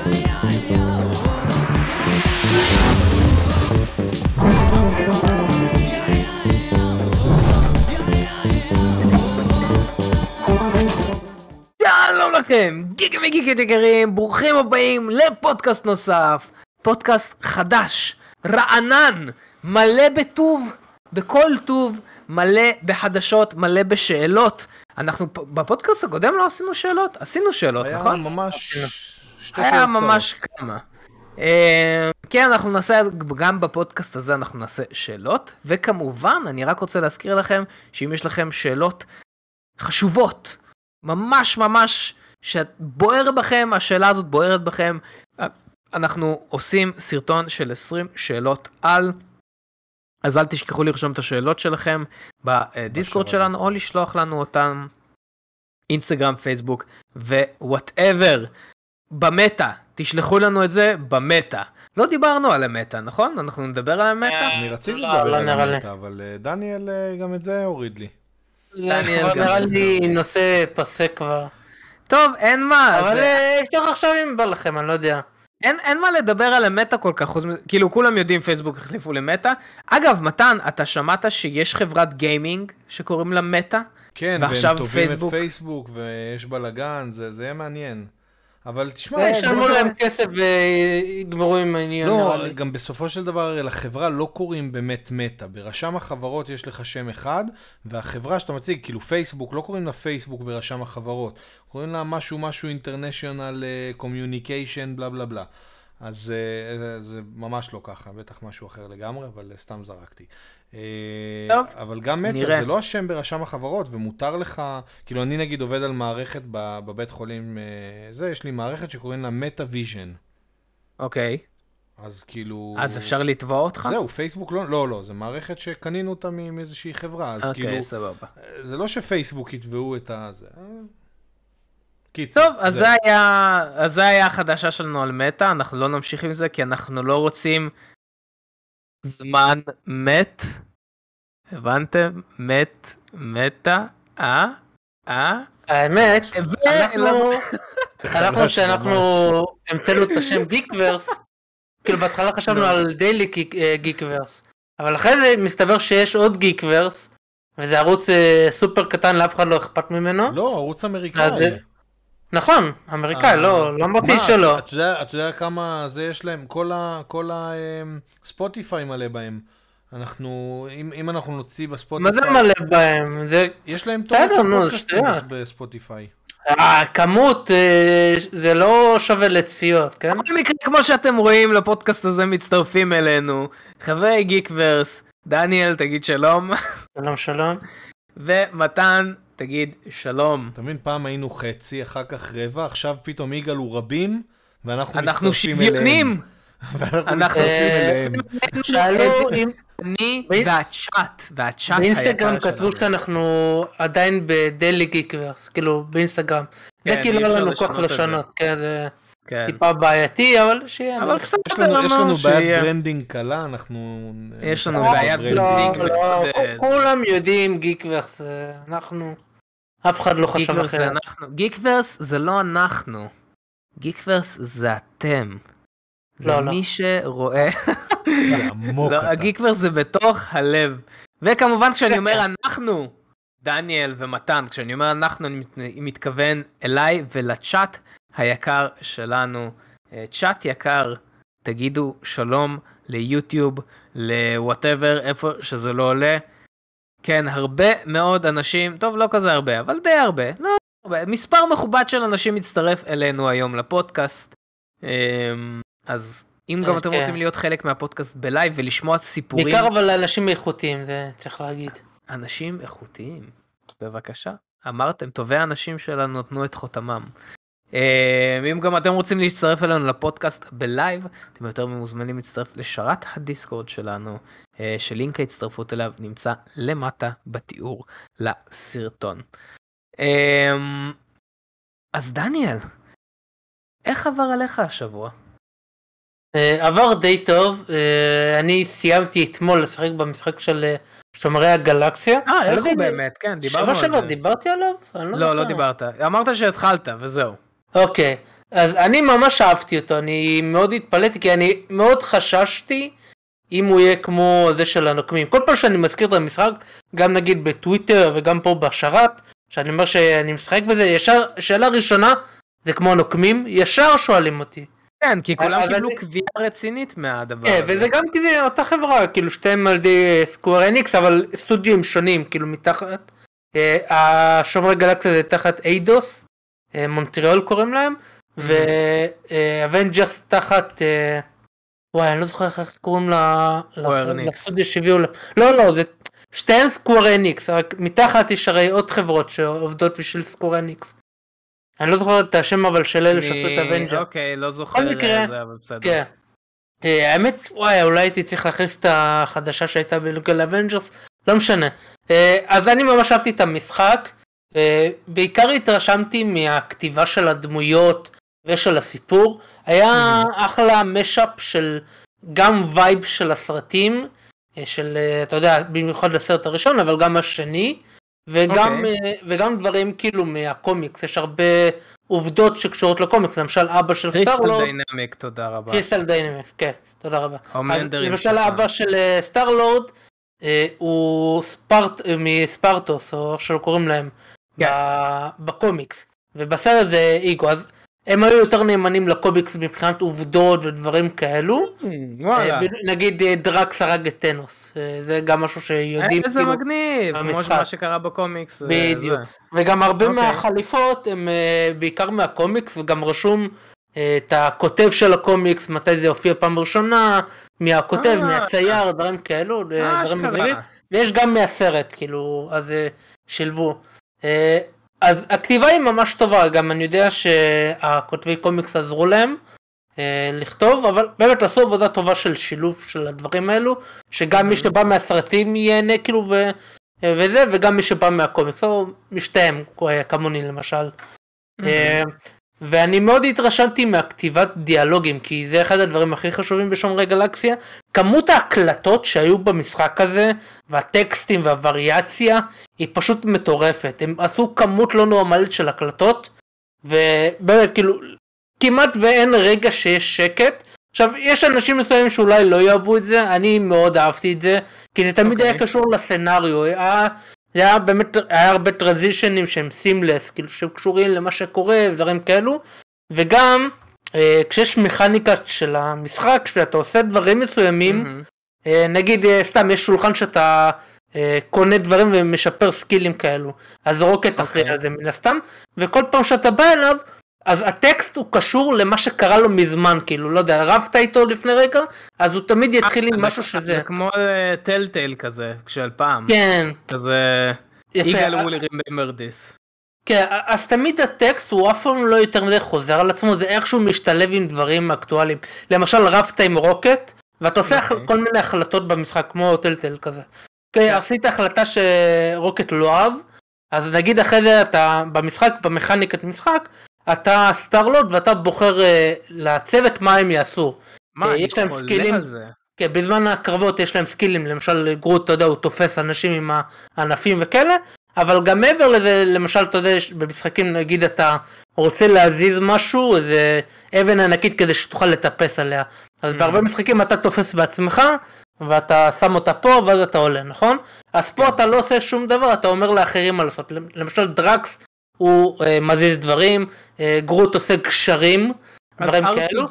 שלום לכם, גיקים וגיקיות יקרים, ברוכים הבאים לפודקאסט נוסף, פודקאסט חדש, רענן, מלא בטוב, בכל טוב, מלא בחדשות, מלא בשאלות. אנחנו בפודקאסט הקודם לא עשינו שאלות? עשינו שאלות, נכון? היה ממש שתי שאלות. היה ממש כמה. כן, אנחנו נעשה, גם בפודקאסט הזה אנחנו נעשה שאלות, וכמובן, אני רק רוצה להזכיר לכם, שאם יש לכם שאלות חשובות, ממש ממש שבוער בכם, השאלה הזאת בוערת בכם, אנחנו עושים סרטון של 20 שאלות אז אל תשכחו לרשום את השאלות שלכם בדיסקורד שלנו, או לשלוח לנו אותם אינסטגרם, פייסבוק ווואטאבר, במטה, תשלחו לנו את זה במטה. לא דיברנו על המטה, נכון? אנחנו נדבר על המטה? אני רציתי לדבר על המטה, אבל דניאל גם את זה הוריד לי. נראה לי נושא פסק כבר. טוב, אין מה. אבל אפשר עכשיו אם בא לכם, אני לא יודע. אין מה לדבר על המטה כל כך, כאילו כולם יודעים פייסבוק החליפו למטה. אגב, מתן, אתה שמעת שיש חברת גיימינג שקוראים לה מטה? כן, והם טובים את פייסבוק ויש בלגן, זה יהיה מעניין. אבל תשמע, ישלמו להם כסף ויגמרו עם העניין. לא, גם בסופו של דבר לחברה לא קוראים באמת מטה. ברשם החברות יש לך שם אחד, והחברה שאתה מציג, כאילו פייסבוק, לא קוראים לה פייסבוק ברשם החברות. קוראים לה משהו international communication, בלה בלה בלה. אז זה ממש לא ככה, בטח משהו אחר לגמרי, אבל סתם זרקתי. טוב, אבל גם מטה, זה לא השם ברשם החברות, ומותר לך, כאילו אני נגיד עובד על מערכת בבית חולים, יש לי מערכת שקוראים לה מטה ויז'ן. אוקיי. אז כאילו... אז אפשר לתבוע אותך? זהו, פייסבוק לא, זה מערכת שקנינו אותה מאיזושהי חברה, אז כאילו... אוקיי, סבבה. זה לא שפייסבוק יתבעו את הזה. קיצור. טוב, אז זה היה החדשה שלנו על מטה, אנחנו לא נמשיך עם זה, כי אנחנו לא רוצים זמן מת. הבנתם? מטה, האמת, אנחנו שאנחנו המתנו את השם גיקוורס, כאילו בהתחלה חשבנו על דיילי גיקוורס, אבל אחרי זה מסתבר שיש עוד גיקוורס, וזה ערוץ סופר קטן, לאף אחד לא אכפת ממנו. לא, ערוץ אמריקאי. נכון, אמריקאי, לא אמרתי שלא. אתה יודע כמה זה יש להם, כל הספוטיפיי מלא בהם. אם אנחנו נוציא בספוטיפיי... מה זה מלא בהם? יש להם תורת של פודקאסטים בספוטיפיי. הכמות זה לא שווה לצפיות, כן? בכל מקרה, כמו שאתם רואים, לפודקאסט הזה מצטרפים אלינו. חברי גיקוורס, דניאל, תגיד שלום. שלום. ומתן, תגיד שלום. אתה מבין, פעם היינו חצי, אחר כך רבע, עכשיו פתאום יגאל הוא רבים, ואנחנו מצטרפים אנחנו שוויונים. ואנחנו מצטרפים אליהם. שאלו אם... אני והצ'אט באינסטגרם כתבו שאנחנו עדיין בדיילי גיקוורס, כאילו באינסטגרם. זה כאילו לא לנו כוח לשנות, כן, זה טיפה בעייתי, אבל שיהיה. אבל בסדר, יש לנו בעיית ברנדינג קלה, אנחנו... יש לנו בעיית ברנדינג. כולם יודעים גיקוורס, אנחנו... אף אחד לא חשב אחרת. גיקוורס זה לא אנחנו, גיקוורס זה אתם. זה מי שרואה... זה עמוק אתה. הגיקוורס זה בתוך הלב. וכמובן כשאני אומר אנחנו, דניאל ומתן, כשאני אומר אנחנו אני מתכוון אליי ולצ'אט היקר שלנו. צ'אט יקר, תגידו שלום ליוטיוב, לוואטאבר, איפה שזה לא עולה. כן, הרבה מאוד אנשים, טוב לא כזה הרבה, אבל די הרבה, לא הרבה, מספר מכובד של אנשים מצטרף אלינו היום לפודקאסט. אז אם גם אתם רוצים להיות חלק מהפודקאסט בלייב ולשמוע סיפורים... בעיקר אבל אנשים איכותיים, זה צריך להגיד. אנשים איכותיים, בבקשה. אמרתם, טובי האנשים שלנו נתנו את חותמם. אם גם אתם רוצים להצטרף אלינו לפודקאסט בלייב, אתם יותר ממוזמנים להצטרף לשרת הדיסקורד שלנו, שלינק ההצטרפות אליו נמצא למטה בתיאור לסרטון. אז דניאל, איך עבר עליך השבוע? עבר די טוב, אני סיימתי אתמול לשחק במשחק של שומרי הגלקסיה. איך הוא באמת, כן, דיברנו על זה. דיברתי עליו? לא דיברת, אמרת שהתחלת וזהו. אוקיי, אז אני ממש אהבתי אותו, אני מאוד התפלאתי, כי אני מאוד חששתי אם הוא יהיה כמו זה של הנוקמים. כל פעם שאני מזכיר את המשחק, גם נגיד בטוויטר וגם פה בשרת, שאני אומר שאני משחק בזה, ישר, שאלה ראשונה, זה כמו הנוקמים, ישר שואלים אותי. כן, כי כולם קיבלו קביעה רצינית מהדבר הזה. כן, וזה גם כזה אותה חברה, כאילו שתיהם על ידי סקוואר אניקס, אבל סטודיו שונים, כאילו מתחת, השומרי גלקסיה זה תחת איידוס, מונטריאול קוראים להם, ואבנג'רס תחת, וואי, אני לא זוכר איך קוראים לסטודיו שהביאו להם, לא, זה שתיהם סקוואר אניקס, רק מתחת יש הרי עוד חברות שעובדות בשביל סקוואר אניקס. אני לא זוכר את השם אבל של אלה שעשו את אבנג'ר. אוקיי, לא זוכר את זה, אבל בסדר. כן. האמת, וואי, אולי הייתי צריך להכניס את החדשה שהייתה בלוגל אבנג'רס, לא משנה. אז אני ממש אהבתי את המשחק, בעיקר התרשמתי מהכתיבה של הדמויות ושל הסיפור. היה אחלה משאפ של גם וייב של הסרטים, של, אתה יודע, במיוחד לסרט הראשון, אבל גם השני. וגם דברים כאילו מהקומיקס, יש הרבה עובדות שקשורות לקומיקס, למשל אבא של סטארלורד. קריסטל דיינמיק, תודה רבה. קריסטל דיינמיק, כן, תודה רבה. למשל אבא של סטארלורד, הוא מספרטוס, או איך שלא קוראים להם, בקומיקס, ובסרט זה איגו, אז הם היו יותר נאמנים לקומיקס מבחינת עובדות ודברים כאלו. נגיד דרקס הרג את טנוס, זה גם משהו שיודעים. איזה מגניב, כמו מה שקרה בקומיקס. בדיוק, וגם הרבה מהחליפות הם בעיקר מהקומיקס, וגם רשום את הכותב של הקומיקס, מתי זה הופיע פעם ראשונה, מהכותב, מהצייר, דברים כאלו, דברים מגניבים, ויש גם מהסרט, כאילו, אז שילבו. אז הכתיבה היא ממש טובה, גם אני יודע שהכותבי קומיקס עזרו להם לכתוב, אבל באמת עשו עבודה טובה של שילוב של הדברים האלו, שגם מי שבא מהסרטים ייהנה כאילו וזה, וגם מי שבא מהקומיקס, או משתיהם כמוני למשל. ואני מאוד התרשמתי מהכתיבת דיאלוגים, כי זה אחד הדברים הכי חשובים בשומרי גלקסיה. כמות ההקלטות שהיו במשחק הזה, והטקסטים והווריאציה, היא פשוט מטורפת. הם עשו כמות לא נורמלית של הקלטות, ובאמת כאילו, כמעט ואין רגע שיש שקט. עכשיו, יש אנשים מסוימים שאולי לא יאהבו את זה, אני מאוד אהבתי את זה, כי זה תמיד היה קשור לסצנריו, היה באמת, היה הרבה טרנזישנים שהם סימלס, כאילו שהם קשורים למה שקורה ודברים כאלו, וגם כשיש מכניקה של המשחק, שאתה עושה דברים מסוימים, נגיד סתם יש שולחן שאתה קונה דברים ומשפר סקילים כאלו, אז רוקט אחרי על זה מן הסתם, וכל פעם שאתה בא אליו, אז הטקסט הוא קשור למה שקרה לו מזמן, כאילו, לא יודע, רבת איתו לפני רגע, אז הוא תמיד יתחיל עם משהו שזה. זה כמו טלטל כזה, של פעם. כן. כזה, יגאל וולי רימבר דיס. כן, אז תמיד הטקסט הוא אף פעם לא יותר מדי חוזר על עצמו, זה איכשהו משתלב עם דברים אקטואליים. למשל, רבת עם רוקט, ואתה עושה כל מיני החלטות במשחק, כמו טלטל כזה. עשית החלטה שרוקט לא אהב, אז נגיד אחרי זה אתה במשחק, במכניקת משחק, אתה סטארלורד ואתה בוחר לצוות מה הם יעשו. מה, יש להם סקילים? כן, בזמן הקרבות יש להם סקילים, למשל גרוט, אתה יודע, הוא תופס אנשים עם הענפים וכאלה, אבל גם מעבר לזה, למשל, אתה יודע, במשחקים נגיד אתה רוצה להזיז משהו, איזה אבן ענקית כדי שתוכל לטפס עליה. אז בהרבה משחקים אתה תופס בעצמך, ואתה שם אותה פה, ואז אתה עולה, נכון? אז פה אתה לא עושה שום דבר, אתה אומר לאחרים מה לעשות. למשל דרקס, הוא מזיז דברים, גרוט עושה קשרים, דברים כאלו.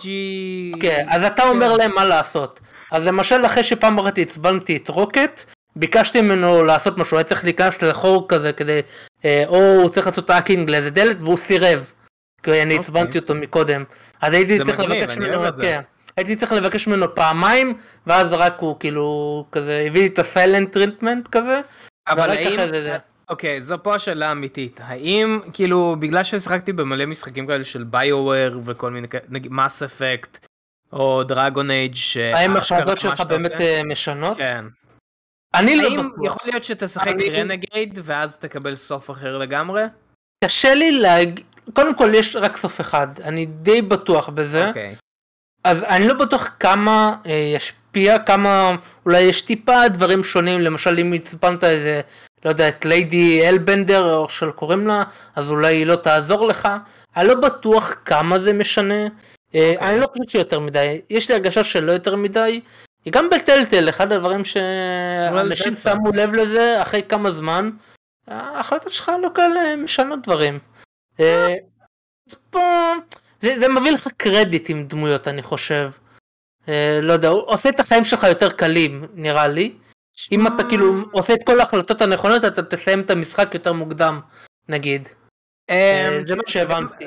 כן, אז אתה אומר להם מה לעשות. אז למשל אחרי שפעם אחת הצבנתי את רוקט, ביקשתי ממנו לעשות משהו, היה צריך להיכנס לחור כזה כדי, או הוא צריך לעשות האקינג לאיזה דלת, והוא סירב, כי אני הצבנתי אותו מקודם. אז הייתי צריך לבקש ממנו, הייתי צריך לבקש ממנו פעמיים, ואז רק הוא כאילו כזה, הביא לי את הסיילנט טריטמנט כזה, אבל האם, אוקיי, זו פה השאלה האמיתית, האם כאילו בגלל ששחקתי במלא משחקים כאלה של ביואר וכל מיני, נגיד מס אפקט, או דרגון אייג' האם החלטות שלך באמת משנות? כן. האם יכול להיות שתשחק רנגייד ואז תקבל סוף אחר לגמרי? קשה לי להגיד, קודם כל יש רק סוף אחד, אני די בטוח בזה. אוקיי. אז אני לא בטוח כמה ישפיע, כמה אולי יש טיפה דברים שונים, למשל אם הצפנת איזה לא יודע, את ליידי אלבנדר, או של קוראים לה, אז אולי היא לא תעזור לך. אני לא בטוח כמה זה משנה. אני לא חושב שיותר מדי. יש לי הרגשה שלא יותר מדי. גם בטלטל, אחד הדברים שאנשים שמו לב לזה אחרי כמה זמן, ההחלטות שלך לא כאלה משנות דברים. אז פה, זה מביא לך קרדיט עם דמויות, אני חושב. לא יודע, הוא עושה את החיים שלך יותר קלים, נראה לי. אם אתה כאילו עושה את כל ההחלטות הנכונות, אתה תסיים את המשחק יותר מוקדם, נגיד. זה מה שהבנתי.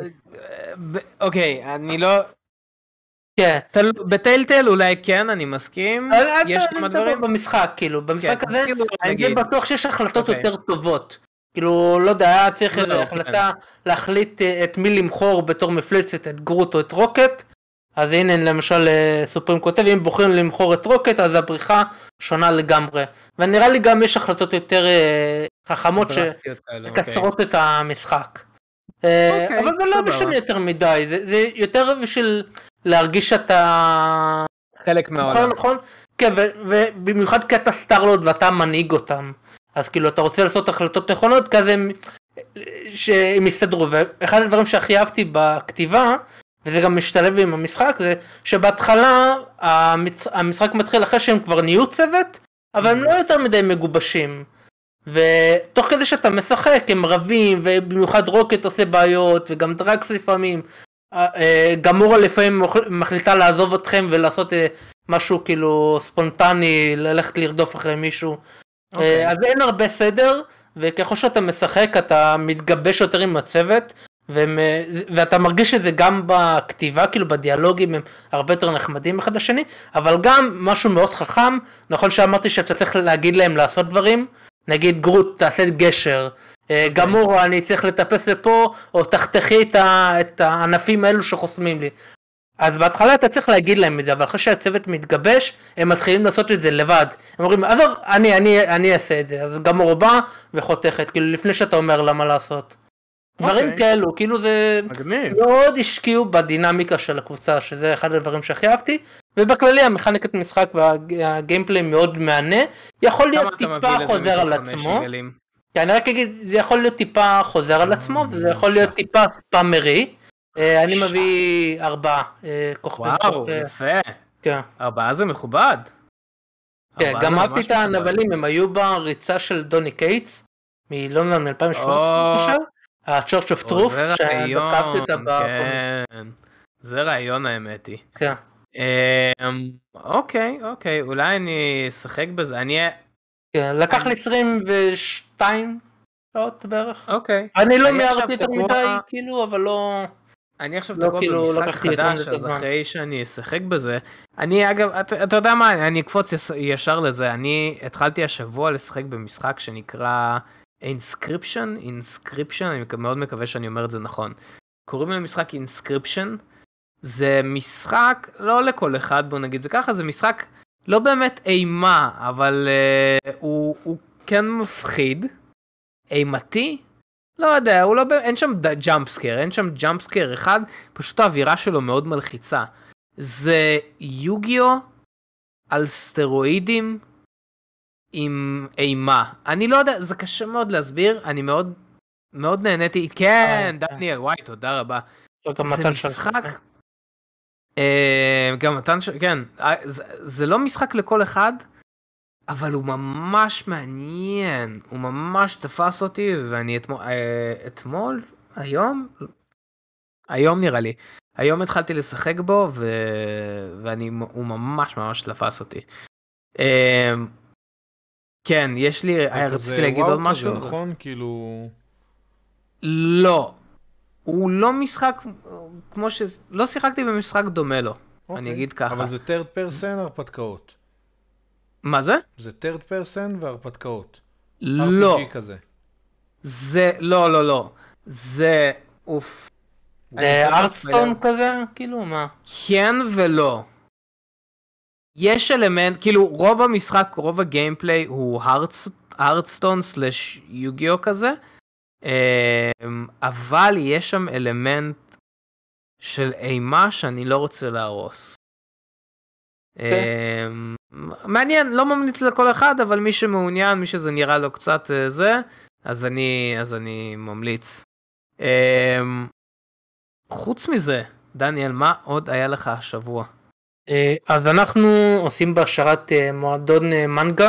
אוקיי, אני לא... כן. בטלטל אולי כן, אני מסכים. יש כמה דברים במשחק, כאילו, במשחק הזה, אני די בטוח שיש החלטות יותר טובות. כאילו, לא יודע, היה צריך איזו החלטה להחליט את מי למכור בתור מפלצת, את גרוט או את רוקט. אז הנה למשל סופרים כותב, אם בוחרים למכור את רוקט, אז הבריחה שונה לגמרי. ונראה לי גם יש החלטות יותר חכמות שקצרות את המשחק. אבל זה לא משנה יותר מדי, זה יותר בשביל להרגיש שאתה... חלק מהעולם. נכון? כן, ובמיוחד כי אתה סטארלורד ואתה מנהיג אותם. אז כאילו אתה רוצה לעשות החלטות נכונות, כזה שהם יסתדרו. ואחד הדברים שהכי אהבתי בכתיבה, וזה גם משתלב עם המשחק, זה שבהתחלה המשחק מתחיל אחרי שהם כבר נהיו צוות, אבל הם לא יותר מדי מגובשים. ותוך כדי שאתה משחק הם רבים, ובמיוחד רוקט עושה בעיות, וגם דרקס לפעמים, גמורה לפעמים מחליטה לעזוב אתכם ולעשות משהו כאילו ספונטני, ללכת לרדוף אחרי מישהו. אז אין הרבה סדר, וככל שאתה משחק אתה מתגבש יותר עם הצוות, ואתה מרגיש את זה גם בכתיבה, כאילו בדיאלוגים הם הרבה יותר נחמדים אחד לשני, אבל גם משהו מאוד חכם, נכון שאמרתי שאתה צריך להגיד להם לעשות דברים, נגיד גרוט תעשה גשר, גמורה אני צריך לטפס לפה, או תחתכי את הענפים האלו שחוסמים לי. אז בהתחלה אתה צריך להגיד להם את זה, אבל אחרי שהצוות מתגבש, הם מתחילים לעשות את זה לבד. הם אומרים, עזוב, אני אעשה את זה. אז גמורה בא וחותכת, כאילו לפני שאתה אומר למה לעשות. דברים כאלו, כאילו זה מאוד השקיעו בדינמיקה של הקבוצה, שזה אחד הדברים שהכי אהבתי, ובכללי המכניקת משחק והגיימפליי מאוד מענה, יכול להיות טיפה חוזר על עצמו, כי אני רק אגיד, זה יכול להיות טיפה חוזר על עצמו, וזה יכול להיות טיפה ספאמרי, אני מביא 4 כוכבים. וואו, יפה. 4 זה מכובד. גם אהבתי את הנבלים, הם היו בריצה של דוני קייטס, מלונדון מ-2017, אני חושב. ה-Church of Truth, שבקפתי אותה כן, זה רעיון האמת היא. כן. אוקיי, אולי אני אשחק בזה, לקח לי 22 שעות בערך. אוקיי. אני לא מיהרתי יותר מדי, כאילו, אבל לא... אני עכשיו תקוע במשחק חדש, אז אחרי שאני אשחק בזה, אני אגב, אתה יודע מה, אני אקפוץ ישר לזה, אני התחלתי השבוע לשחק במשחק שנקרא... Inscription, אני מאוד מקווה שאני אומר את זה נכון. קוראים למשחק Inscription, זה משחק, לא לכל אחד, בוא נגיד זה ככה, זה משחק לא באמת אימה, אבל הוא כן מפחיד, אימתי, לא יודע, אין שם ג'אמפסקר אחד, פשוט האווירה שלו מאוד מלחיצה. זה יוגיו על סטרואידים, עם אימה. אני לא יודע, זה קשה מאוד להסביר, אני מאוד מאוד נהניתי. כן, דניאל, וואי, תודה רבה. זה משחק... גם מתן כן, זה לא משחק לכל אחד, אבל הוא ממש מעניין, הוא ממש תפס אותי, ואני אתמול, היום נראה לי, היום התחלתי לשחק בו, והוא ממש ממש תפס אותי. כן, יש לי, רציתי להגיד עוד משהו. זה נכון, כאילו... לא, הוא לא משחק, כמו לא שיחקתי במשחק דומה לו, אני אגיד ככה. אבל זה third person הרפתקאות. מה זה? זה third person והרפתקאות. לא. RPG כזה. זה, לא. זה, אוף. זה ארטסטון כזה? כאילו, מה? כן ולא. יש אלמנט, כאילו רוב המשחק, רוב הגיימפליי הוא הרדסטון סלש יוגיו כזה, אבל יש שם אלמנט של אימה שאני לא רוצה להרוס. מעניין, לא ממליץ לכל אחד, אבל מי שמעוניין, מי שזה נראה לו קצת זה, אז אני ממליץ. חוץ מזה, דניאל, מה עוד היה לך השבוע? אז אנחנו עושים בהשארת מועדון מנגה,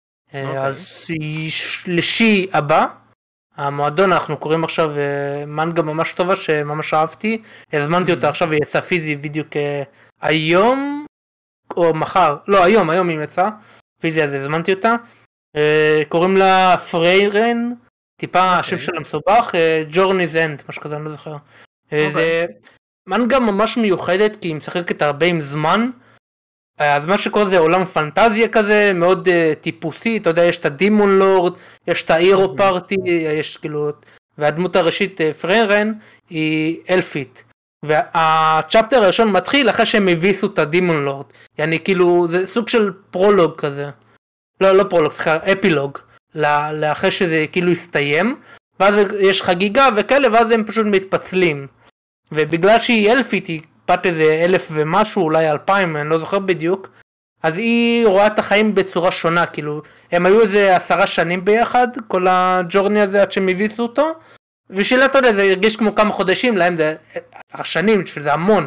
אז שלישי הבא, המועדון אנחנו קוראים עכשיו מנגה ממש טובה שממש אהבתי, הזמנתי אותה עכשיו היא יצאה פיזי בדיוק היום, או מחר, לא היום היא יצאה, פיזי אז הזמנתי אותה, קוראים לה פריירן, טיפה השם שלה מסובך, Journey's End, משהו כזה, אני לא זוכר. זה מנגה ממש מיוחדת, כי היא משחקת הרבה עם זמן, אז מה שקורה זה עולם פנטזיה כזה, מאוד טיפוסי, אתה יודע, יש את הדימון לורד, יש את האירו פארטי, יש כאילו, והדמות הראשית פריירן היא אלפית. והצ'פטר הראשון מתחיל אחרי שהם הביסו את הדימון לורד, יעני כאילו זה סוג של פרולוג כזה, לא פרולוג, סליחה, אפילוג, לאחרי שזה כאילו הסתיים, ואז יש חגיגה וכאלה, ואז הם פשוט מתפצלים, ובגלל שהיא אלפית, היא בת איזה 1000 ומשהו, אולי 2000, אני לא זוכר בדיוק, אז היא רואה את החיים בצורה שונה, כאילו, הם היו איזה 10 שנים ביחד, כל הג'ורני הזה עד שהם הביסו אותו, ושאלה, אתה יודע, זה הרגיש כמו כמה חודשים, להם זה שנים, שזה המון.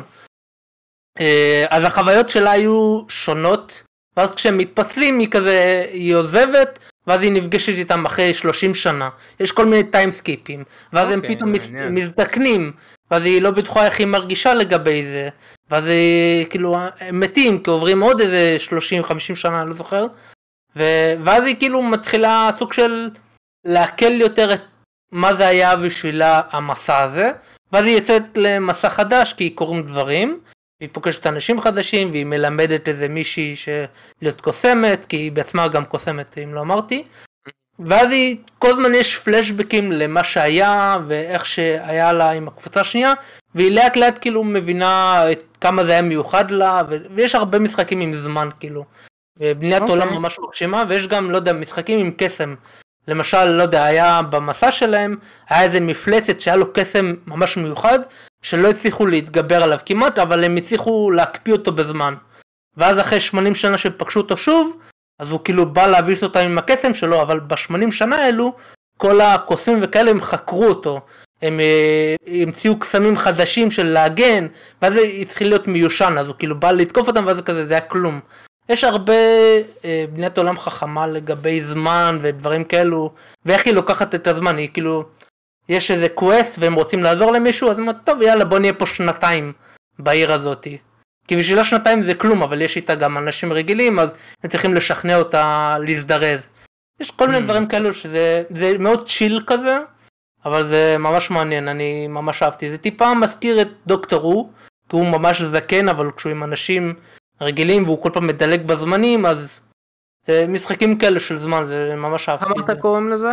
אז החוויות שלה היו שונות, ואז כשהם מתפצלים, היא עוזבת, ואז היא נפגשת איתם אחרי 30 שנה. יש כל מיני טיימסקיפים, ואז הם פתאום מזדקנים, ואז היא לא בטוחה איך היא מרגישה לגבי זה, ואז היא כאילו, הם מתים, כי עוברים עוד איזה 30-50 שנה, אני לא זוכר, ואז היא כאילו מתחילה סוג של להקל יותר את מה זה היה בשבילה המסע הזה, ואז היא יוצאת למסע חדש כי היא קוראים דברים, היא פוגשת אנשים חדשים והיא מלמדת איזה מישהי להיות קוסמת, כי היא בעצמה גם קוסמת אם לא אמרתי, ואז היא כל הזמן יש פלשבקים למה שהיה ואיך שהיה לה עם הקבוצה השנייה, והיא לאט לאט כאילו מבינה את כמה זה היה מיוחד לה, ויש הרבה משחקים עם זמן כאילו, ובניית עולם ממש מגשימה, ויש גם לא יודע משחקים עם קסם, למשל, לא יודע, היה במסע שלהם, היה איזה מפלצת שהיה לו קסם ממש מיוחד, שלא הצליחו להתגבר עליו כמעט, אבל הם הצליחו להקפיא אותו בזמן. ואז אחרי 80 שנה שפגשו אותו שוב, אז הוא כאילו בא להביס אותם עם הקסם שלו, אבל ב80 שנה האלו, כל הקוסמים וכאלה הם חקרו אותו. הם המציאו קסמים חדשים של להגן, ואז זה התחיל להיות מיושן, אז הוא כאילו בא לתקוף אותם, ואז כזה, זה היה כלום. יש הרבה בניית עולם חכמה לגבי זמן ודברים כאלו, ואיך היא לוקחת את הזמן, היא כאילו, יש איזה קווסט והם רוצים לעזור למישהו, אז הם אומרים, טוב יאללה בוא נהיה פה 2 בעיר הזאת, כי בשבילה 2 זה כלום, אבל יש איתה גם אנשים רגילים, אז הם צריכים לשכנע אותה להזדרז. יש כל מיני דברים כאלו שזה מאוד צ'יל כזה, אבל זה ממש מעניין, אני ממש אהבתי, זה טיפה מזכיר את דוקטור רו, כי הוא ממש זקן, אבל כשהוא עם אנשים רגילים והוא כל פעם מדלג בזמנים, אז זה משחקים כאלה של זמן, זה ממש אהבתי. כמה אתה קוראים לזה?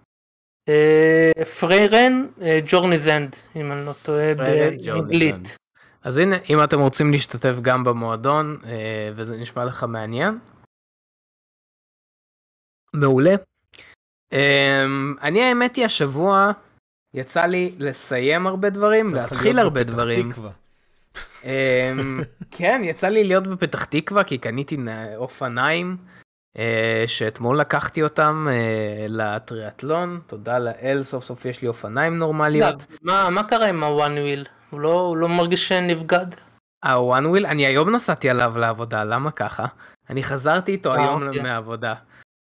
פריירן, Journey's End, אם אני לא טועה, באנגלית. אז הנה, אם אתם רוצים להשתתף גם במועדון, וזה נשמע לך מעניין, מעולה. אני האמת היא השבוע, יצא לי לסיים הרבה דברים, להתחיל הרבה דברים. כן, יצא לי להיות בפתח תקווה, כי קניתי אופניים, שאתמול לקחתי אותם לטריאטלון, תודה לאל, סוף סוף יש לי אופניים נורמליות. מה קרה עם הוואן וויל? הוא לא מרגיש שנבגד? הוואן וויל, אני היום נסעתי עליו לעבודה, למה ככה? אני חזרתי איתו היום מהעבודה.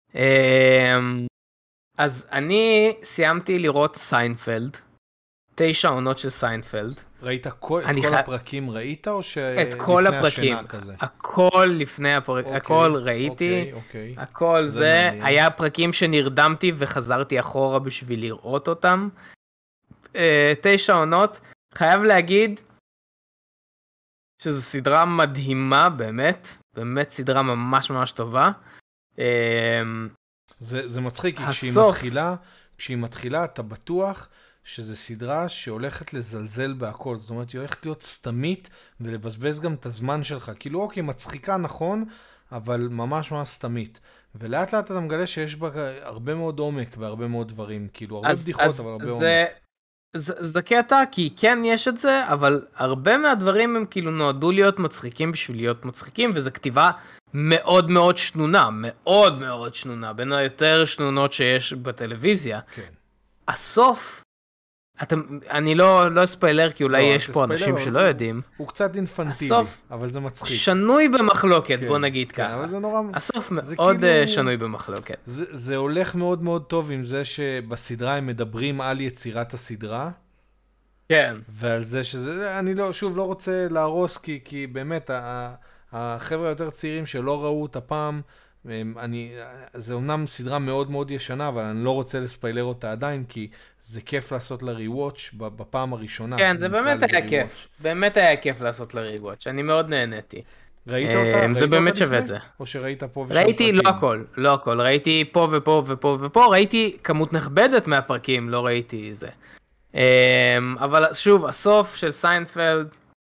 אז אני סיימתי לראות סיינפלד, 9 עונות של סיינפלד. ראית את כל הפרקים ראית או שלפני השינה כזה? הכל לפני הפרקים, הכל ראיתי, הכל זה, היה פרקים שנרדמתי וחזרתי אחורה בשביל לראות אותם. 9 עונות, חייב להגיד שזו סדרה מדהימה באמת, באמת סדרה ממש ממש טובה. זה מצחיק, כי כשהיא מתחילה אתה בטוח שזה סדרה שהולכת לזלזל בהכל, זאת אומרת היא הולכת להיות סתמית ולבזבז גם את הזמן שלך, כאילו אוקיי מצחיקה נכון, אבל ממש ממש סתמית, ולאט לאט אתה מגלה שיש בה הרבה מאוד עומק והרבה מאוד דברים, כאילו הרבה בדיחות אבל הרבה עומק. זה קטע, כי כן יש את זה, אבל הרבה מהדברים הם כאילו נועדו להיות מצחיקים בשביל להיות מצחיקים, וזו כתיבה מאוד מאוד שנונה, מאוד מאוד שנונה, בין היותר שנונות שיש בטלוויזיה. כן. הסוף, אני לא ספיילר, כי אולי לא, יש פה אנשים שלא יודעים. הוא קצת אינפנטילי, הסוף אבל זה מצחיק. שנוי במחלוקת, כן, בוא נגיד כן, ככה. אבל זה נורא... הסוף זה מאוד כאילו- שנוי במחלוקת. זה הולך מאוד מאוד טוב עם זה שבסדרה הם מדברים על יצירת הסדרה, כן. ועל זה שזה, אני שוב לא רוצה להרוס, כי באמת, החבר'ה יותר צעירים שלא ראו אותה פעם, זה אומנם סדרה מאוד מאוד ישנה, אבל אני לא רוצה לספיילר אותה עדיין, כי זה כיף לעשות לה ריוואץ' בפעם הראשונה. כן, זה באמת היה כיף. באמת היה כיף לעשות לה ריוואץ', אני מאוד נהניתי. ראית אותה? זה באמת לפני? שווה את זה. או שראית פה ושם ראיתי פרקים? לא הכל, ראיתי פה ופה ופה ופה, ראיתי כמות נכבדת מהפרקים, לא ראיתי זה. אבל שוב, הסוף של סיינפלד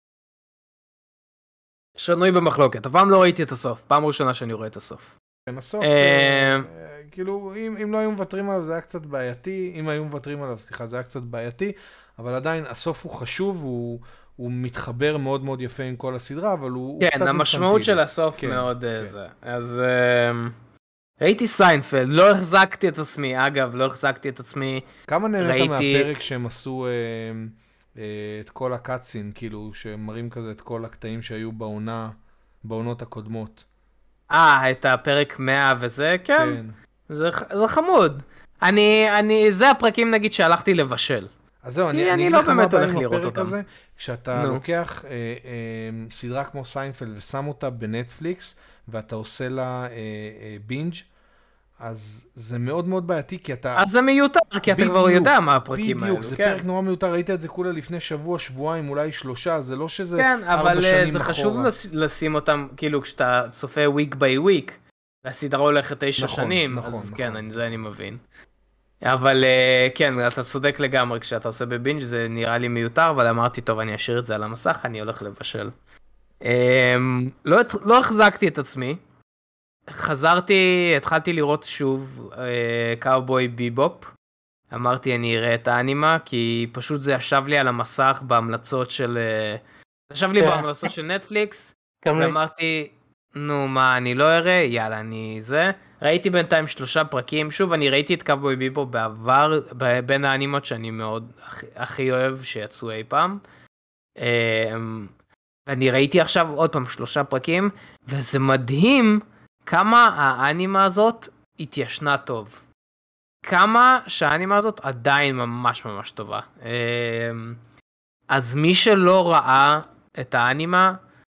שנוי במחלוקת, הפעם לא ראיתי את הסוף, פעם ראשונה שאני רואה את הסוף. כן, הסוף, כאילו, אם לא היו מוותרים עליו זה היה קצת בעייתי, אם היו מוותרים עליו, סליחה, זה היה קצת בעייתי, אבל עדיין הסוף הוא חשוב, הוא מתחבר מאוד מאוד יפה עם כל הסדרה, אבל הוא קצת אינפנטילי. כן, המשמעות של הסוף מאוד זה. אז ראיתי סיינפלד, לא החזקתי את עצמי, אגב, לא החזקתי את עצמי. כמה נהנית מהפרק שהם עשו את כל הקאצין, כאילו, שמראים כזה את כל הקטעים שהיו בעונות הקודמות? את הפרק 100 וזה, כן. זה חמוד. זה הפרקים נגיד שהלכתי לבשל. אז זהו, אני לא באמת הולך לראות אותם. הזה, כשאתה לוקח סדרה כמו סיינפלד ושם אותה בנטפליקס, ואתה עושה לה בינג', אז זה מאוד מאוד בעייתי, כי אתה... אז זה מיותר, כי אתה כבר יודע מה הפרקים האלו. בדיוק, זה פרק נורא מיותר, ראית את זה כולה לפני שבוע, שבועיים, אולי 3, זה לא שזה 4 שנים אחורה. כן, אבל זה חשוב לשים אותם, כאילו כשאתה צופה week by week, והסדרה הולכת 9 שנים, אז כן, זה אני מבין. אבל כן, אתה צודק לגמרי, כשאתה עושה בבינג' זה נראה לי מיותר, אבל אמרתי, טוב, אני אשאיר את זה על המסך, אני הולך לבשל. לא החזקתי את עצמי, התחלתי לראות שוב קאובוי ביבופ, אמרתי אני אראה את האנימה, כי פשוט זה ישב לי על המסך בהמלצות של נטפליקס, ואמרתי, נו מה, אני לא אראה, יאללה, ראיתי בינתיים 3 פרקים, שוב, אני ראיתי את קאובוי ביבופ בעבר, בין האנימות שאני מאוד הכי אוהב שיצאו אי פעם, ואני ראיתי עכשיו עוד פעם 3 פרקים, וזה מדהים, כמה האנימה הזאת התיישנה טוב. כמה שהאנימה הזאת עדיין ממש ממש טובה. אז מי שלא ראה את האנימה,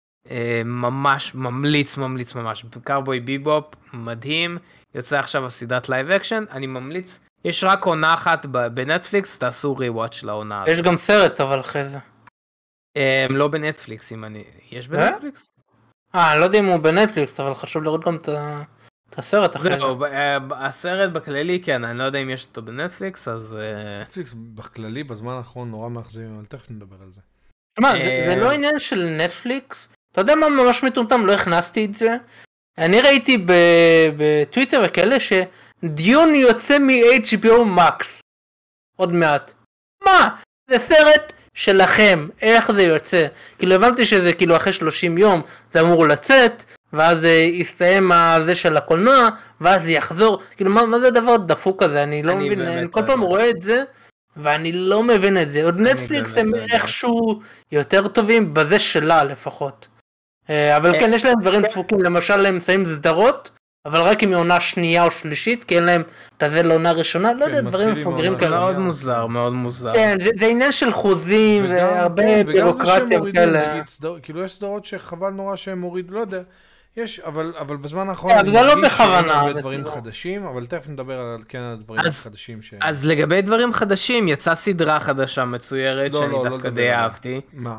ממש ממליץ ממש. קאובוי ביבופ, מדהים. יוצא עכשיו הסדרת לייב אקשן, אני ממליץ. יש רק עונה אחת בנטפליקס, תעשו ריוואץ' לעונה. יש גם סרט, אבל אחרי זה. לא בנטפליקס, יש בנטפליקס? לא יודע אם הוא בנטפליקס, אבל חשוב לראות גם את הסרט אחרי זה. הסרט בכללי, כן, אני לא יודע אם יש אותו בנטפליקס, אז... נטפליקס בכללי, בזמן האחרון נורא מאכזבים, אבל תכף נדבר על זה. תשמע, זה לא עניין של נטפליקס, אתה יודע מה ממש מטומטם, לא הכנסתי את זה. אני ראיתי בטוויטר וכאלה שדיון יוצא מ-HBO Max. עוד מעט. מה? זה סרט שלכם, איך זה יוצא? כאילו הבנתי שזה כאילו אחרי 30 יום זה אמור לצאת, ואז יסתיים הזה של הקולנוע, ואז זה יחזור. כאילו מה זה דבר דפוק כזה? אני לא מבין, אני כל פעם רואה את זה, ואני לא מבין את זה. עוד נטפליקס הם איכשהו יותר טובים, בזה שלה לפחות. אבל כן, יש להם דברים דפוקים, למשל הם שמים סדרות, אבל רק עם עונה שנייה או שלישית, כי אין להם תזה לעונה ראשונה, לא יודע, דברים מפגרים כאלה. מאוד מוזר, מאוד מוזר. כן, זה עניין של חוזים, והרבה בירוקרטיה וכאלה. כאילו יש סדרות שחבל נורא שהם מוריד, לא יודע. יש, אבל בזמן האחרון אני מרגיש שאין הרבה דברים חדשים, אבל תכף נדבר על הדברים החדשים. אז לגבי דברים חדשים, יצאה סדרה חדשה מצוירת, שאני דווקא די אהבתי. מה?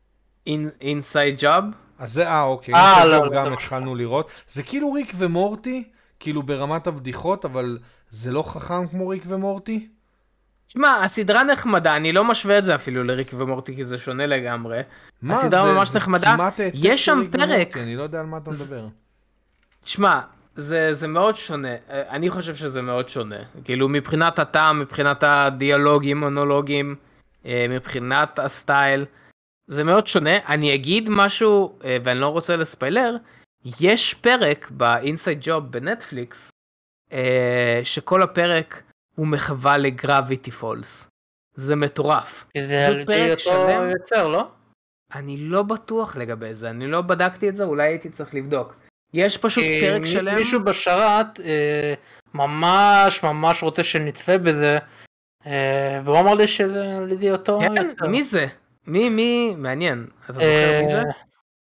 Inside Job. אז זה, אוקיי, גם התחלנו לראות. זה כאילו ריק ומורטי, כאילו ברמת הבדיחות, אבל זה לא חכם כמו ריק ומורטי? שמע, הסדרה נחמדה, אני לא משווה את זה אפילו לריק ומורטי, כי זה שונה לגמרי. הסדרה ממש נחמדה, יש שם פרק. אני לא יודע על מה אתה מדבר. שמע, זה מאוד שונה, אני חושב שזה מאוד שונה. כאילו מבחינת הטעם, מבחינת הדיאלוגים, מונולוגים, מבחינת הסטייל, זה מאוד שונה. אני אגיד משהו, ואני לא רוצה לספיילר, יש פרק ב-Inside Job בנטפליקס, שכל הפרק הוא מחווה לגרביטי פולס. זה מטורף. זה על ידי אותו יוצר, לא? אני לא בטוח לגבי זה, אני לא בדקתי את זה, אולי הייתי צריך לבדוק. יש פשוט פרק שלם. מישהו בשרת ממש ממש רוצה שנצפה בזה, והוא אמר לי שזה על ידי אותו יוצר. מי זה? מי? מעניין. אתה זוכר מי זה?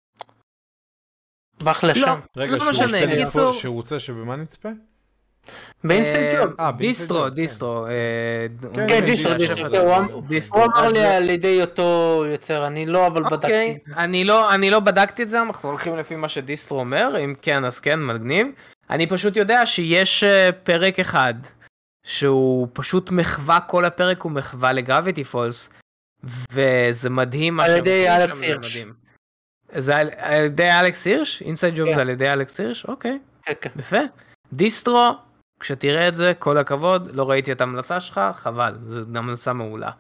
בח לשם. רגע, שהוא רוצה שבמה נצפה? באינסטייד ג'וב. דיסטרו. כן, דיסטרו. הוא אמר לי על ידי אותו יוצר, אני לא, אבל בדקתי. אני לא בדקתי את זה, אנחנו הולכים לפי מה שדיסטרו אומר, אם כן אז כן, מגניב. אני פשוט יודע שיש פרק אחד, שהוא פשוט מחווה, כל הפרק הוא מחווה לגרביטי פולס, וזה מדהים מה על ידי אלכס הירש. זה על ידי אלכס הירש? אינסייד ג'וב זה על ידי אלכס הירש? אוקיי. יפה. דיסטרו, כשתראה את זה, כל הכבוד, לא ראיתי את ההמלצה שלך, חבל, זו המלצה מעולה.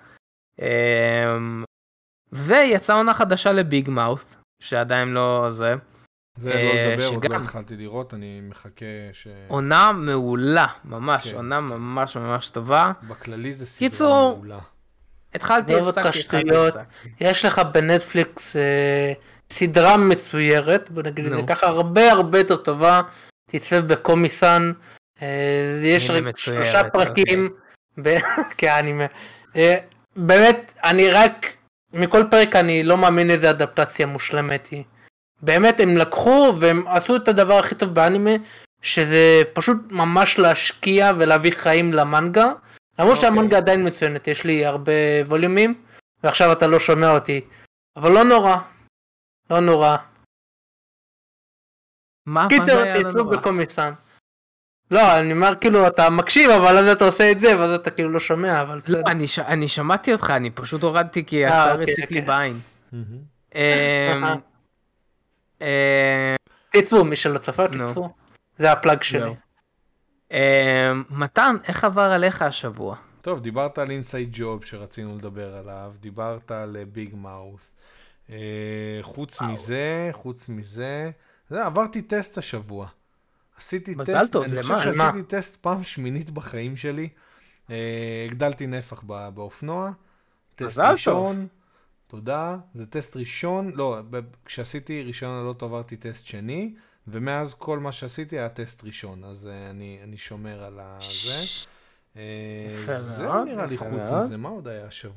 ויצאה עונה חדשה לביג מאות' שעדיין לא זה. זה לא לדבר, עוד לא התחלתי לראות, אני מחכה עונה מעולה, ממש, עונה ממש ממש טובה. בכללי זה סדרה מעולה. התחלתי, יש לך בנטפליקס סדרה מצוירת, בוא נגיד את זה ככה, הרבה יותר טובה, תצפה בקומיסן, יש 3 פרקים, כאנימה, באמת, אני רק, מכל פרק אני לא מאמין איזה אדפטציה מושלמת היא, באמת הם לקחו והם עשו את הדבר הכי טוב באנימה, שזה פשוט ממש להשקיע ולהביא חיים למנגה, למרות שהמנגה עדיין מצוינת, יש לי הרבה ווליומים, ועכשיו אתה לא שומע אותי, אבל לא נורא. קיצר, תצאו בקומיסן. לא, אני אומר כאילו אתה מקשיב, אבל אז אתה עושה את זה, ואז אתה כאילו לא שומע, אבל בסדר. אני שמעתי אותך, אני פשוט הורדתי כי השר הציק לי בעין. תצאו, מי שלא צפה, תצאו. זה הפלאג שלי. מתן, איך עבר עליך השבוע? טוב, דיברת על אינסייד ג'וב שרצינו לדבר עליו, דיברת על ביג מאוס. חוץ מזה, עברתי טסט השבוע. עשיתי טסט, אני חושב שעשיתי טסט פעם שמינית בחיים שלי. הגדלתי נפח באופנוע. טסט ראשון. תודה. זה טסט ראשון. לא, כשעשיתי ראשון על אוטו עברתי טסט שני. ומאז כל מה שעשיתי היה טסט ראשון, אז אני שומר על זה. זה נראה לי חוץ מזה, מה עוד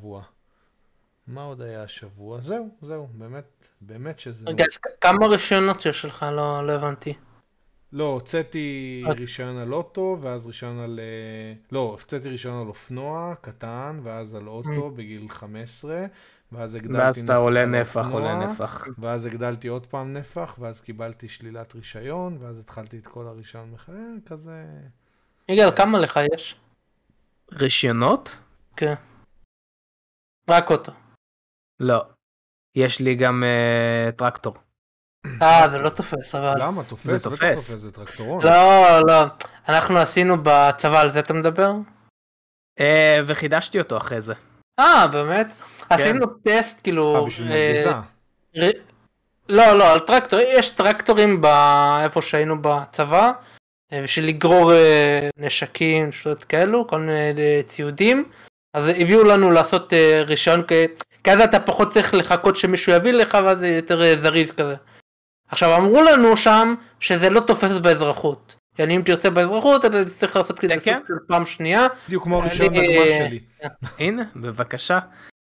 היה השבוע? זהו, באמת שזה... רגע, כמה רישיונות יש לך? לא הבנתי. לא, הוצאתי רישיון על אוטו, ואז רישיון על... לא, הוצאתי רישיון על אופנוע קטן, ואז על אוטו בגיל 15, ואז אתה עולה נפח. ואז הגדלתי עוד פעם נפח, ואז קיבלתי שלילת רישיון, ואז התחלתי את כל הרישיון כזה... יגאל, כמה לך יש? רישיונות? כן. רק אותו. לא. יש לי גם טרקטור. זה לא תופס, אבל... למה? תופס? זה תופס. זה טרקטורון. לא. אנחנו עשינו בצבא, על זה אתה מדבר? וחידשתי אותו אחרי זה. באמת? עשינו טסט כאילו... בשביל מרגיזה. לא, על טרקטור. יש טרקטורים איפה שהיינו בצבא, בשביל לגרור נשקים, שטויות כאלו, כל מיני ציודים. אז הביאו לנו לעשות רישיון כזה, אתה פחות צריך לחכות שמישהו יביא לך, ואז זה יותר זריז כזה. עכשיו אמרו לנו שם שזה לא תופס באזרחות. אם תרצה באזרחות, אתה צריך לעשות כזה סוג של פעם שנייה. בדיוק כמו הרישיון הגמר שלי. הנה, בבקשה.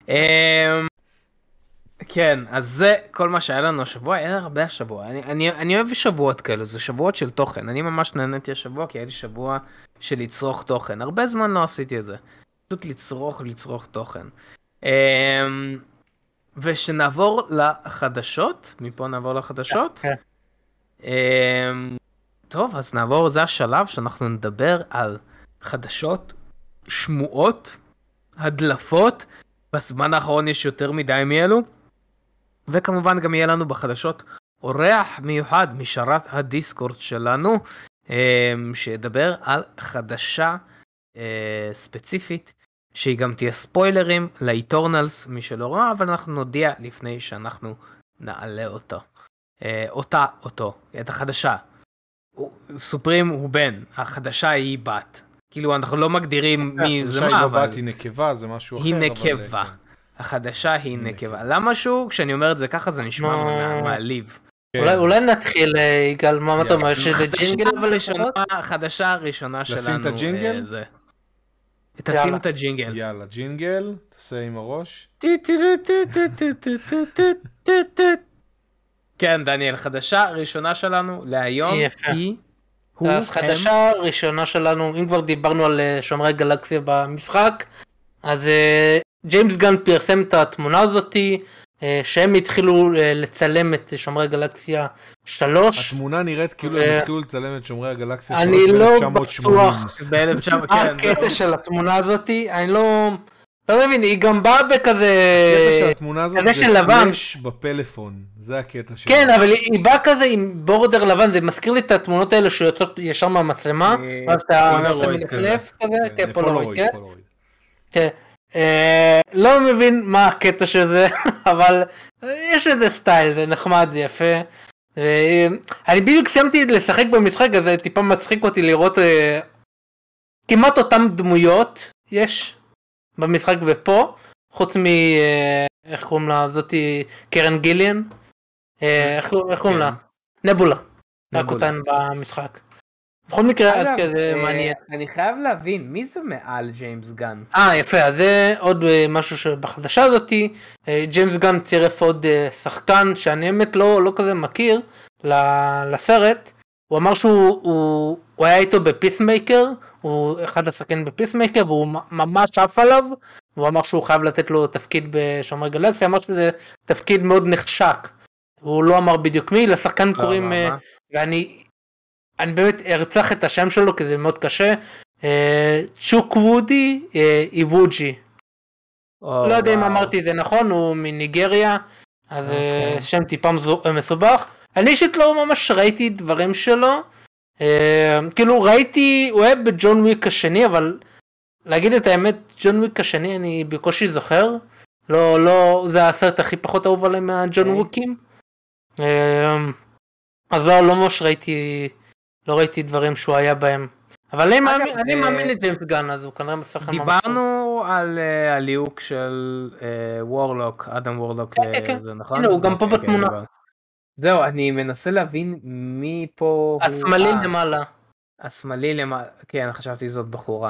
כן, אז זה כל מה שהיה לנו השבוע, היה הרבה השבוע. אני אוהב שבועות כאלו, זה שבועות של תוכן. אני ממש נהניתי השבוע, כי היה לי שבוע של לצרוך תוכן. הרבה זמן לא עשיתי את זה. פשוט לצרוך תוכן. ושנעבור לחדשות, מפה נעבור לחדשות. טוב, אז נעבור, זה השלב שאנחנו נדבר על חדשות, שמועות, הדלפות. בזמן האחרון יש יותר מדי מאלו. וכמובן גם יהיה לנו בחדשות אורח מיוחד משרת הדיסקורד שלנו, שידבר על חדשה ספציפית שהיא גם תהיה ספוילרים לאיטורנלס, מי שלא ראה, אבל אנחנו נודיע לפני שאנחנו נעלה אותו. את החדשה. סופרים הוא בן, החדשה היא בת. כאילו אנחנו לא מגדירים מי זה מה, אבל... אבל... היא נקבה, זה משהו אחר. היא נקבה. החדשה היא נקבה. למה שהוא, כשאני אומר את זה ככה, זה נשמע מעליב. אולי נתחיל, יגאל, מה אתה אומר? שזה ג'ינגל אבל לשנות? החדשה הראשונה שלנו. לשים את הג'ינגל? תשים את הג'ינגל. יאללה, ג'ינגל, תעשה עם הראש. כן, דניאל, חדשה ראשונה שלנו להיום היא... אז חדשה ראשונה שלנו, אם כבר דיברנו על שומרי גלקסיה במשחק, אז ג'יימס גן פרסם את התמונה הזאתי, שהם התחילו לצלם את שומרי גלקסיה 3. התמונה נראית כאילו הם התחילו לצלם את שומרי הגלקסיה 3 אני לא ב-1980. בטוח מה הקטע של התמונה הזאתי, אני לא מבין, היא גם באה בכזה... הקטע של התמונה הזאת זה פלאש בפלאפון, זה הקטע שלה. כן, אבל היא באה כזה עם בורדר לבן, זה מזכיר לי את התמונות האלה שיוצאות ישר מהמצלמה, ואז אתה מנפנף כזה, כן, פולרויד, כן. לא מבין מה הקטע של זה, אבל יש איזה סטייל, זה נחמד, זה יפה. אני בדיוק סיימתי לשחק במשחק הזה, טיפה מצחיק אותי לראות כמעט אותם דמויות יש במשחק ופה, חוץ מ... איך קוראים לה? זאתי קרן גיליאן? איך קוראים לה? נבולה. רק אותן במשחק. בכל מקרה, אז כזה מעניין. אני חייב להבין, מי זה מעל ג'יימס גן? יפה, אז זה עוד משהו שבחדשה הזאתי, ג'יימס גן צירף עוד שחקן, שאני האמת לא כזה מכיר, לסרט. הוא אמר שהוא היה איתו בפיסמייקר, הוא אחד השחקנים בפיסמייקר, והוא ממש עף עליו, והוא אמר שהוא חייב לתת לו תפקיד בשומרי גלקסיה, אמר שזה תפקיד מאוד נחשק. הוא לא אמר בדיוק מי, לשחקן קוראים, ואני באמת ארצח את השם שלו, כי זה מאוד קשה, צ'וק וודי איבוג'י. לא יודע אם אמרתי זה נכון, הוא מניגריה, אז שם טיפה מסובך. אני אישית לא ממש ראיתי דברים שלו, כאילו ראיתי, הוא היה בג'ון וויק השני, אבל להגיד את האמת, ג'ון וויק השני אני בקושי זוכר, לא, זה הסרט הכי פחות אהוב עליי מהג'ון וויקים, אז לא ממש לא ראיתי דברים שהוא היה בהם, אבל אני מאמין לג'יימס גן, אז הוא כנראה משחק ממש. דיברנו על הליהוק של וורלוק, אדם וורלוק, זה נכון? הנה, הוא גם פה בתמונה. זהו, אני מנסה להבין מי פה... השמאלי למעלה. השמאלי למעלה, כן, חשבתי זאת בחורה.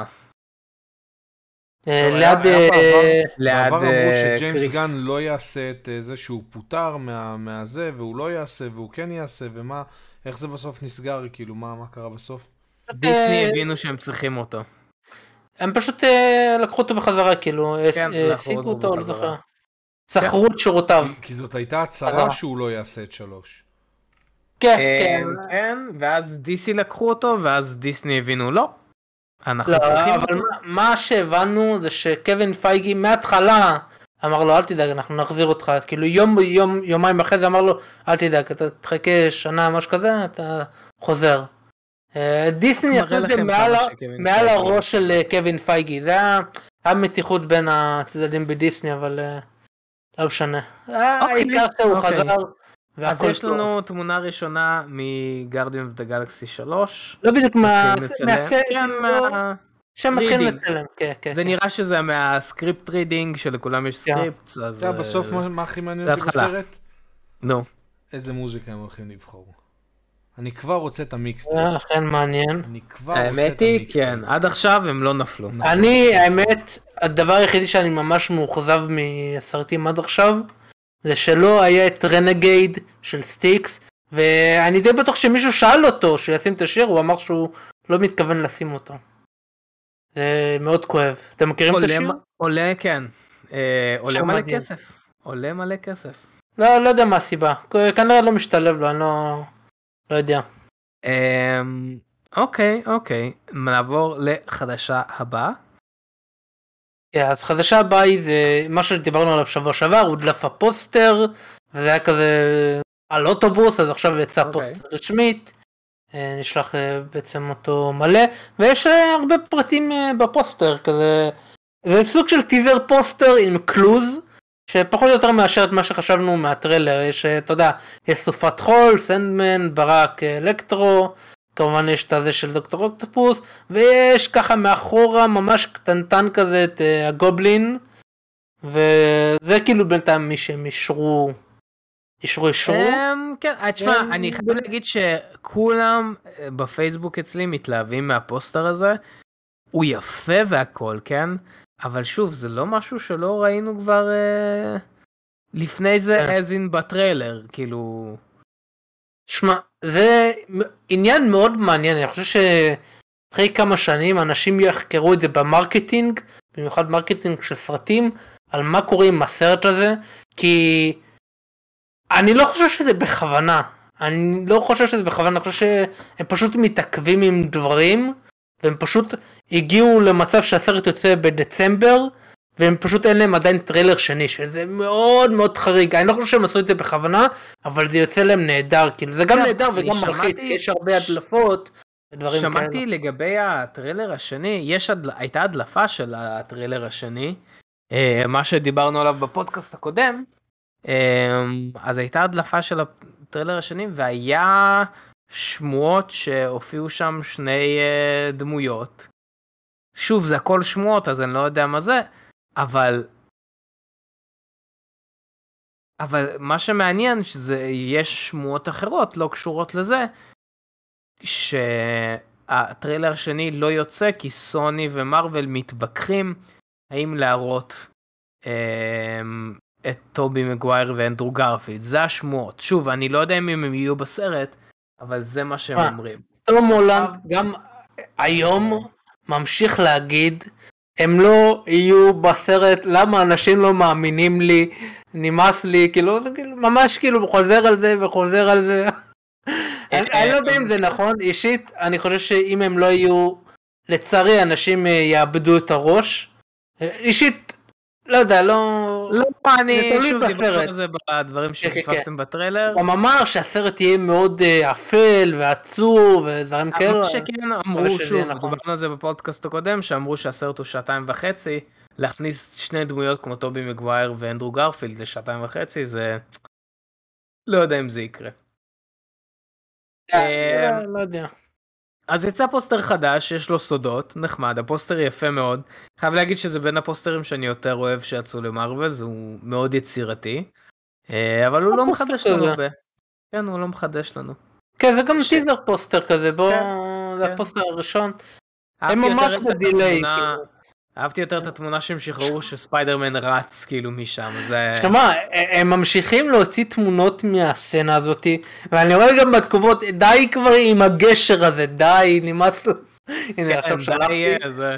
ליד... בעבר אמרו שג'יימס גן לא יעשה את זה שהוא פוטר מהזה, והוא לא יעשה, והוא כן יעשה, ומה, איך זה בסוף נסגר, כאילו, מה קרה בסוף? דיסני הבינו שהם צריכים אותו. הם פשוט לקחו אותו בחזרה, כאילו, העסיקו אותו, לא זוכר. שכרו את שורותיו. כי זאת הייתה הצהרה שהוא לא יעשה את 3. כן, ואז דיסי לקחו אותו, ואז דיסני הבינו לא. אנחנו צריכים אותו. אבל מה שהבנו זה שקווין פייגי מההתחלה אמר לו, אל תדאג, אנחנו נחזיר אותך. כאילו יומיים אחרי זה אמר לו, אל תדאג, אתה תחכה שנה, משהו כזה, אתה חוזר. דיסני עשו את זה מעל הראש של קווין פייגי. זה היה מתיחות בין הצדדים בדיסני, אבל... לא משנה. העיקר שהוא חזר. אז יש לנו תמונה ראשונה מגרדיאן אוף דה גלקסי 3. לא בדיוק שם מתחילים לצלם. זה נראה שזה מהסקריפט רידינג, שלכולם יש סקריפט. זה בסוף מה הכי מעניין אותי בסרט? נו. איזה מוזיקה הם הולכים לבחור. אני כבר רוצה את המיקסטר. זה אכן מעניין. האמת היא, כן, עד עכשיו הם לא נפלו. האמת, הדבר היחידי שאני ממש מאוכזב מהסרטים עד עכשיו, זה שלא היה את רנגייד של סטיקס, ואני די בטוח שמישהו שאל אותו שישים את השיר, הוא אמר שהוא לא מתכוון לשים אותו. זה מאוד כואב. אתם מכירים את השיר? עולה, כן. עולה מלא כסף. עולה מלא כסף. לא יודע מה הסיבה. כנראה לא משתלב לו, אני לא יודע. אוקיי. נעבור לחדשה הבאה. אז חדשה הבאה היא זה משהו שדיברנו עליו שבוע שעבר, הוא דלף הפוסטר, וזה היה כזה על אוטובוס, אז עכשיו יצא פוסטר רשמית, נשלח בעצם אותו מלא, ויש הרבה פרטים בפוסטר, כזה זה סוג של טיזר פוסטר עם קלוז, שפחות או יותר מאשר את מה שחשבנו מהטריילר. יש, אתה יודע, יש סופת חול, סנדמן, ברק אלקטרו, כמובן יש את הזה של דוקטור אוקטופוס, ויש ככה מאחורה ממש קטנטן כזה את הגובלין, וזה כאילו בינתיים מי שהם אישרו. כן, תשמע, אני חייב להגיד שכולם בפייסבוק אצלי מתלהבים מהפוסטר הזה, הוא יפה והכל, כן? אבל שוב, זה לא משהו שלא ראינו כבר לפני זה as in בטריילר, כאילו... שמע, זה עניין מאוד מעניין, אני חושב שאחרי כמה שנים אנשים יחקרו את זה במרקטינג, במיוחד מרקטינג של סרטים, על מה קורה עם הסרט הזה, כי אני לא חושב שזה בכוונה, אני חושב שהם פשוט מתעכבים עם דברים, והם פשוט הגיעו למצב שהסרט יוצא בדצמבר, והם פשוט אין להם עדיין טריילר שני, שזה מאוד מאוד חריג. אני לא חושב שהם עשו את זה בכוונה, אבל זה יוצא להם נהדר, כאילו זה גם נהדר וגם מלחיץ, כי יש הרבה הדלפות ודברים כאלה. שמעתי לגבי הטריילר השני, הייתה הדלפה של הטריילר השני, מה שדיברנו עליו בפודקאסט הקודם, אז הייתה הדלפה של הטריילר השני, והיה שמועות שהופיעו שם שני דמויות. שוב, זה הכל שמועות, אז אני לא יודע מה זה, אבל מה שמעניין יש שמועות אחרות לא קשורות לזה, שהטריילר השני לא יוצא כי סוני ומרוול מתווכחים האם להראות את טובי מגווייר ואנדרו גרפילד. זה השמועות. שוב, אני לא יודע אם הם יהיו בסרט, אבל זה מה שהם אומרים. תום הולנד גם היום ממשיך להגיד, הם לא יהיו בסרט, למה אנשים לא מאמינים לי, נמאס לי, כאילו, ממש כאילו חוזר על זה וחוזר על זה. אני לא יודע אם זה נכון, אישית, אני חושב שאם הם לא יהיו, לצערי אנשים יאבדו את הראש. אישית, לא יודע, לא... אני שוב דיברנו על זה בדברים שפספסתם בטריילר. הוא אמר שהסרט יהיה מאוד אפל ועצוב ודברים כאלו. אבל שכן אמרו שוב, דיברנו על זה בפודקאסט הקודם, שאמרו שהסרט הוא 2.5, להכניס שני דמויות כמו טובי מגווייר ואנדרו גרפילד ל2.5, זה... לא יודע אם זה יקרה. לא יודע. אז יצא פוסטר חדש, יש לו סודות, נחמד, הפוסטר יפה מאוד. חייב להגיד שזה בין הפוסטרים שאני יותר אוהב שיצאו למרוול, הוא מאוד יצירתי. אבל הוא לא מחדש לנו הרבה. כן, הוא לא מחדש לנו. כן, זה גם טיזר פוסטר כזה, בוא, זה הפוסטר הראשון. הם ממש בדיליי. אהבתי יותר את התמונה שהם שחררו שספיידרמן רץ כאילו משם. שמע, הם ממשיכים להוציא תמונות מהסצנה הזאת, ואני רואה גם בתגובות, די כבר עם הגשר הזה, די, נמאס לו. הנה עכשיו שלחתי.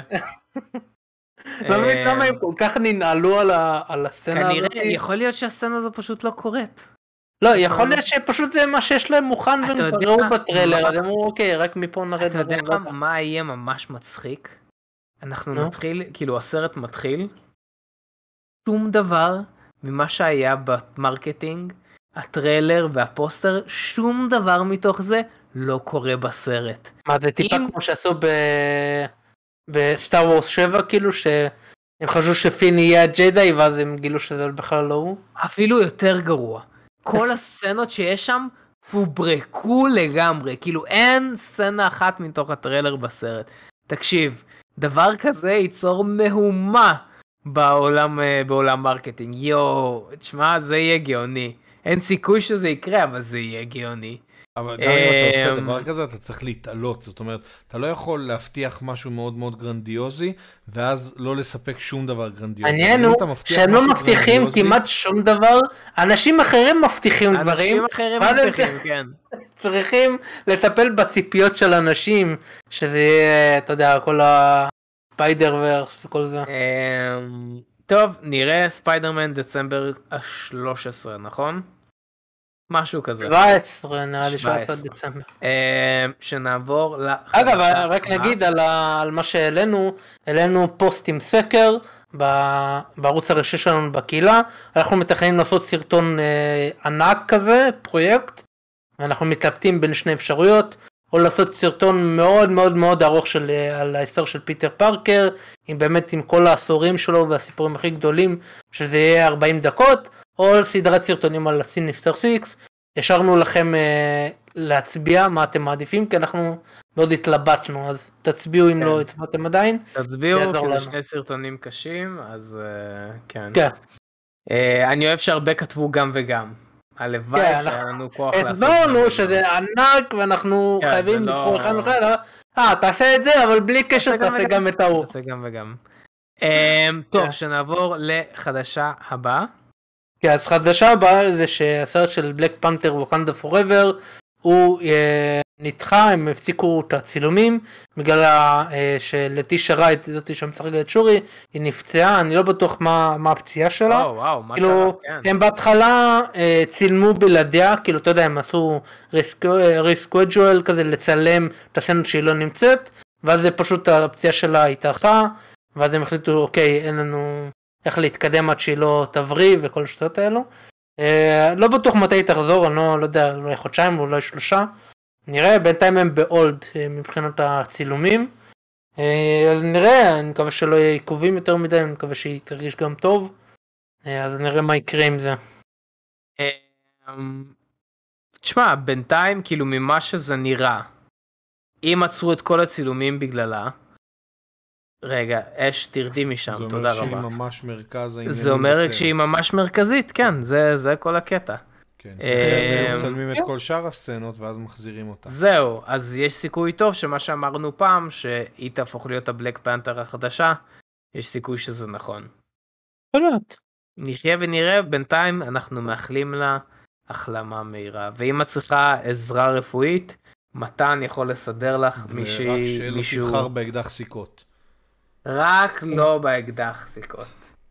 לא מבין למה הם כל כך ננעלו על הסצנה הזאת. כנראה, יכול להיות שהסצנה הזו פשוט לא קורית. לא, יכול להיות שפשוט זה מה שיש להם מוכן והם ראו בטריילר, אז אמרו אוקיי, רק מפה נרד. אתה יודע מה יהיה ממש מצחיק? אנחנו נתחיל, כאילו הסרט מתחיל, שום דבר ממה שהיה במרקטינג, הטריילר והפוסטר, שום דבר מתוך זה לא קורה בסרט. מה זה טיפה כמו שעשו בסטאר וורס 7, כאילו שהם חשבו שפין יהיה הג'די, ואז הם גילו שזה בכלל לא הוא? אפילו יותר גרוע. כל הסצנות שיש שם פוברקו לגמרי, כאילו אין סצנה אחת מתוך הטריילר בסרט. תקשיב, דבר כזה ייצור מהומה בעולם מרקטינג. תשמע, זה יהיה גאוני. אין סיכוי שזה יקרה, אבל זה יהיה גאוני. אבל גם אם אתה עושה דבר כזה, אתה צריך להתעלות. זאת אומרת, אתה לא יכול להבטיח משהו מאוד מאוד גרנדיוזי, ואז לא לספק שום דבר גרנדיוזי. העניין הוא שהם לא מבטיחים כמעט שום דבר, אנשים אחרים מבטיחים דברים. אנשים אחרים מבטיחים, כן. צריכים לטפל בציפיות של אנשים, שזה יהיה, אתה יודע, כל הספיידר ורס וכל זה. טוב, נראה ספיידרמן דצמבר 13, נכון? משהו כזה. 17, נראה לי 17 דצמבר. שנעבור אגב, רק נגיד על מה שהעלינו פוסט עם סקר בערוץ הראשי שלנו בקהילה. אנחנו מתכננים לעשות סרטון ענק כזה, פרויקט, ואנחנו מתלבטים בין שני אפשרויות, או לעשות סרטון מאוד מאוד מאוד ארוך על ההיסטוריה של פיטר פארקר, באמת עם כל העשורים שלו והסיפורים הכי גדולים, שזה יהיה 40 דקות, או סדרת סרטונים על סיניסטר 6. השארנו לכם להצביע מה אתם מעדיפים, כי אנחנו מאוד התלבטנו, אז תצביעו אם לא הצבעתם עדיין. תצביעו, כי זה שני סרטונים קשים, אז כן. כן. אני אוהב שהרבה כתבו גם וגם. הלוואי שהיה לנו כוח לעשות. הסברנו שזה ענק ואנחנו חייבים לבחור אחד אחד, תעשה את זה, אבל בלי קשר תעשה גם את ההוא. תעשה גם וגם. טוב, שנעבור לחדשה הבאה. כן, אז חדשה הבאה זה שהסרט של בלק פנתר ווקנדה פוראבר הוא נדחה, הם הפסיקו את הצילומים בגלל שלטישה רייט, זאתי שמשחקת את שורי, היא נפצעה, אני לא בטוח מה הפציעה שלה. וואו, מה כאילו, קרה? הם בהתחלה צילמו בלעדיה, כאילו אתה יודע, הם עשו ריסקווג'ואל כזה לצלם את הסצנות שהיא לא נמצאת, ואז זה פשוט הפציעה שלה התארכה, ואז הם החליטו אוקיי, אין לנו איך להתקדם עד שהיא לא תבריא וכל השטויות האלו. לא בטוח מתי היא תחזור, אני לא יודע, אולי חודשיים או אולי 3. נראה, בינתיים הם באולד מבחינת הצילומים. אז נראה, אני מקווה שלא יהיה עיכובים יותר מדי, אני מקווה שהיא תרגיש גם טוב. אז נראה מה יקרה עם זה. תשמע, בינתיים כאילו ממה שזה נראה, אם עצרו את כל הצילומים בגללה, רגע, אש תרדי משם, תודה רבה. זה אומר שהיא ממש מרכז העניינים. זה אומר שהיא ממש מרכזית, כן, זה כל הקטע. כן, הם מצלמים את כל שאר הסצנות ואז מחזירים אותה. זהו, אז יש סיכוי טוב שמה שאמרנו פעם, שהיא תהפוך להיות הבלק פנתר החדשה, יש סיכוי שזה נכון. באמת. נחיה ונראה, בינתיים אנחנו מאחלים לה החלמה מהירה, ואם את צריכה עזרה רפואית, מתן יכול לסדר לך מישהו... ורק שלא תבחר באקדח סיכות. רק לא באקדח סיכות.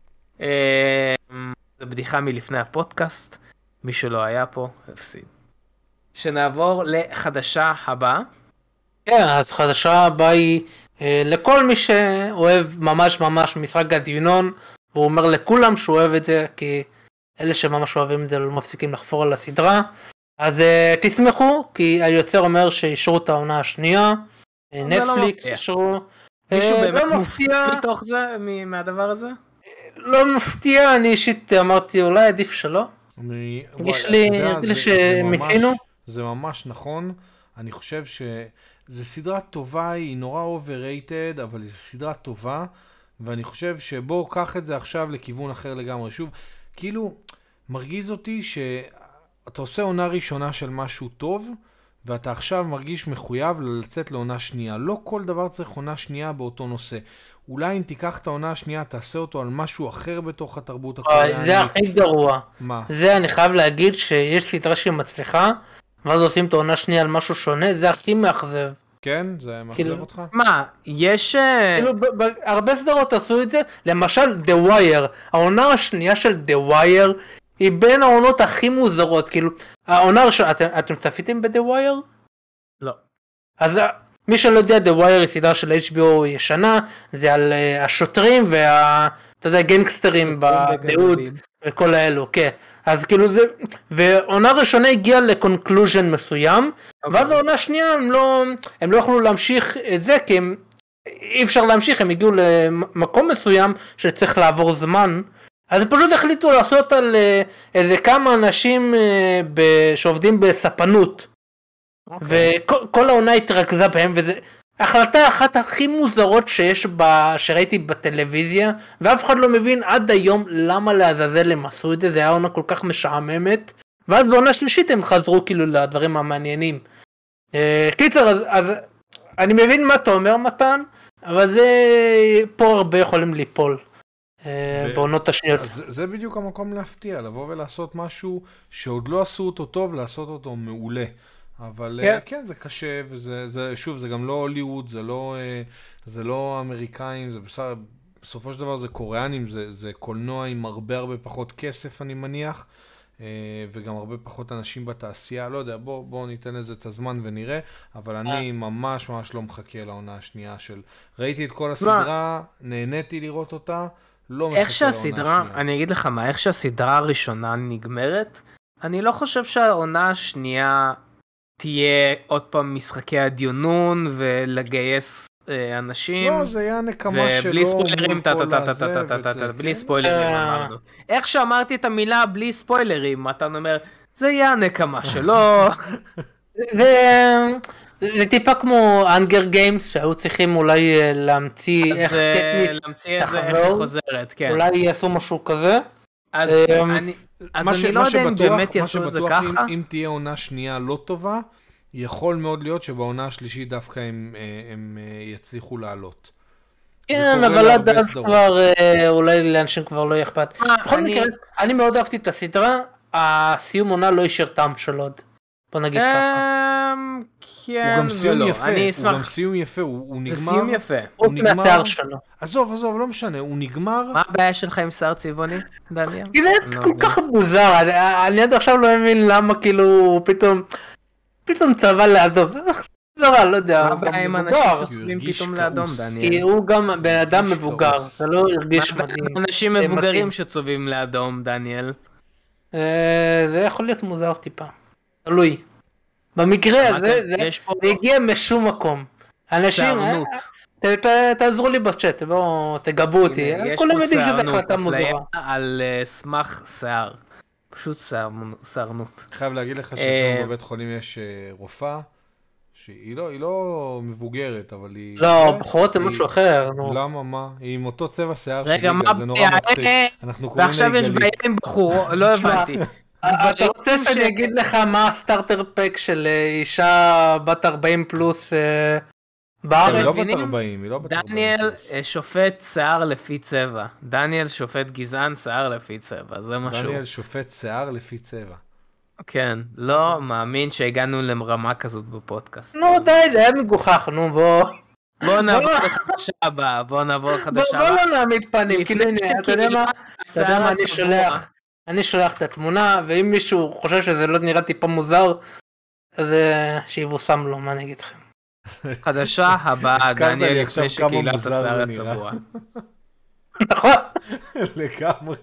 זו בדיחה מלפני הפודקאסט, מי שלא היה פה, הפסיד. שנעבור לחדשה הבאה. כן, אז חדשה הבאה היא לכל מי שאוהב ממש ממש משחק הדיונון, והוא אומר לכולם שהוא אוהב את זה, כי אלה שממש אוהבים את זה לא מפסיקים לחפור על הסדרה. אז תשמחו, כי היוצר אומר שאישרו את העונה השנייה, נטפליקס אישרו. מישהו באמת מופתיע מתוך זה, מהדבר הזה? לא מפתיע, אני אישית אמרתי אולי עדיף שלא. יש לי שמיצינו. זה ממש נכון, אני חושב שזה סדרה טובה, היא נורא overrated, אבל זו סדרה טובה, ואני חושב שבוא קח את זה עכשיו לכיוון אחר לגמרי. שוב, כאילו מרגיז אותי שאתה עושה עונה ראשונה של משהו טוב, ואתה עכשיו מרגיש מחויב לצאת לעונה שנייה. לא כל דבר צריך עונה שנייה באותו נושא. אולי אם תיקח את העונה השנייה, תעשה אותו על משהו אחר בתוך התרבות הקוריאנית. זה הכי גרוע. מה? זה אני חייב להגיד שיש סדרה שהיא מצליחה, ואז עושים את העונה השנייה על משהו שונה, זה הכי מאכזב. כן? זה מאכזב אותך? מה? יש... כאילו, הרבה סדרות עשו את זה. למשל, The Wire. העונה השנייה של The Wire היא בין העונות הכי מוזרות. כאילו, העונה הראשונה, אתם צפיתם ב-The Wire? לא. אז מי שלא יודע, The Wire היא סדרה של HBO ישנה, זה על השוטרים אתה יודע, גנגסטרים בדעות וכל האלו, כן. אז כאילו זה, ועונה ראשונה הגיעה לקונקלוז'ן מסוים, ואז העונה שנייה הם לא יכלו להמשיך את זה, כי אי אפשר להמשיך, הם הגיעו למקום מסוים שצריך לעבור זמן, אז פשוט החליטו לעשות על איזה כמה אנשים שעובדים בספנות, וכל העונה התרכזה בהם, וזה החלטה אחת הכי מוזרות שראיתי בטלוויזיה, ואף אחד לא מבין עד היום למה לעזאזל הם עשו את זה, זה היה עונה כל כך משעממת, ואז בעונה שלישית הם חזרו כאילו לדברים המעניינים. קיצר, אז אני מבין מה אתה אומר מתן, אבל זה פה הרבה יכולים ליפול בעונות השניות. זה בדיוק המקום להפתיע, לבוא ולעשות משהו שעוד לא עשו אותו טוב, לעשות אותו מעולה. אבל כן, זה קשה, ושוב, זה גם לא הוליווד, זה לא אמריקאים, בסופו של דבר זה קוריאנים, זה קולנוע עם הרבה פחות כסף, אני מניח, וגם הרבה פחות אנשים בתעשייה, לא יודע, בואו ניתן לזה את הזמן ונראה, אבל אני ממש לא מחכה לעונה השנייה של, ראיתי את כל הסדרה, נהניתי לראות אותה, לא מחכה לעונה השנייה. אני אגיד לך מה, איך שהסדרה הראשונה נגמרת, אני לא חושב שהעונה השנייה תהיה עוד פעם משחקי הדיונון ולגייס אנשים. לא, זה היה נקמה שלו. ובלי ספוילרים, בלי ספוילרים כן. אמרנו. איך שאמרתי את המילה בלי ספוילרים, אתה אומר, זה יהיה הנקמה שלו. זה טיפה כמו אנגר גיימס, שהיו צריכים אולי להמציא איך להמציא את זה, איך היא חוזרת, כן. אולי יעשו משהו כזה. אז אני לא יודע אם באמת יעשו את זה ככה. אם תהיה עונה שנייה לא טובה, יכול מאוד להיות שבעונה השלישית דווקא הם יצליחו לעלות. כן, אבל עד אז כבר, אולי לאנשים כבר לא יהיה אכפת. בכל מקרה, אני מאוד אהבתי את הסדרה, הסיום עונה לא יישאר טעם של עוד. בוא נגיד ככה. הוא גם סיום יפה, הוא גם סיום יפה, הוא נגמר. זה סיום יפה. חוץ מהשיער שלו. עזוב, לא משנה, הוא נגמר. מה הבעיה שלך עם שיער צבעוני, דניאל? כי זה כל כך מוזר, אני עד עכשיו לא מבין למה כאילו פתאום צבע לאדום. זרה, לא יודע. מה הבעיה עם אנשים שצבעים פתאום לאדום, דניאל? כי הוא גם בן אדם מבוגר, זה לא הרגיש מדהים. אנשים מבוגרים שצובעים לאדום, דניאל. זה יכול להיות מוזר טיפה. תלוי. במקרה הזה, זה הגיע משום מקום. אנשים, תעזרו לי בצ'אט, בואו תגבו אותי. כולם יודעים שזו החלטה מוזרה. על סמך שיער. פשוט שערנות. חייב להגיד לך שאצלנו בבית חולים יש רופאה, שהיא לא מבוגרת, אבל היא... לא, בחורות זה משהו אחר. למה, מה? היא עם אותו צבע שיער רגע, שלי, מה? זה נורא מצחיק. ועכשיו יש בעיה עם בחור, לא הבנתי. אתה רוצה שאני אגיד לך מה הסטארטר פק של אישה בת 40 פלוס בארץ? היא לא בת 40, היא לא בת 40. דניאל שופט שיער לפי צבע. דניאל שופט גזען שיער לפי צבע, זה משהו. דניאל שופט שיער לפי צבע. כן, לא מאמין שהגענו לרמה כזאת בפודקאסט. נו די, זה היה מגוחך, נו בוא נעבור לחדשה הבאה, בוא לא נעמיד פנים, כאילו אתה יודע מה, אני שולח את התמונה, ואם מישהו חושב שזה לא נראה טיפה מוזר, אז שיבוסם לו, מה אני אגיד לכם. חדשה הבאה, דניאל, לפני שקהילת השיער הצבוע. נכון. לגמרי.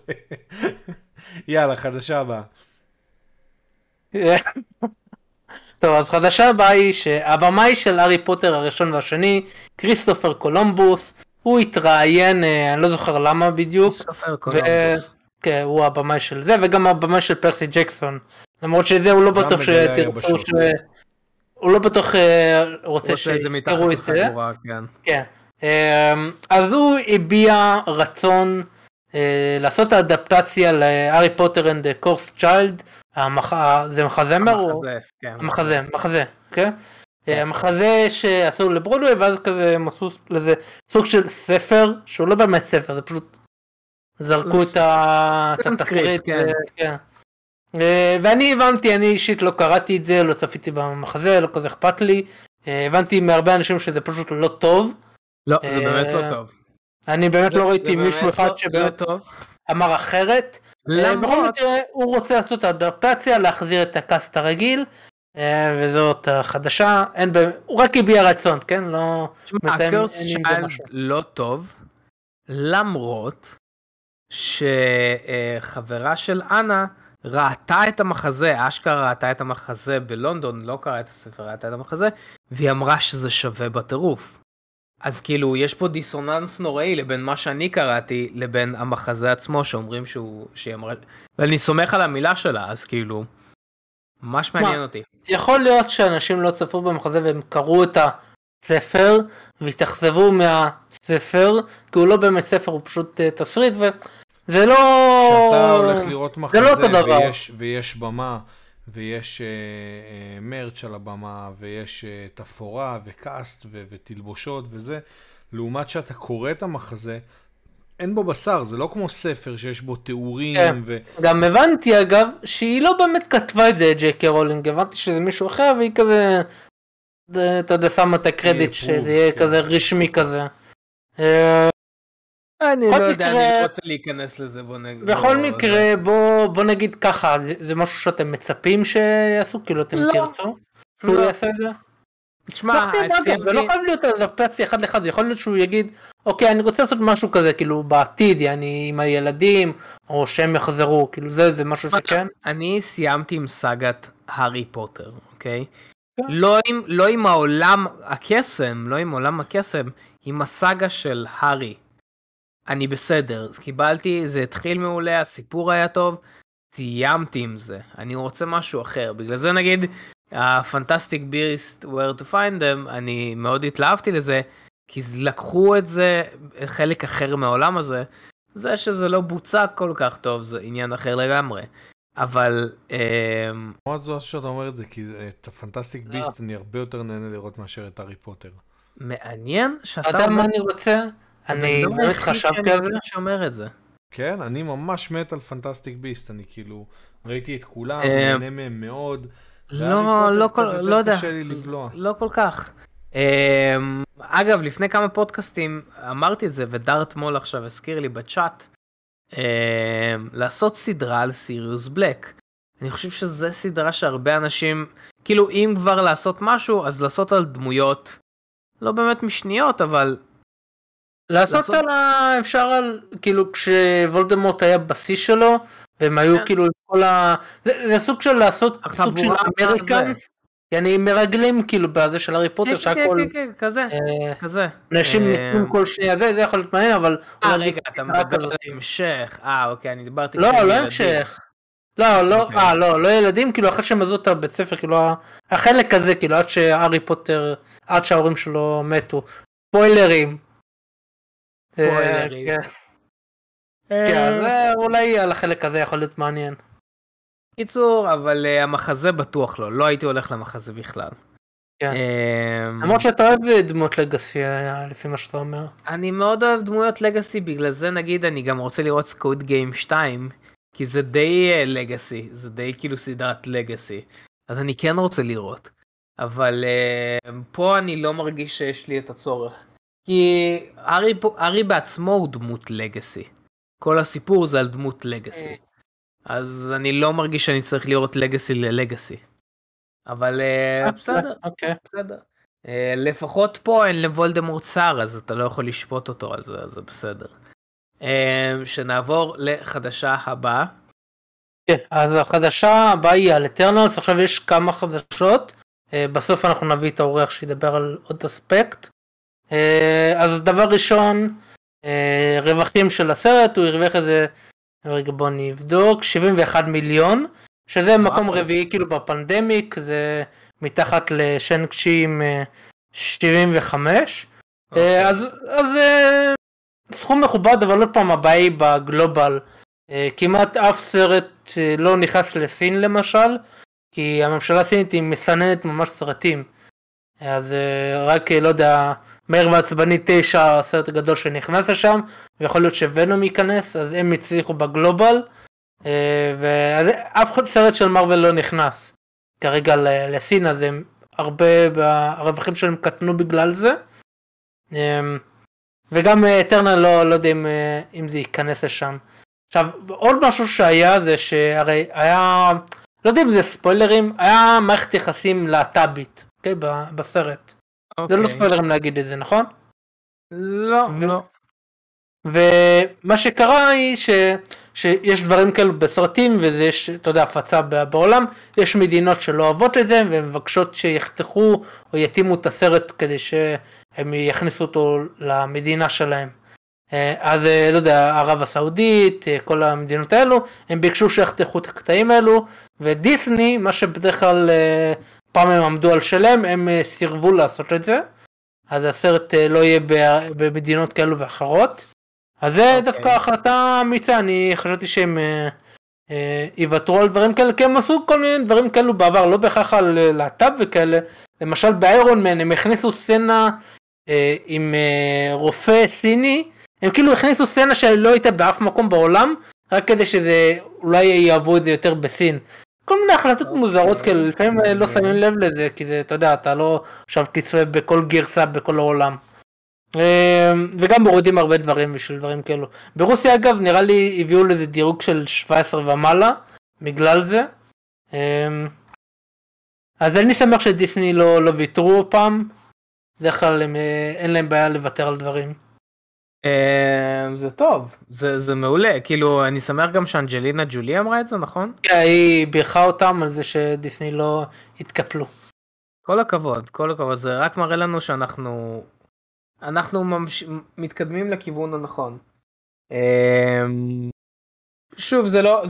יאללה, חדשה הבאה. טוב, אז חדשה הבאה היא שהבמאי של הארי פוטר הראשון והשני, כריסטופר קולומבוס, הוא התראיין, אני לא זוכר למה בדיוק. כריסטופר קולומבוס. כן, הוא הבמאי של זה, וגם הבמאי של פרסי ג'קסון. למרות שזה הוא לא בטוח שתרצו הוא לא בטוח רוצה שיזכרו את זה. כן. אז הוא הביע רצון לעשות האדפטציה להארי פוטר and the Cursed Child, זה מחזמר? מחזה, כן? המחזה שעשו לברודווי, ואז כזה הם עשו לזה סוג של ספר, שהוא לא באמת ספר, זה פשוט זרקו את התסריט. ואני הבנתי, אני אישית לא קראתי את זה, לא צפיתי במחזה, לא כזה אכפת לי, הבנתי מהרבה אנשים שזה פשוט לא טוב. לא, זה באמת לא טוב. אני באמת לא ראיתי מישהו אחד שבאמת אמר אחרת. בכל מקרה הוא רוצה לעשות אדפטציה, להחזיר את הקאסט הרגיל, וזאת חדשה, הוא רק הביע רצון, כן? לא... הקורס שיילד לא טוב, למרות שחברה של אנה ראתה את המחזה, אשכרה ראתה את המחזה בלונדון, לא קראה את הספר, ראתה את המחזה, והיא אמרה שזה שווה בטירוף. אז כאילו יש פה דיסוננס נוראי לבין מה שאני קראתי לבין המחזה עצמו שאומרים שהיא אמרה, ואני סומך על המילה שלה, אז כאילו ממש מעניין אותי. יכול להיות שאנשים לא צפו במחזה והם קראו את הספר והתאכזבו מהספר, כי הוא לא באמת ספר, הוא פשוט תסריט, וזה לא... כשאתה הולך לראות מחזה ויש במה ויש מרץ' על הבמה, ויש תפאורה וקאסט ותלבושות וזה, לעומת שאתה קורא את המחזה, אין בו בשר, זה לא כמו ספר שיש בו תיאורים. כן. גם הבנתי אגב, שהיא לא באמת כתבה את זה, ג'יי רולינג, הבנתי שזה מישהו אחר, והיא כזה, אתה יודע, שמה את הקרדיט, שזה יהיה כזה רשמי כזה. אני לא יודע, אני לא רוצה להיכנס לזה, בוא נגיד. בכל מקרה, בוא נגיד ככה, זה משהו שאתם מצפים שיעשו, כאילו אתם תרצו? שהוא יעשה את זה? תשמע, זה לא חייב להיות אדפטציה אחד לאחד, יכול להיות שהוא יגיד, אוקיי, אני רוצה לעשות משהו כזה, כאילו בעתיד, אני עם הילדים, או שהם יחזרו, כאילו זה משהו שכן. אני סיימתי עם סאגת הארי פוטר, אוקיי? לא עם העולם הקסם, לא עם עולם הקסם, עם הסאגה של הארי. אני בסדר, קיבלתי, זה התחיל מעולה, הסיפור היה טוב, סיימתי עם זה, אני רוצה משהו אחר, בגלל זה נגיד, ה-Fantastic Beasts Where to Find Them, אני מאוד התלהבתי לזה, כי לקחו את זה חלק אחר מהעולם הזה, זה שזה לא בוצע כל כך טוב, זה עניין אחר לגמרי, אבל... מה זו שאתה אומר את זה, כי את הפנטסטיק ביסט אני הרבה יותר נהנה לראות מאשר את הארי פוטר. מעניין שאתה... אתה יודע מה אני רוצה? אני באמת חשבתי על זה. שאומר את זה. כן, אני ממש מת על פנטסטיק ביסט, אני כאילו ראיתי את כולם, נהנה מהם מאוד. לא יודע, קשה לי לבלוע. לא כל כך. אגב, לפני כמה פודקאסטים אמרתי את זה, ודארט מול עכשיו הזכיר לי בצ'אט, לעשות סדרה על סיריוס בלק. אני חושב שזה סדרה שהרבה אנשים, כאילו אם כבר לעשות משהו, אז לעשות על דמויות, לא באמת משניות, אבל... לעשות על אפשר על, כאילו כשוולדמורט היה בשיא שלו, והם היו כאילו כל ה... זה סוג של לעשות סוג של אמריקאנס, יעני מרגלים כאילו בזה של הארי פוטר, שהכל... כן, כזה. אנשים נתנים כל שנייה, זה יכול להיות מעניין, אבל... רגע, אתה מדבר על המשך. אוקיי, אני דיברתי... לא המשך. לא ילדים, כאילו אחרי שהם עזו את הבית ספר, כאילו החלק הזה, כאילו עד שהארי פוטר, עד שההורים שלו מתו. ספוילרים. כן, אולי על החלק הזה יכול להיות מעניין. קיצור, אבל המחזה בטוח לא הייתי הולך למחזה בכלל. למרות שאתה אוהב דמות לגאסי, לפי מה שאתה אומר. אני מאוד אוהב דמויות לגאסי, בגלל זה נגיד אני גם רוצה לראות סקוויד גיים 2, כי זה די לגאסי, זה די כאילו סדרת לגאסי, אז אני כן רוצה לראות. אבל פה אני לא מרגיש שיש לי את הצורך. כי ארי בעצמו הוא דמות לגאסי. כל הסיפור זה על דמות לגאסי. אז אני לא מרגיש שאני צריך לראות לגאסי ללגאסי. אבל בסדר. בסדר. לפחות פה אין לוולדמורט שר, אז אתה לא יכול לשפוט אותו על זה, אז זה בסדר. שנעבור לחדשה הבאה. כן, אז החדשה הבאה היא על אטרנלס, עכשיו יש כמה חדשות. בסוף אנחנו נביא את האורח שידבר על עוד אספקט. אז דבר ראשון, רווחים של הסרט, הוא הרוויח איזה, רגע בוא נבדוק, 71 מיליון, שזה מקום רביעי כאילו בפנדמיק, זה מתחת לשנקשי עם 75, אז סכום מכובד, אבל עוד פעם הבעיה היא בגלובל, כמעט אף סרט לא נכנס לסין למשל, כי הממשלה הסינית היא מסננת ממש סרטים, אז רק לא יודע, מהר ועצבני 9 הסרט הגדול שנכנס לשם, ויכול להיות שוונום ייכנס, אז הם הצליחו בגלובל, ואף סרט של מרוול לא נכנס כרגע לסין, אז הם הרבה, הרווחים שלהם קטנו בגלל זה, וגם אטרנל לא יודע אם זה ייכנס לשם. עכשיו, עוד משהו שהיה זה שהרי היה, לא יודע אם זה ספוילרים, היה מערכת יחסים להט"בית, אוקיי, בסרט. זה לא ספוילרים להגיד את זה, נכון? לא. ומה שקרה היא שיש דברים כאלו בסרטים, ויש, אתה יודע, הפצה בעולם, יש מדינות שלא אוהבות את זה, והן מבקשות שיחתכו או יתאימו את הסרט כדי שהם יכניסו אותו למדינה שלהם. אז לא יודע, ערב הסעודית, כל המדינות האלו, הם ביקשו שיחתכו את הקטעים האלו, ודיסני, מה שבדרך כלל פעם הם עמדו על שלם, הם סירבו לעשות את זה, אז הסרט לא יהיה במדינות כאלו ואחרות. אז זה דווקא החלטה אמיצה, אני חשבתי שהם יוותרו על דברים כאלה, כי הם עשו כל מיני דברים כאלו בעבר, לא בהכרח על להט"ב וכאלה, למשל באיירון מן הם הכניסו סצנה עם רופא סיני, הם כאילו הכניסו סצנה שלא הייתה באף מקום בעולם, רק כדי שזה אולי יאהבו את זה יותר בסין. כל מיני החלטות מוזרות כאלה, לפעמים לא שמים לב לזה, כי זה, אתה יודע, אתה לא עכשיו תצפה בכל גרסה בכל העולם. וגם מורידים הרבה דברים בשביל דברים כאלו. ברוסיה אגב נראה לי הביאו לזה דירוג של 17 ומעלה, בגלל זה. אז אני שמח שדיסני לא ויתרו פעם, בדרך כלל אין להם בעיה לוותר על דברים. זה טוב, זה מעולה, כאילו אני שמח גם שאנג'לינה ג'ולי אמרה את זה, נכון? היא בירכה אותם על זה שדיסני לא התקפלו. כל הכבוד, כל הכבוד, זה רק מראה לנו שאנחנו מתקדמים לכיוון הנכון. שוב,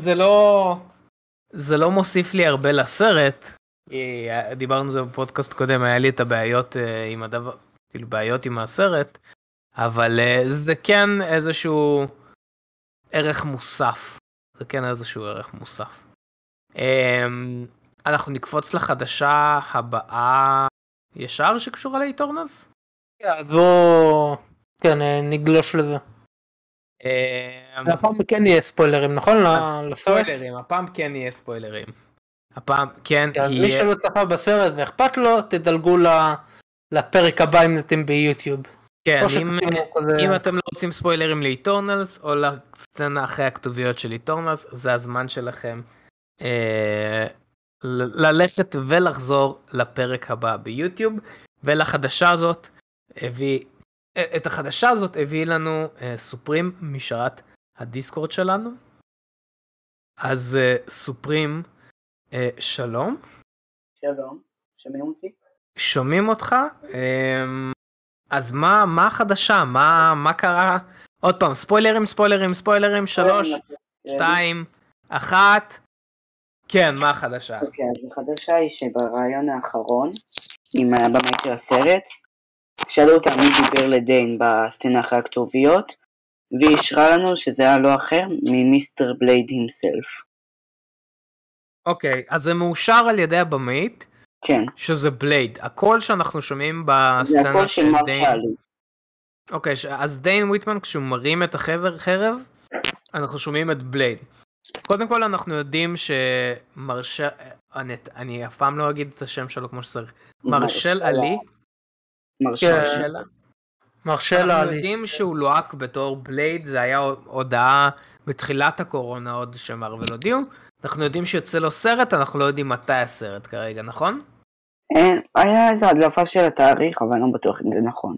זה לא מוסיף לי הרבה לסרט, דיברנו על זה בפודקאסט קודם, היה לי את הבעיות עם הדבר, כאילו בעיות עם הסרט, אבל זה כן איזשהו ערך מוסף, זה כן איזשהו ערך מוסף. אנחנו נקפוץ לחדשה הבאה ישר שקשורה לאיטורנלס? אז בואו, כן, נגלוש לזה. הפעם כן יהיה ספוילרים, נכון? ספוילרים, הפעם כן יהיה ספוילרים. הפעם כן יהיה... מי שלא צפה בסרט ואכפת לו, תדלגו לפרק הבא אם אתם ביוטיוב. כן, אם אתם לא רוצים ספוילרים לאיטורנלס, או לסצנה אחרי הכתוביות של איטורנלס, זה הזמן שלכם ללכת ולחזור לפרק הבא ביוטיוב, ולחדשה הזאת את החדשה הזאת הביא לנו סופרים משרת הדיסקורד שלנו. אז סופרים, שלום. שלום, שומעים אותי? שומעים אותך. אז מה החדשה? מה קרה? עוד פעם, ספוילרים, 3, 2, 1. כן, מה החדשה? אוקיי, אז החדשה היא שברעיון האחרון, עם הבמאי של הסרט, שאלו אותה מי דיבר לדיין בסצנה אחרי הכתוביות, והיא אישרה לנו שזה היה לא אחר ממיסטר בלייד הימסלף. אוקיי, אז זה מאושר על ידי הבמאית, כן. שזה בלייד. הקול שאנחנו שומעים בסצנה של דיין. זה הקול של מרשלי. אוקיי, אז דיין וויטמן כשהוא מרים את החרב, אנחנו שומעים את בלייד. קודם כל אנחנו יודעים אני אף פעם לא אגיד את השם שלו כמו שצריך. מרשל עלי. מרשל עלי. אנחנו יודעים שהוא לוהק בתור בלייד, זה היה הודעה בתחילת הקורונה עוד שמרוול הודיעו. אנחנו יודעים שיוצא לו סרט, אנחנו לא יודעים מתי הסרט כרגע, נכון? היה איזו הדלפה של התאריך, אבל אני לא בטוח אם זה נכון.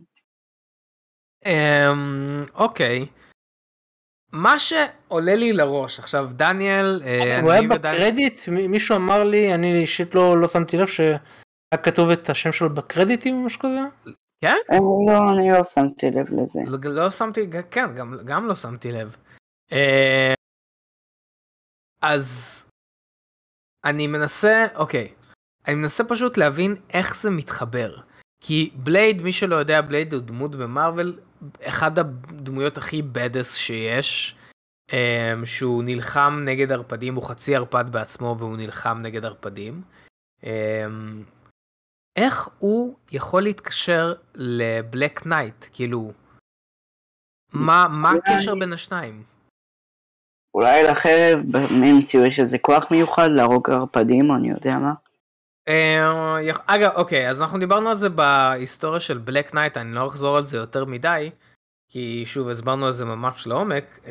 אוקיי. מה שעולה לי לראש, עכשיו דניאל... הוא היה בקרדיט, מישהו אמר לי, אני אישית לא שמתי לב שהיה כתוב את השם שלו בקרדיטים או משהו כזה? כן? לא, אני לא שמתי לב לזה. לא שמתי, כן, גם לא שמתי לב. אז אני מנסה, אוקיי, אני מנסה פשוט להבין איך זה מתחבר. כי בלייד, מי שלא יודע, בלייד הוא דמות במרוול, אחד הדמויות הכי בדס שיש, שהוא נלחם נגד ערפדים, הוא חצי ערפד בעצמו והוא נלחם נגד ערפדים. איך הוא יכול להתקשר לבלק נייט? כאילו, מה הקשר בין השניים? אולי לחרב ב-MCU יש איזה כוח מיוחד להרוג ערפדים, או אני יודע מה. אגב, אוקיי, אז אנחנו דיברנו על זה בהיסטוריה של בלק נייט, אני לא אחזור על זה יותר מדי, כי שוב הסברנו על זה ממש לעומק,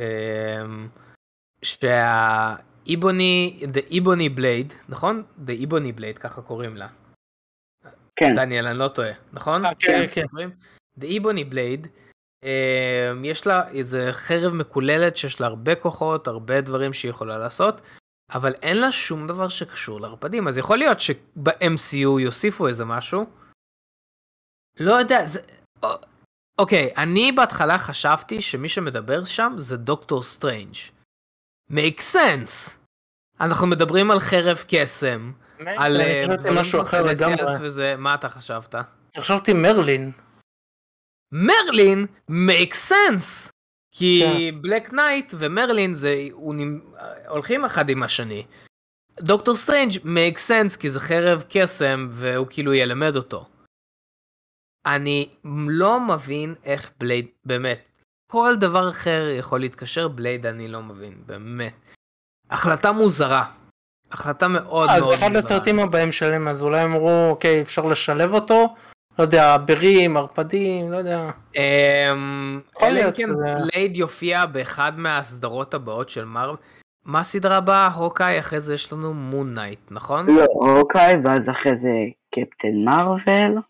שהאיבוני, The Ebony Blade, נכון? The Ebony Blade, ככה קוראים לה. כן. דניאל, אני לא טועה, נכון? כן, כן. The Ebony Blade, יש לה איזה חרב מקוללת שיש לה הרבה כוחות, הרבה דברים שהיא יכולה לעשות, אבל אין לה שום דבר שקשור לערפדים, אז יכול להיות שב-MCU יוסיפו איזה משהו. לא יודע, אוקיי, אני בהתחלה חשבתי שמי שמדבר שם זה דוקטור סטרנג'. make sense. אנחנו מדברים על חרב קסם, על משהו אחר לגמרי. וזה, מה אתה חשבת? חשבתי מרלין. מרלין make sense. כי בלק נייט ומרלין הולכים אחד עם השני. דוקטור סטרנג' make sense כי זה חרב קסם והוא כאילו ילמד אותו. אני לא מבין איך בלייד, באמת, כל דבר אחר יכול להתקשר, בלייד אני לא מבין, באמת. החלטה מוזרה. החלטה מאוד מאוד מוזרה. אחד הסרטים הבאים שלהם, אז אולי אמרו, אוקיי, אפשר לשלב אותו, לא יודע, ברים, ערפדים, לא יודע. אלא כן, בלייד יופיע באחד מהסדרות הבאות של מרוויל. מה הסדרה הבאה? הוקאי, אחרי זה יש לנו מון נייט, נכון? לא, הוקאי, ואז אחרי זה קפטן מרוול.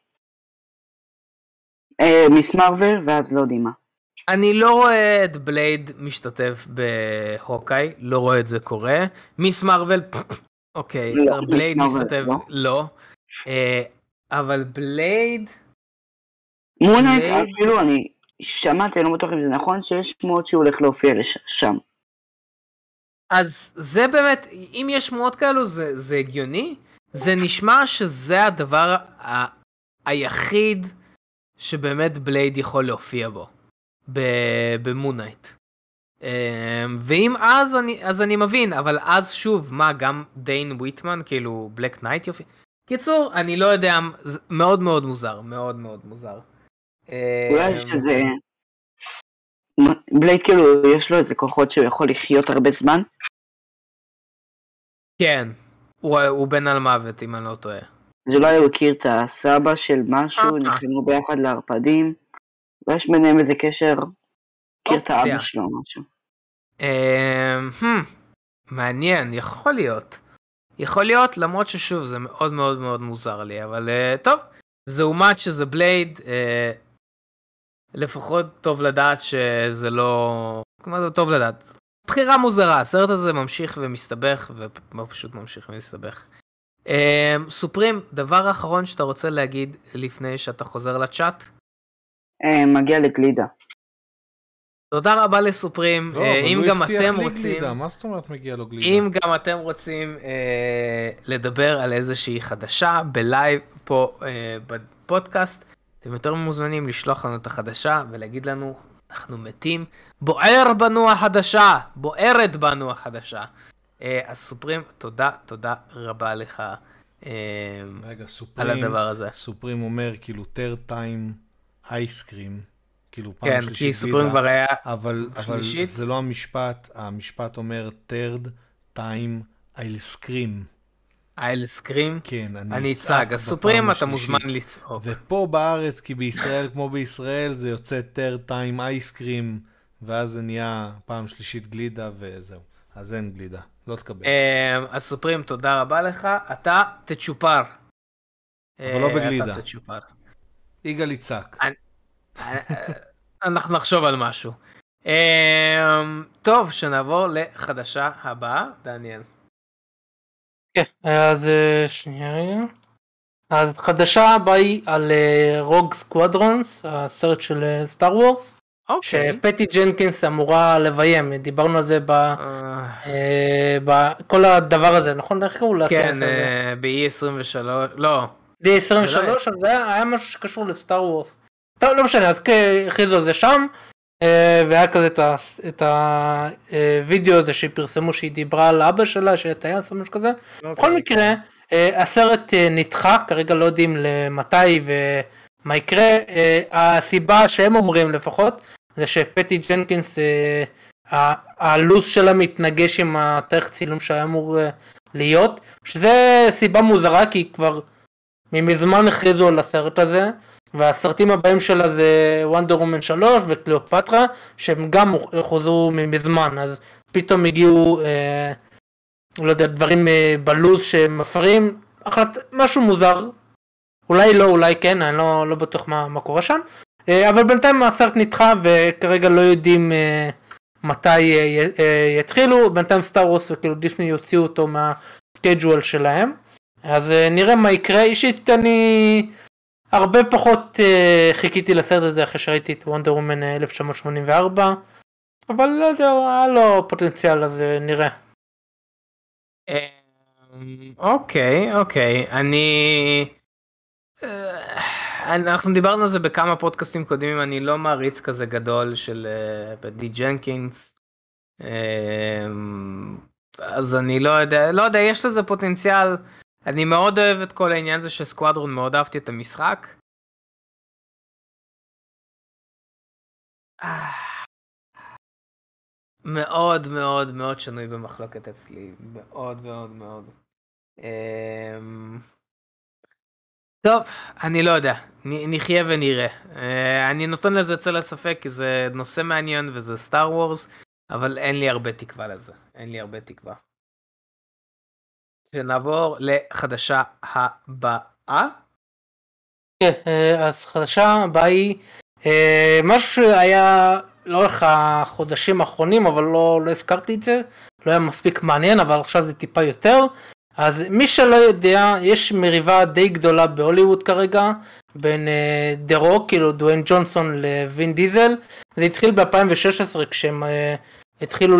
מיס מרוול, ואז לא יודעים מה. אני לא רואה את בלייד משתתף בהוקאי, לא רואה את זה קורה. מיס מרוול, אוקיי, בלייד משתתף, לא. אבל בלייד... מונייט אפילו אני שמעתי, לא בטוח אם זה נכון, שיש שמועות שהוא הולך להופיע שם. אז זה באמת, אם יש שמועות כאלו, זה הגיוני. זה נשמע שזה הדבר היחיד שבאמת בלייד יכול להופיע בו, במונייט. ואם אז אני מבין, אבל אז שוב, מה, גם דיין וויטמן, כאילו בלק נייט יופיע? קיצור, אני לא יודע, מאוד מאוד מוזר, מאוד מאוד מוזר. אולי שזה... בלייד כאילו יש לו איזה כוחות שהוא יכול לחיות הרבה זמן? כן, הוא בן על מוות אם אני לא טועה. אז אולי הוא הכיר את הסבא של משהו, נלחמו ביחד לערפדים, ויש ביניהם איזה קשר, הכיר את האבא שלו או משהו. מעניין, יכול להיות. יכול להיות, למרות ששוב זה מאוד מאוד מאוד מוזר לי, אבל טוב, זה אומת שזה בלייד, לפחות טוב לדעת שזה לא... כלומר זה טוב לדעת. בחירה מוזרה, הסרט הזה ממשיך ומסתבך, ופשוט ממשיך ומסתבך. סופרים, דבר אחרון שאתה רוצה להגיד לפני שאתה חוזר לצ'אט? מגיע לגלידה. תודה רבה לסופרים. לא, אבל אם הוא גם הבטיח אתם לי רוצים... גלידה, מה זאת אומרת מגיע לו גלידה? אם גם אתם רוצים לדבר על איזושהי חדשה בלייב פה בפודקאסט, אתם יותר מוזמנים לשלוח לנו את החדשה ולהגיד לנו, אנחנו מתים, בוערת בנו החדשה. אז סופרים, תודה רבה לך רגע, על הדבר הזה. סופרים אומר כאילו third time ice cream, כאילו פעם כן, שלישית כי סופרים כבר היה אבל שלישית. זה לא המשפט, המשפט אומר third time I'll scream. I'll scream? כן, אני אצעק, הסופרים אתה מוזמן לצעוק. ופה בארץ, כי בישראל כמו בישראל, זה יוצא third time ice cream, ואז זה נהיה פעם שלישית גלידה וזהו. אז אין גלידה, לא תקבל. הסופרים, תודה רבה לך, אתה תצ'ופר. אבל לא בגלידה. אתה תצ'ופר. יגאל יצעק. אנחנו נחשוב על משהו. טוב, שנעבור לחדשה הבאה, דניאל. כן, אז שנייה רגע. אז חדשה הבאה היא על רוג סקוואדרונס, הסרט של סטאר וורס. שפטי ג'נקינס אמורה לביים, דיברנו על זה בכל הדבר הזה, נכון? איך קראו לה? כן, ב-E23, לא. ב-E23, אבל זה היה משהו שקשור לסטאר וורס. טוב, לא משנה, אז הכריזו על זה שם, והיה כזה את הווידאו הזה שפרסמו שהיא דיברה על אבא שלה, שטייס או משהו כזה. בכל מקרה, הסרט נדחה, כרגע לא יודעים למתי ומה יקרה. הסיבה שהם אומרים לפחות, זה שפטי ג'נקינס, הלו"ז שלה מתנגש עם התאריך צילום שהיה אמור להיות, שזה סיבה מוזרה, כי כבר ממזמן הכריזו על הסרט הזה, והסרטים הבאים שלה זה וונדר וומן 3 וקליאופטרה, שהם גם חוזרו ממזמן, אז פתאום הגיעו, לא יודע, דברים בלוז שמפרים, משהו מוזר, אולי לא, אולי כן, אני לא בטוח מה קורה שם, אבל בינתיים הסרט נדחה, וכרגע לא יודעים מתי יתחילו, בינתיים סטאר וורס וכאילו דיסני יוציאו אותו מהסקייג'ואל שלהם, אז נראה מה יקרה. אישית אני הרבה פחות חיכיתי לסרט הזה אחרי שראיתי את וונדר וומן 1984, אבל לא יודע, היה לו פוטנציאל, אז נראה. אוקיי, אנחנו דיברנו על זה בכמה פודקאסטים קודמים, אני לא מעריץ כזה גדול של פטי ג'נקינס, אז אני לא יודע, יש לזה פוטנציאל. אני מאוד אוהב את כל העניין הזה של סקוואדרון, מאוד אהבתי את המשחק. מאוד מאוד מאוד שנוי במחלוקת אצלי, מאוד מאוד מאוד. טוב, אני לא יודע, נחיה ונראה. אני נותן לזה צל הספק כי זה נושא מעניין וזה סטאר וורס, אבל אין לי הרבה תקווה לזה, אין לי הרבה תקווה. שנעבור לחדשה הבאה. כן, אז חדשה הבאה היא משהו שהיה לאורך החודשים האחרונים, אבל לא הזכרתי את זה, לא היה מספיק מעניין, אבל עכשיו זה טיפה יותר. אז מי שלא יודע, יש מריבה די גדולה בהוליווד כרגע, בין דה רוק, כאילו דוויין ג'ונסון לווין דיזל. זה התחיל ב-2016 כשהם התחילו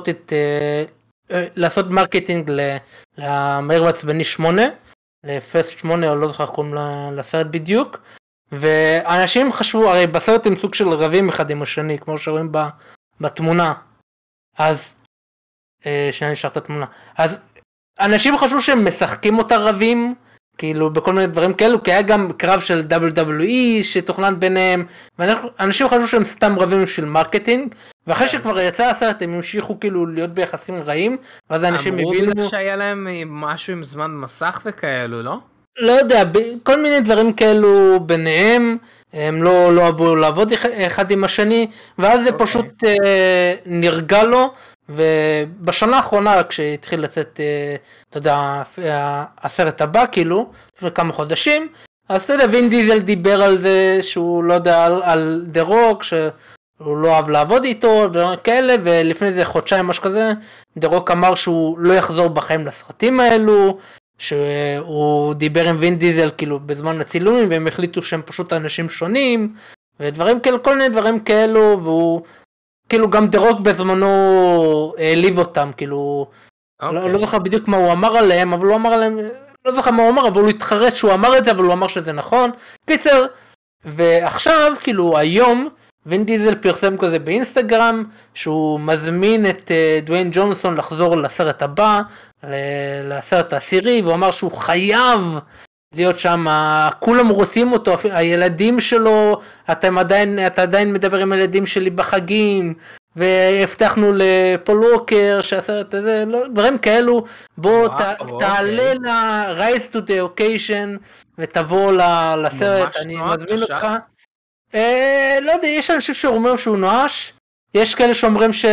לעשות מרקטינג למהיר ועצבני 8, לפסט 8, או לא זוכר איך קוראים לסרט בדיוק. ואנשים חשבו, הרי בסרט הם סוג של רבים אחד עם השני, כמו שרואים בתמונה. אז, שאני נשאר את התמונה. אז אנשים חשבו שהם משחקים אותה רבים, כאילו בכל מיני דברים כאלו, כי היה גם קרב של WWE שתוכנן ביניהם, ואנשים חשבו שהם סתם רבים של מרקטינג, ואחרי שכבר יצא הסרט הם המשיכו כאילו להיות ביחסים רעים, ואז אנשים הבינו... אמרו בגלל שהיה להם משהו עם זמן מסך וכאלו, לא? לא יודע, כל מיני דברים כאלו ביניהם, הם לא אהבו לעבוד אחד עם השני, ואז זה פשוט נרגע לו, ובשנה האחרונה כשהתחיל לצאת, אתה יודע, הסרט הבא כאילו, לפני כמה חודשים, אז אתה יודע, וין דיזל דיבר על זה שהוא לא יודע, על דה רוק, שהוא לא אוהב לעבוד איתו, וכאלה, ולפני זה חודשיים משהו כזה, דה רוק אמר שהוא לא יחזור בחיים לסרטים האלו, שהוא דיבר עם וין דיזל כאילו בזמן הצילומים, והם החליטו שהם פשוט אנשים שונים, ודברים כאלו, כל מיני דברים כאלו, והוא כאילו גם דה רוק בזמנו העליב אותם, כאילו, לא זוכר בדיוק מה הוא אמר עליהם, אבל הוא אמר עליהם, לא זוכר מה הוא אמר, אבל הוא התחרט שהוא אמר את זה, אבל הוא אמר שזה נכון. קיצר, ועכשיו, כאילו, היום, וין דיזל פרסם כזה באינסטגרם, שהוא מזמין את דוויין ג'ונסון לחזור לסרט הבא, לסרט העשירי, והוא אמר שהוא חייב להיות שם, כולם רוצים אותו, הילדים שלו, אתה עדיין מדבר עם הילדים שלי בחגים, והבטחנו לפול ווקר שהסרט הזה, דברים כאלו, בוא תעלה ל-Rise to the Occasion, ותבוא לסרט, אני מזמין אותך. לא יודע, יש אנשים שאומרים שהוא נואש, יש כאלה שאומרים שהוא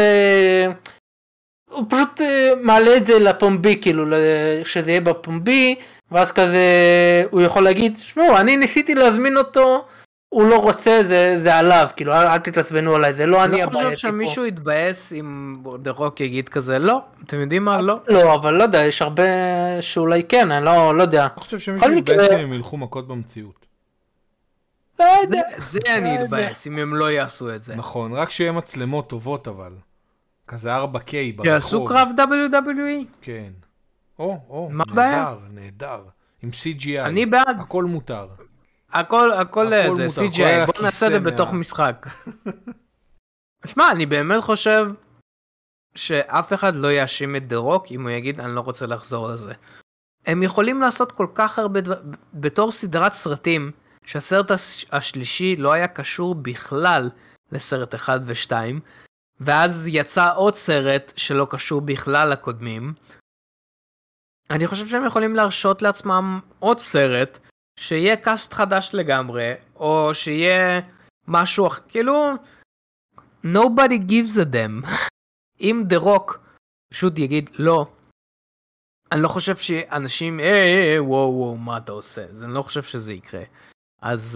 פשוט מעלה את זה לפומבי, כאילו, שזה יהיה בפומבי, ואז כזה הוא יכול להגיד, שמעו, אני ניסיתי להזמין אותו, הוא לא רוצה, זה עליו, כאילו, אל תתעצבנו עליי, זה לא אני הבעייתי פה. לא חושב שמישהו יתבאס אם דה רוק יגיד כזה, לא, אתם יודעים מה, לא. לא, אבל לא יודע, יש הרבה שאולי כן, אני לא יודע. אני חושב שמישהו יתבאס אם הם ילכו מכות במציאות. לא יודע. זה אני אתבאס אם הם לא יעשו את זה. נכון, רק שיהיה מצלמות טובות אבל. כזה 4K ברחוב. שיעשו קרב WWE? כן. מה הבעיה? נהדר. עם CGI. אני בעד. הכל מותר. הכל זה CGI, בוא נעשה את זה בתוך משחק. שמע, אני באמת חושב שאף אחד לא יאשים את דה רוק אם הוא יגיד אני לא רוצה לחזור לזה. הם יכולים לעשות כל כך הרבה בתור סדרת סרטים, שהסרט השלישי לא היה קשור בכלל לסרט 1 ו-2, ואז יצא עוד סרט שלא קשור בכלל לקודמים. אני חושב שהם יכולים להרשות לעצמם עוד סרט, שיהיה קאסט חדש לגמרי, או שיהיה משהו אחר, כאילו, nobody gives a damn. אם דה רוק פשוט יגיד לא, אני לא חושב שאנשים, וואו, מה אתה עושה? אני לא חושב שזה יקרה. אז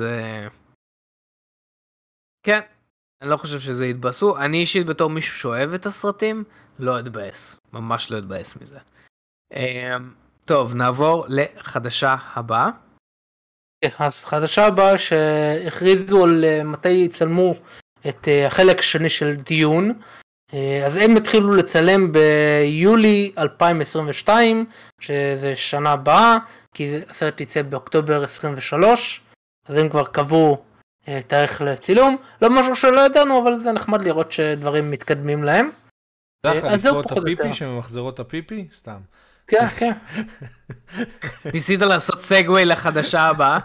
כן, אני לא חושב שזה יתבאסו. אני אישית בתור מישהו שאוהב את הסרטים, לא אתבאס. ממש לא אתבאס מזה. טוב, נעבור לחדשה הבאה. אז חדשה הבאה שהכריזו על מתי יצלמו את החלק השני של דיון. אז הם התחילו לצלם ביולי 2022, שזה שנה הבאה, כי הסרט יצא באוקטובר 23, אז הם כבר קבעו תאריך לצילום. לא משהו שלא ידענו, אבל זה נחמד לראות שדברים מתקדמים להם. זה חליפות הפיפי שממחזרות הפיפי? סתם. כן, כן. ניסית לעשות סגווי לחדשה הבאה?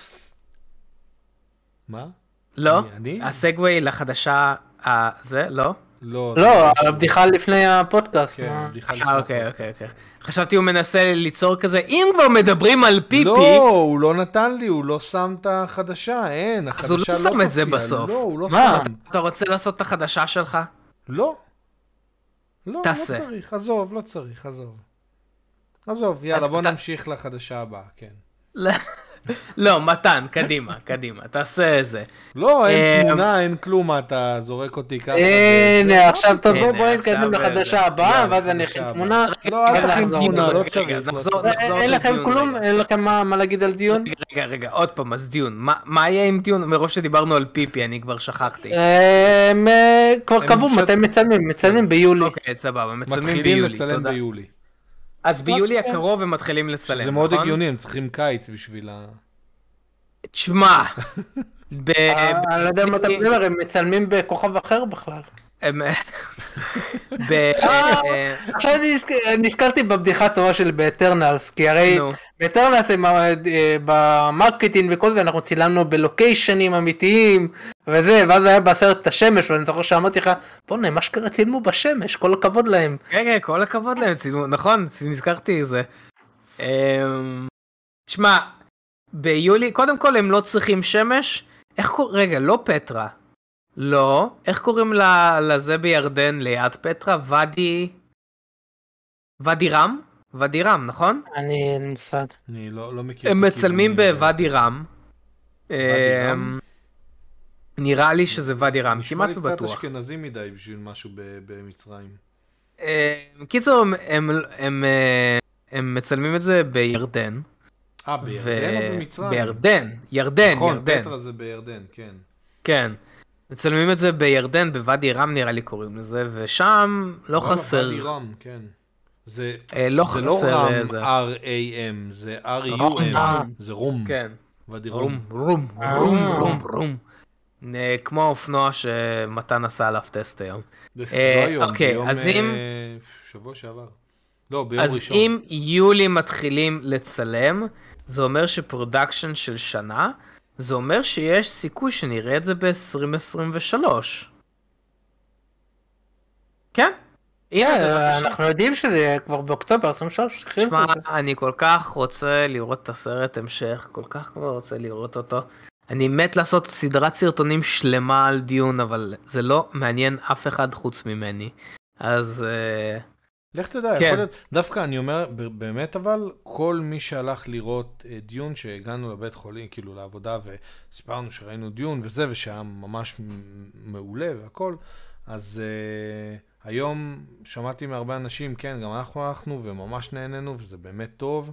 מה? לא? הסגווי לחדשה זה? לא? לא, הבדיחה לפני הפודקאסט. אוקיי. חשבתי הוא מנסה ליצור כזה, אם כבר מדברים על פיפי... לא, הוא לא נתן לי, הוא לא שם את החדשה, אין, החדשה לא תופיע. אז הוא לא שם את זה בסוף. לא, הוא לא שם. אתה רוצה לעשות את החדשה שלך? לא. לא צריך, עזוב, לא צריך, עזוב. יאללה, בוא נמשיך לחדשה הבאה, כן. לא, מתן, קדימה, תעשה זה. לא, אין תמונה, אין כלום, אתה זורק אותי ככה. הנה, עכשיו טוב, הנה, בוא נתקדם עכשיו לחדשה הבאה, ואז אני אכין תמונה. לא, אל תכין תמונה, לא רגע, צריך. נחזור אין לכם לדיון כלום? רגע. אין לכם מה להגיד על דיון? רגע, עוד פעם, אז דיון. מה יהיה עם דיון? מרוב שדיברנו על פיפי, אני כבר שכחתי. הם כבר קבעו מתי מצלמים ביולי. אוקיי, סבבה, מצלמים מתחילים ביולי, לצלם תודה. ביולי. אז ביולי הקרוב הם מתחילים לצלם, נכון? שזה מאוד הגיוני, הם צריכים קיץ בשביל ה... תשמע, אני לא יודע מה אתה מדבר, הם מצלמים בכוכב אחר בכלל. עכשיו נזכרתי בבדיחה טובה של באטרנלס, כי הרי נו. באטרנלס במרקטינג וכל זה אנחנו צילמנו בלוקיישנים אמיתיים וזה, ואז היה בסרט השמש, ואני זוכר שאמרתי לך, בוא'נה, מה שקרה צילמו בשמש, כל הכבוד להם. כן, כל הכבוד להם, נכון, נזכרתי זה. תשמע, ביולי, קודם כל הם לא צריכים שמש, רגע, לא פטרה. לא, איך קוראים לזה בירדן ליד פטרה? ואדי רם? ואדי רם, נכון? אני מושג. אני לא מכיר. הם מצלמים בוואדי רם. רם? נראה לי שזה ואדי רם, נשמע כמעט לי קצת ובטוח. אשכנזי מדי בשביל משהו במצרים. קיצור, הם מצלמים את זה בירדן. בירדן או במצרים? ירדן. נכון, פטרה זה בירדן, כן. כן. מצלמים את זה בירדן, בוואדי רם נראה לי קוראים לזה, ושם לא חסר. ואדי רם, כן. זה לא זה לא חסר רם איזה. R-A-M, זה R-U-M, זה רום. כן. ואדי רום. רום. כמו האופנוע שמתן עשה עליו טסט היום. לא היום, אוקיי, ביום אז אם... שבוע שעבר. לא, ביום אז ראשון. אם יולי מתחילים לצלם, זה אומר שפרודקשן של שנה, זה אומר שיש סיכוי שנראה את זה ב-2023. כן? אנחנו יודעים שזה כבר באוקטובר 23. תשמע, אני כל כך רוצה לראות את הסרט המשך, כל כך כבר רוצה לראות אותו. אני מת לעשות סדרת סרטונים שלמה על דיון, אבל זה לא מעניין אף אחד חוץ ממני. אז... לך תדע, כן. יכול להיות, דווקא אני אומר, באמת אבל, כל מי שהלך לראות דיון, שהגענו לבית חולים, כאילו לעבודה, וסיפרנו שראינו דיון וזה, ושהיה ממש מעולה והכל, אז היום שמעתי מהרבה אנשים, כן, גם אנחנו הלכנו, וממש נהנינו, וזה באמת טוב,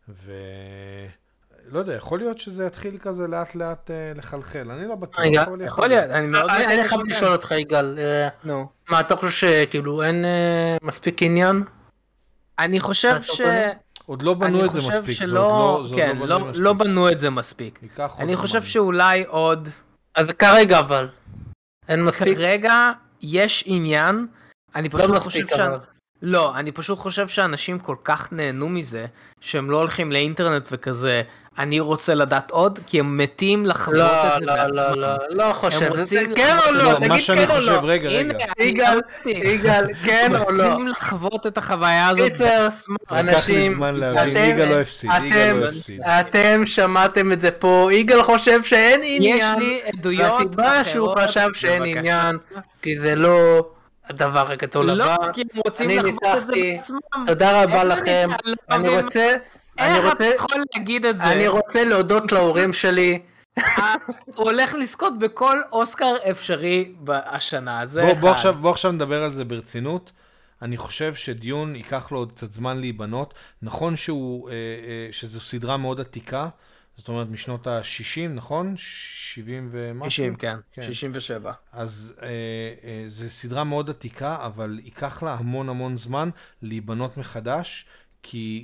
לא יודע, יכול להיות שזה יתחיל כזה לאט לאט לחלחל, אני לא בטוח. יכול להיות, אני מאוד... אני חייב לשאול אותך יגאל, מה אתה חושב שכאילו אין מספיק עניין? אני חושב ש... עוד לא בנו את זה מספיק, כן, לא בנו את זה מספיק. אני חושב שאולי עוד... אז כרגע אבל, אין מספיק? כרגע יש עניין, אני פשוט חושב לא, אני פשוט חושב שאנשים כל כך נהנו מזה, שהם לא הולכים לאינטרנט וכזה, אני רוצה לדעת עוד, כי הם מתים לחוות את זה בעצמם. לא חושב, זה כן או לא, תגיד מה שאני כן או חושב, לא. רגע. יגאל, כן או לא. רוצים לחוות את החוויה הזאת בעצמם. לקח לי זמן להבין, יגאל לא הפסיד. אתם שמעתם את זה פה, יגאל חושב שאין עניין. יש לי עדויות אחרות. והסיבה שהוא חשב שאין עניין, כי זה לא... הדבר הגדול הבא. לא, כי הם רוצים לחוות את זה בעצמם. תודה רבה לכם. אני רוצה... איך אתה יכול להגיד את זה? אני רוצה להודות להורים שלי. הוא הולך לזכות בכל אוסקר אפשרי השנה. זה אחד. בוא עכשיו נדבר על זה ברצינות. אני חושב שדיון ייקח לו עוד קצת זמן להיבנות. נכון שזו סדרה מאוד עתיקה. זאת אומרת, משנות ה-60, נכון? 70 ומשהו? 60, כן. 67. אז זו סדרה מאוד עתיקה, אבל ייקח לה המון זמן להיבנות מחדש, כי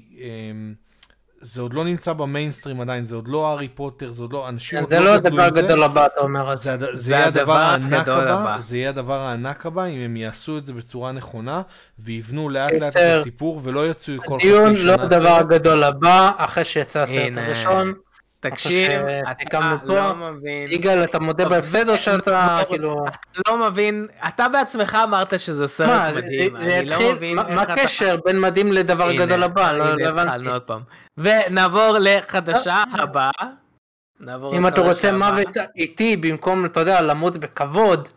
זה עוד לא נמצא במיינסטרים עדיין, זה עוד לא הארי פוטר, זה עוד לא, אנשים עוד לא גדלו עם זה. זה לא הדבר הגדול הבא, אתה אומר. זה יהיה הדבר הענק הבא, זה יהיה הדבר הענק הבא, אם הם יעשו את זה בצורה נכונה, ויבנו לאט לאט את הסיפור, ולא יצאו כל חצי שנה. הדיון לא הדבר הגדול הבא, אחרי שיצא הסרט הראשון. תקשיב, אתה לא מבין. יגאל, אתה מודה בהפסד או שאתה כאילו... אתה לא מבין, אתה בעצמך אמרת שזה סרט מדהים, אני לא מבין. מה הקשר בין מדהים לדבר גדול הבא? הנה, התחלנו עוד פעם. ונעבור לחדשה הבאה. אם אתה רוצה מוות איתי, במקום, אתה יודע, למות בכבוד.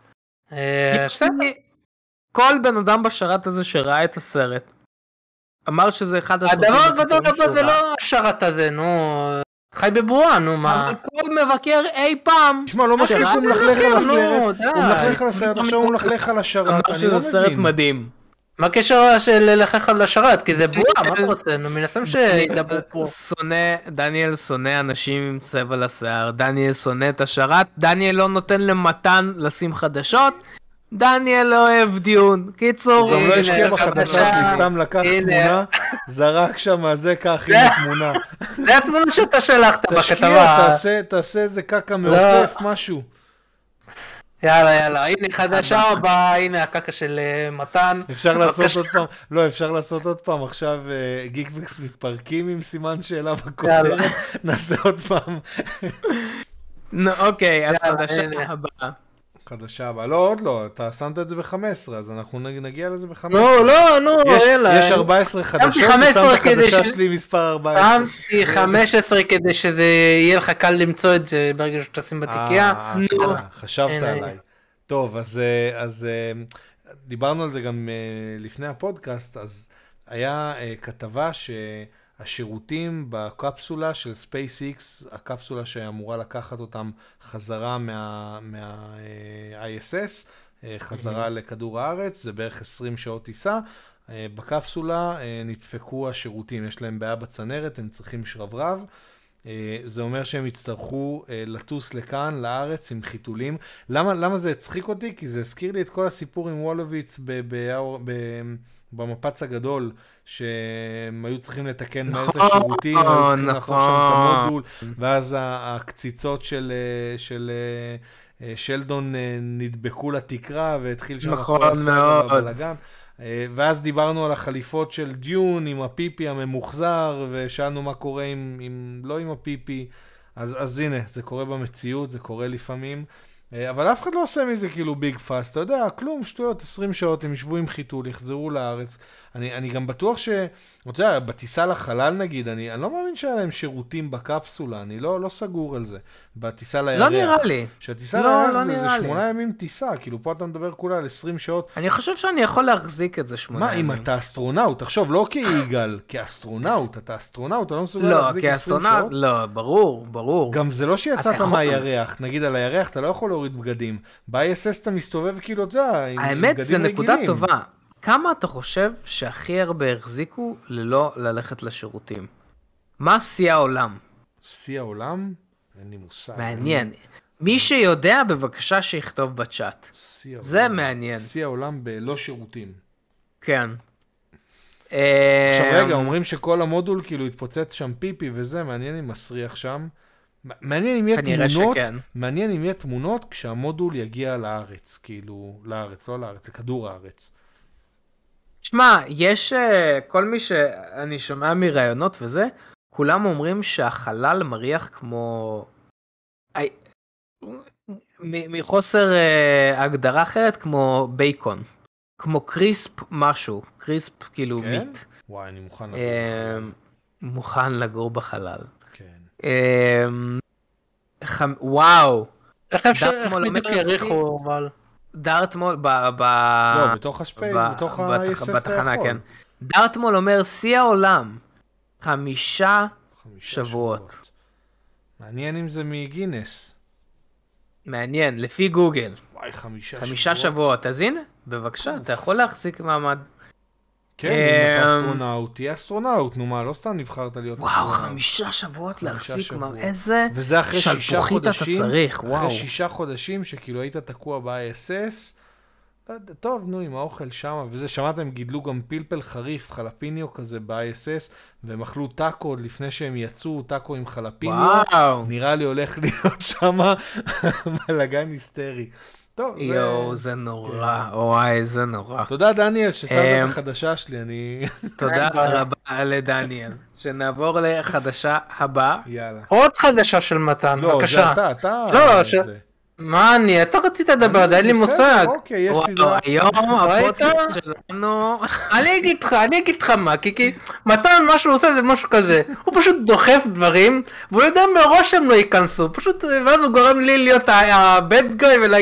כל בן אדם בשרת הזה שראה את הסרט, אמר שזה אחד הסרטים. הדבר הגדול הבא זה לא השרת הזה, נו... חי בבועה, נו מה. אבל כל מבקר אי פעם... תשמע, לא מספיק הוא מלכלך על הסרט, די. הוא מלכלך על הסרט, עכשיו הוא מלכלך על השרת, אמר אני שזה לא סרט מבין. מדהים. מה הקשר של ללכלך על השרת? כי זה בועה, מה אתה רוצה? נו, מנסים שידברו פה. דניאל שונא אנשים עם צבע לשיער, דניאל שונא את השרת, דניאל לא נותן למתן לשים חדשות, דניאל לא אוהב דיון. קיצור, גם לא הנה, השקיע בחדשה שלי, סתם לקח תמונה, זרק שם, זה כך, הנה תמונה. זה התמונה שאתה שלחת תשקיע, בכתבה. תעשה איזה קקה מעופף, משהו. יאללה, הנה חדשה הבאה, הנה הקקה של מתן. אפשר לעשות עוד פעם, לא, אפשר לעשות עוד פעם, עכשיו גיקווקס מתפרקים עם סימן שאלה בכותרת, נעשה עוד פעם. אוקיי, אז יאללה, חדשה הנה. הבאה. חדשה הבאה, לא, עוד לא, אתה שמת את זה ב-15, אז אנחנו נגיע לזה ב-15. נו, יאללה. יש 14 חדשות, שמתי 15 ושמת כדי חדשה ש- שלי מספר 14. שמתי 15 כדי שזה יהיה לך קל למצוא את זה ברגע שתשים בתיקייה. תודה, חשבת הנה. עליי. טוב, אז דיברנו על זה גם לפני הפודקאסט, אז היה כתבה שהשירותים בקפסולה של SpaceX, הקפסולה שאמורה לקחת אותם חזרה מה-ISS, חזרה לכדור הארץ, זה בערך 20 שעות טיסה, בקפסולה נדפקו השירותים, יש להם בעיה בצנרת, הם צריכים שרברב, זה אומר שהם יצטרכו לטוס לכאן, לארץ, עם חיתולים. למה זה הצחיק אותי? כי זה הזכיר לי את כל הסיפור עם וולוביץ במפץ הגדול, שהם היו צריכים לתקן מהר את השירותים, היו צריכים להפוך שם את המודול, ואז הקציצות של שלדון נדבקו לתקרה, והתחיל שם כל הסאגה והבלגן. ואז דיברנו על החליפות של דיון עם הפיפי הממוחזר, ושאלנו מה קורה לא עם הפיפי, אז הנה, זה קורה במציאות, זה קורה לפעמים, אבל אף אחד לא עושה מזה כאילו ביג פאסט, אתה יודע, כלום, שטויות, 20 שעות, הם ישבו עם חיתול, יחזרו לארץ, אני גם בטוח אתה יודע, בטיסה לחלל נגיד, אני לא מאמין שהיה להם שירותים בקפסולה, אני לא סגור על זה, בטיסה לירח. לא נראה לי. שהטיסה לירח זה 8 ימים טיסה, כאילו פה אתה מדבר כולה על 20 שעות. אני חושב שאני יכול להחזיק את זה 8 ימים. מה, אם אתה אסטרונאוט, תחשוב, לא כיגאל, כאסטרונאוט, אתה אסטרונאוט, אתה לא מסוגל לא, להחזיק 20 כאסטרונאוט, שעות? לא, ברור. גם זה לא שיצאת יכול. מהירח, נגיד על הירח, אתה לא יכול להוריד בגדים. ב-ISS אתה מסתובב כאילו, אתה יודע, עם בגדים רגילים. האמת, זה נקודה טובה. כמה אתה חושב שהכי הרבה החזיקו ללא ללכת לשירותים? מה שיא העולם? שיא העולם? אין לי מושג. מעניין. מי שיודע, בבקשה שיכתוב בצ'אט. שיא העולם. זה מעניין. שיא העולם בלא שירותים. כן. עכשיו רגע, אומרים שכל המודול כאילו התפוצץ שם פיפי וזה, מעניין אם מסריח שם. מעניין אם יהיה כנראה תמונות, שכן. מעניין אם יהיה תמונות כשהמודול יגיע לארץ, כאילו, לארץ, לא לארץ, זה כדור הארץ. שמע, יש כל מי שאני שומע מראיונות וזה, כולם אומרים שהחלל מריח כמו... מחוסר הגדרה אחרת, כמו בייקון. כמו קריספ משהו. קריספ כאילו כן? מיט. וואי, אני מוכן לגור בחלל. מוכן לגור בחלל. כן. וואו. איך בדיוק יריחו, אבל... דארטמול לא, בתוך הספייס, בתוך ה-ISS אתה יכול. כן. דארטמול אומר, שיא העולם, 5 שבועות. מעניין אם זה מגינס. מעניין, לפי גוגל. וואי, 5 שבועות. אז הנה, בבקשה, אתה יכול להחזיק מעמד. כן, אם אתה אסטרונאוט, תהיה אסטרונאוט, נו מה, לא סתם נבחרת להיות וואו, אסטרונאוט. 5 שבועות להחזיק שבועות. מעמד. איזה וזה אחרי 6 שלפוחית אתה חודשים, צריך, וואו. אחרי 6 חודשים שכאילו היית תקוע ב-ISS, טוב, נו, עם האוכל שם, וזה, שמעתם, גידלו גם פלפל חריף, חלפיניו כזה ב-ISS, והם אכלו טאקו עוד לפני שהם יצאו, טאקו עם חלפיניו, וואו. נראה לי הולך להיות שם בלגן היסטרי. טוב, יואו, זה נורא, וואי, זה נורא. תודה דניאל ששמת את החדשה שלי, אני... תודה רבה לדניאל. שנעבור לחדשה הבאה. יאללה. עוד חדשה של מתן, לא, בבקשה. זה אתה. לא, זה. מה אתה רצית לדבר, אין לי מושג. אוקיי, יש וואו, סדרה. היום הפודקאסט שלנו... אני אגיד לך מה, כי מתן מה שהוא עושה זה משהו כזה, הוא פשוט דוחף דברים, והוא יודע מראש שהם לא ייכנסו, פשוט, ואז הוא גורם לי להיות הבד גאי ולהגיד,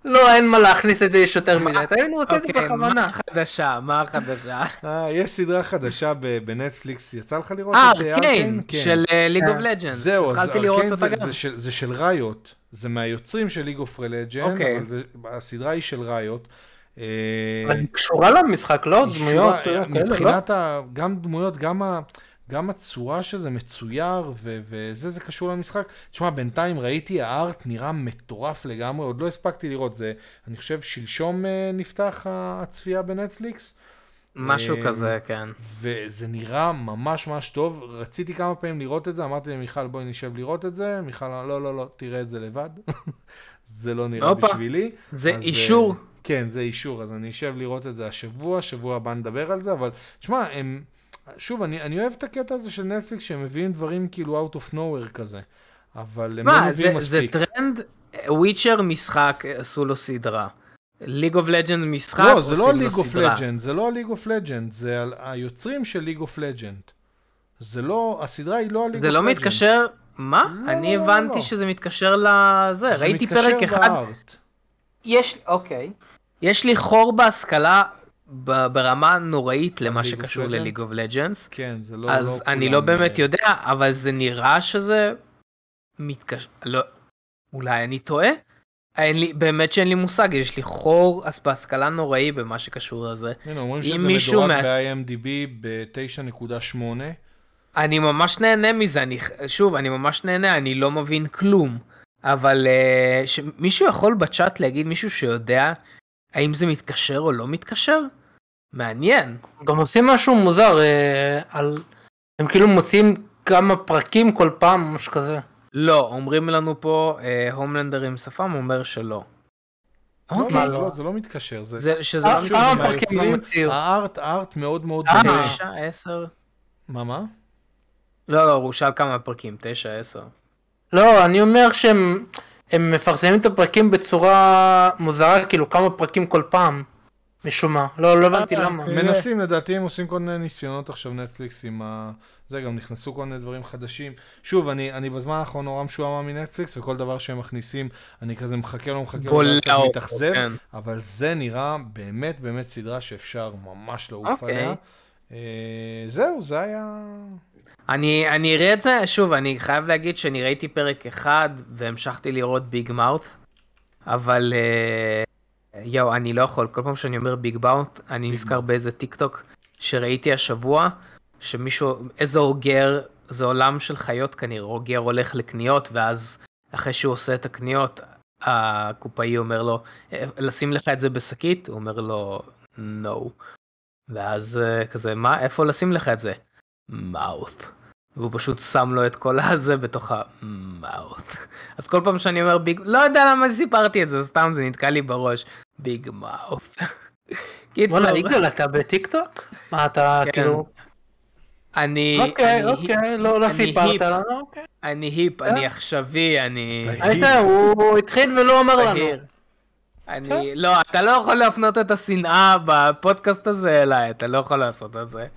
לא, אין מה להכניס את זה יותר מדי, אתה היינו רוצה את זה אוקיי, בכוונה. מה החדשה? יש סדרה חדשה בנטפליקס, יצא לך לראות את ארקיין, של ליג אוף לג'נדס. זהו, אז התחלתי לראות ארקיין אותה גם. זה של ראיוט, זה מהיוצרים של ליג אוף לג'נד, אוקיי. אבל הסדרה היא של ראיוט. אבל היא קשורה למשחק, לא? דמויות, מבחינת גם דמויות, גם הצורה שזה מצויר, וזה קשור למשחק. תשמע, בינתיים ראיתי, הארט נראה מטורף לגמרי, עוד לא הספקתי לראות זה. אני חושב שלשום נפתח הצפייה בנטפליקס. משהו כזה, כן. וזה נראה ממש ממש טוב. רציתי כמה פעמים לראות את זה, אמרתי למיכל, בואי נשב לראות את זה. מיכל, לא, תראה את זה לבד. זה לא נראה בשבילי. זה אישור. כן, זה אישור, אז אני אשב לראות את זה שבוע הבא נדבר על זה, אבל תשמע, שוב, אני אוהב את הקטע הזה של נטפליקס, שהם מביאים דברים כאילו out of nowhere כזה, אבל הם לא מביאים מספיק. זה טרנד, וויצ'ר משחק עשו לו סדרה, ליג אוף לג'נד משחק עושים לו סדרה. זה לא ליג אוף לג'נד, זה על היוצרים של ליג אוף לג'נד. זה לא, הסדרה היא לא על ליג אוף לג'נד. זה לא מתקשר, מה? אני הבנתי שזה מתקשר לזה, ראיתי פרק אחד. אוקיי. יש לי חור בהשכלה ברמה נוראית למה שקשור לליג אוף לג'נדס. כן, זה לא... אז אני לא באמת יודע, אבל זה נראה שזה מתקשר... לא, אולי אני טועה? באמת שאין לי מושג, יש לי חור בהשכלה נוראי במה שקשור לזה. הנה, אומרים שזה מדורג ב-IMDb ב-9.8. אני ממש נהנה מזה, שוב, אני ממש נהנה, אני לא מבין כלום. אבל מישהו יכול בצ'אט להגיד, מישהו שיודע האם זה מתקשר או לא מתקשר? מעניין. גם עושים משהו מוזר, הם כאילו מוצאים כמה פרקים כל פעם, משהו כזה. לא, אומרים לנו פה, הומלנדר עם שפם אומר שלא. לא, זה לא מתקשר. שזה לא מתקשר. הארט מאוד מאוד... 9, 10. מה? לא, הוא שאל כמה פרקים, 9, 10. לא, אני אומר שהם מפרסמים את הפרקים בצורה מוזרה, כאילו כמה פרקים כל פעם, משום מה. לא הבנתי למה. מנסים, לדעתי הם עושים כל מיני ניסיונות עכשיו נטפליקס עם זה, גם נכנסו כל מיני דברים חדשים. שוב, אני בזמן האחרון נורא משועמם מנטפליקס, וכל דבר שהם מכניסים, אני כזה מחכה לו, קצת מתאכזב, אבל זה נראה באמת סדרה שאפשר ממש לעוף עליה. זהו, זה היה... אני אראה את זה, שוב, אני חייב להגיד שאני ראיתי פרק אחד, והמשכתי לראות ביג מאוט, אבל אני לא יכול, כל פעם שאני אומר ביג מאוט, אני נזכר באיזה טיק טוק שראיתי השבוע, שמישהו, איזה אוגר, זה עולם של חיות כנראה, אוגר הולך לקניות, ואז אחרי שהוא עושה את הקניות, הקופאי אומר לו, לשים לך את זה בשקית? הוא אומר לו, no. ואז כזה, מה, איפה לשים לך את זה? mouth. והוא פשוט שם לו את כל הזה בתוך ה-mouth. אז כל פעם שאני אומר ביג, לא יודע למה סיפרתי את זה, סתם זה נתקע לי בראש. ביג mouth. וואלה, יגאל, אתה בטיקטוק? מה אתה כאילו... אוקיי, לא סיפרת לנו. אני היפ, אני עכשווי, אני... הוא התחיל ולא אומר לנו. לא, אתה לא יכול להפנות את השנאה בפודקאסט הזה אליי, אתה לא יכול לעשות את זה.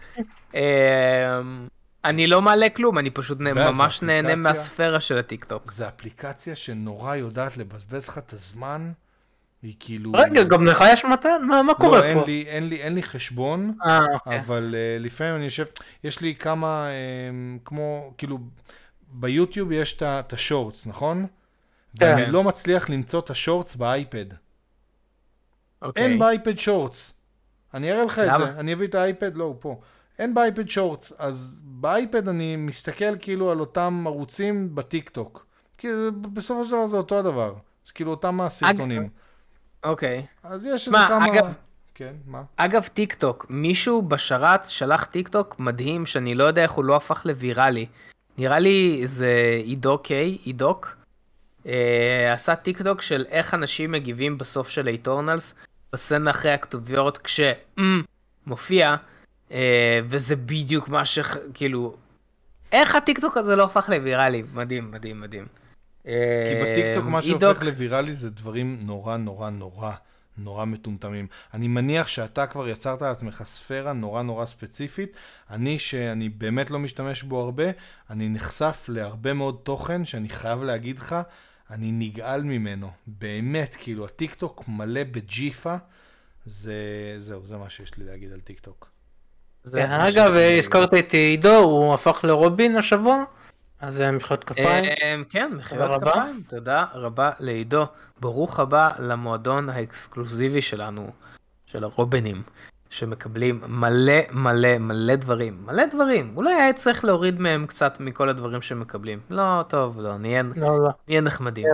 אני לא מעלה כלום, אני פשוט ממש נהנה מהספירה של הטיקטוק. זה אפליקציה שנורא יודעת לבזבז לך את הזמן, היא כאילו... רגע, גם לך יש מתן? מה קורה פה? לא, אין לי חשבון, אבל לפעמים אני יושב, יש לי כמה, כמו, כאילו, ביוטיוב יש את השורטס, נכון? ואני לא מצליח למצוא את השורטס באייפד. אין באייפד שורטס. אני אראה לך את זה, אני אביא את האייפד, לא, הוא פה. אין באייפד שורטס, אז באייפד אני מסתכל כאילו על אותם ערוצים בטיק-טוק. כי בסופו של דבר זה אותו הדבר. זה כאילו אותם הסרטונים. אוקיי. אז יש איזה כמה... כן, מה? אגב, טיק-טוק, מישהו בשרת שלח טיק-טוק מדהים, שאני לא יודע איך הוא לא הפך לוויראלי. נראה לי זה עידוק, עשה טיק-טוק של איך אנשים מגיבים בסוף של איטורנלס, בסצנה אחרי הכתוביות, מופיע, וזה בדיוק מה כאילו, איך הטיק-טוק הזה לא הפך לוויראלי? מדהים. כי בטיק-טוק מה שהופך לוויראלי זה דברים נורא מטומטמים. אני מניח שאתה כבר יצרת לעצמך ספירה נורא ספציפית. שאני באמת לא משתמש בו הרבה, אני נחשף להרבה מאוד תוכן שאני חייב להגיד לך, אני נגעל ממנו, באמת, כאילו, הטיקטוק מלא בג'יפה, זהו, זה מה שיש לי להגיד על טיקטוק. אגב, הזכרת את עידו, הוא הפך לרובין השבוע, אז מחיאות כפיים. כן, מחיאות כפיים, תודה רבה לעידו. ברוך הבא למועדון האקסקלוסיבי שלנו, של הרובינים, שמקבלים מלא דברים. אולי היה צריך להוריד מהם קצת מכל הדברים שמקבלים. לא, טוב, לא, נהיה נחמדים.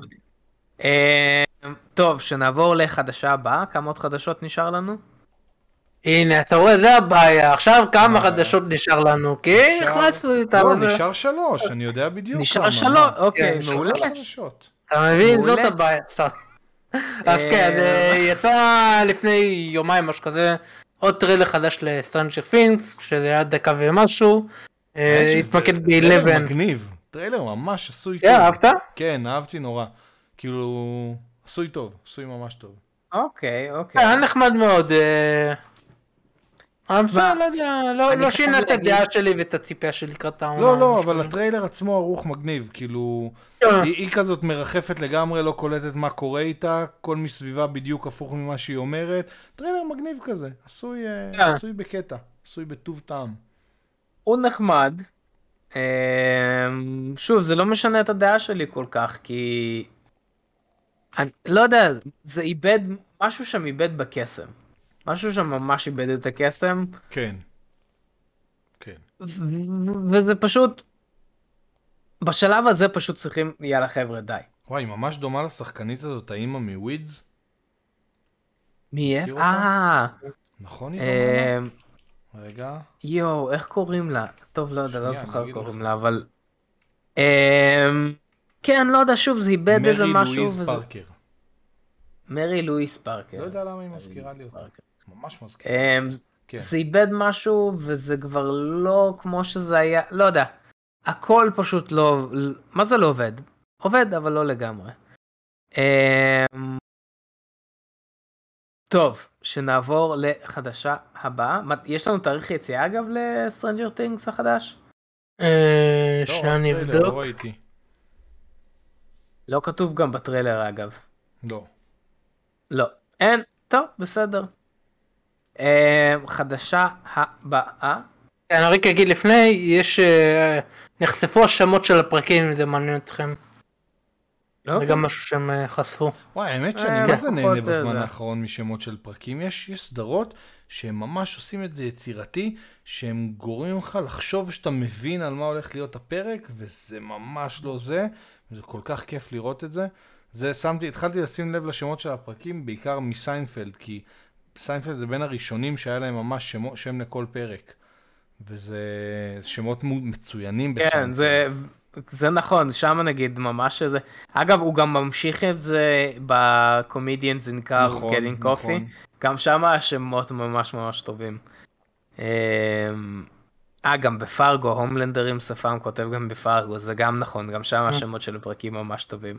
טוב, שנעבור לחדשה הבאה. כמה עוד חדשות נשאר לנו? הנה, אתה רואה, זה הבעיה. עכשיו כמה חדשות נשאר לנו, כי הכנסנו איתם. לא, נשאר 3, אני יודע בדיוק. נשאר 3, אוקיי, מעולה. אתה מבין, זאת הבעיה. אז כן, יצא לפני יומיים משהו כזה, עוד טריילר חדש לסטרנג'ר ת'ינגס, שזה היה דקה ומשהו, התמקד ב-11. טריילר מגניב, טריילר ממש עשוי טוב. אהבת? כן, אהבתי נורא. כאילו, עשוי טוב, עשוי ממש טוב. אוקיי. היה נחמד מאוד. לא שינה את הדעה שלי ואת הציפייה שלי לקראת העונה. לא, אבל הטריילר עצמו ערוך מגניב, כאילו, היא כזאת מרחפת לגמרי, לא קולטת מה קורה איתה, כל מסביבה בדיוק הפוך ממה שהיא אומרת, טריילר מגניב כזה, עשוי בקטע, עשוי בטוב טעם. הוא נחמד, שוב, זה לא משנה את הדעה שלי כל כך, כי, אני לא יודע, זה איבד, משהו שם איבד בקסם. משהו שם ממש איבד את הקסם. כן. וזה פשוט, בשלב הזה פשוט צריכים, יאללה חבר'ה, די. וואי, ממש דומה לשחקנית הזאת, האמא מווידס. מי איפה? נכון, היא דומה לה? רגע. יואו, איך קוראים לה? טוב, לא יודע, לא זוכר איך קוראים לה, אבל... כן, לא יודע, שוב, זה איבד איזה משהו. מרי לואיז פארקר. מרי לואיס פארקר. לא יודע למה היא מזכירה לי אותה. ממש מזכירה. זה איבד משהו, וזה כבר לא כמו שזה היה, לא יודע. הכל פשוט לא, מה זה לא עובד? עובד, אבל לא לגמרי. טוב, שנעבור לחדשה הבאה. יש לנו תאריך יציאה אגב לסטרנג'ר תינגס החדש? שאני אבדוק. לא ראיתי. לא כתוב גם בטריילר אגב. לא. אין, טוב, בסדר. חדשה הבאה. אני רק אגיד לפני, נחשפו השמות של הפרקים, אם זה מעניין אתכם. זה גם משהו שהם חשפו. וואי, האמת שאני מה זה נהנה בזמן האחרון משמות של פרקים. יש סדרות שהם ממש עושים את זה יצירתי, שהם גורמים לך לחשוב שאתה מבין על מה הולך להיות הפרק, וזה ממש לא זה, וזה כל כך כיף לראות את זה. התחלתי לשים לב לשמות של הפרקים, בעיקר מסיינפלד, כי סיינפלד זה בין הראשונים שהיה להם ממש שם לכל פרק. וזה שמות מצוינים בסיינפלד. כן, זה נכון, שם נגיד ממש זה. אגב, הוא גם ממשיך את זה ב-Comedians in Cars Getting Coffee. גם שם השמות ממש ממש טובים. גם בפארגו, הומלנדרים שפם כותב גם בפארגו, זה גם נכון, גם שם השמות של הפרקים ממש טובים.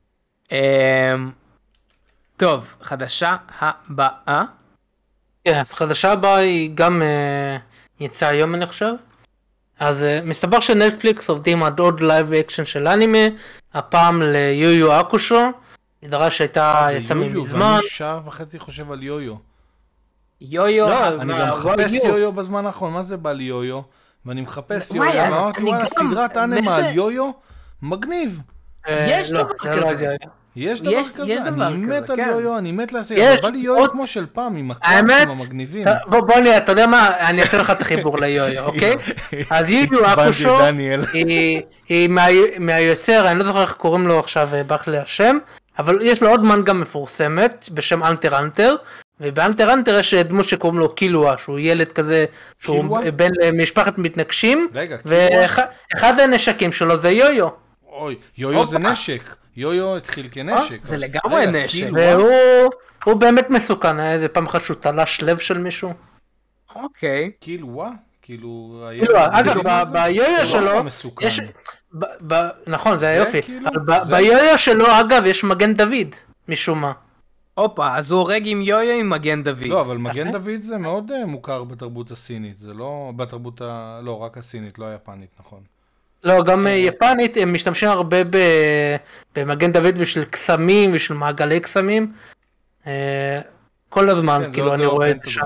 טוב, חדשה הבאה. כן, אז חדשה הבאה היא גם יצאה היום אני חושב. אז מסתבר שנטפליקס עובדים עד עוד לייב אקשן של אנימה, הפעם ליו-יו אקושו, סדרה שהייתה יצאה מזמן. ואני שעה וחצי חושב על יו-יו. יו-יו, אני גם מחפש יו-יו בזמן האחרון, מה זה בא לי יו-יו? ואני מחפש יו-יו, ואמרתי וואלה, סדרת אנימה על יו-יו, מגניב. יש דבר כזה. יש דבר כזה, אני מת על יו-יו, אני מת לעשות, אבל בא לי יו-יו כמו של פעם, עם הקלאסים המגניבים. בוא נראה, אתה יודע מה, אני אעשה לך את החיבור ליו-יו, אוקיי? אז יו-יו אקושו, היא מהיוצר, אני לא זוכר איך קוראים לו עכשיו, ברח לי השם, אבל יש לו עוד מנגה מפורסמת, בשם אנטר אנטר, ובאנטר אנטר יש דמות שקוראים לו קילואה, שהוא ילד כזה, שהוא בן למשפחת מתנגשים, ואחד הנשקים שלו זה יו-יו. אוי, יו-יו זה נשק. יו-יו התחיל כנשק. זה לגמרי נשק. והוא באמת מסוכן, איזה פעם אחת שהוא תלש לב של מישהו. אוקיי. כאילו, אגב, ביו-יו שלו, נכון, זה היופי, ביו-יו שלו, אגב, יש מגן דוד, משום מה. הופה, אז הוא הורג עם יו-יו עם מגן דוד. לא, אבל מגן דוד זה מאוד מוכר בתרבות הסינית, זה לא בתרבות, לא, רק הסינית, לא היפנית, נכון. לא, גם יפנית, הם משתמשים הרבה במגן דוד ושל קסמים ושל מעגלי קסמים. כל הזמן, כן, כאילו, אני רואה את זה.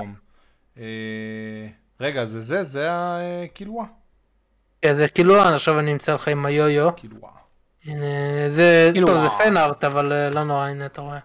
רגע, זה הקילואה. כן, זה כאילו, עכשיו אני אמצא לך עם היו-יו. קילואה. הנה, זה, טוב, זה פן-ארט, אבל לא נורא, הנה, אתה רואה.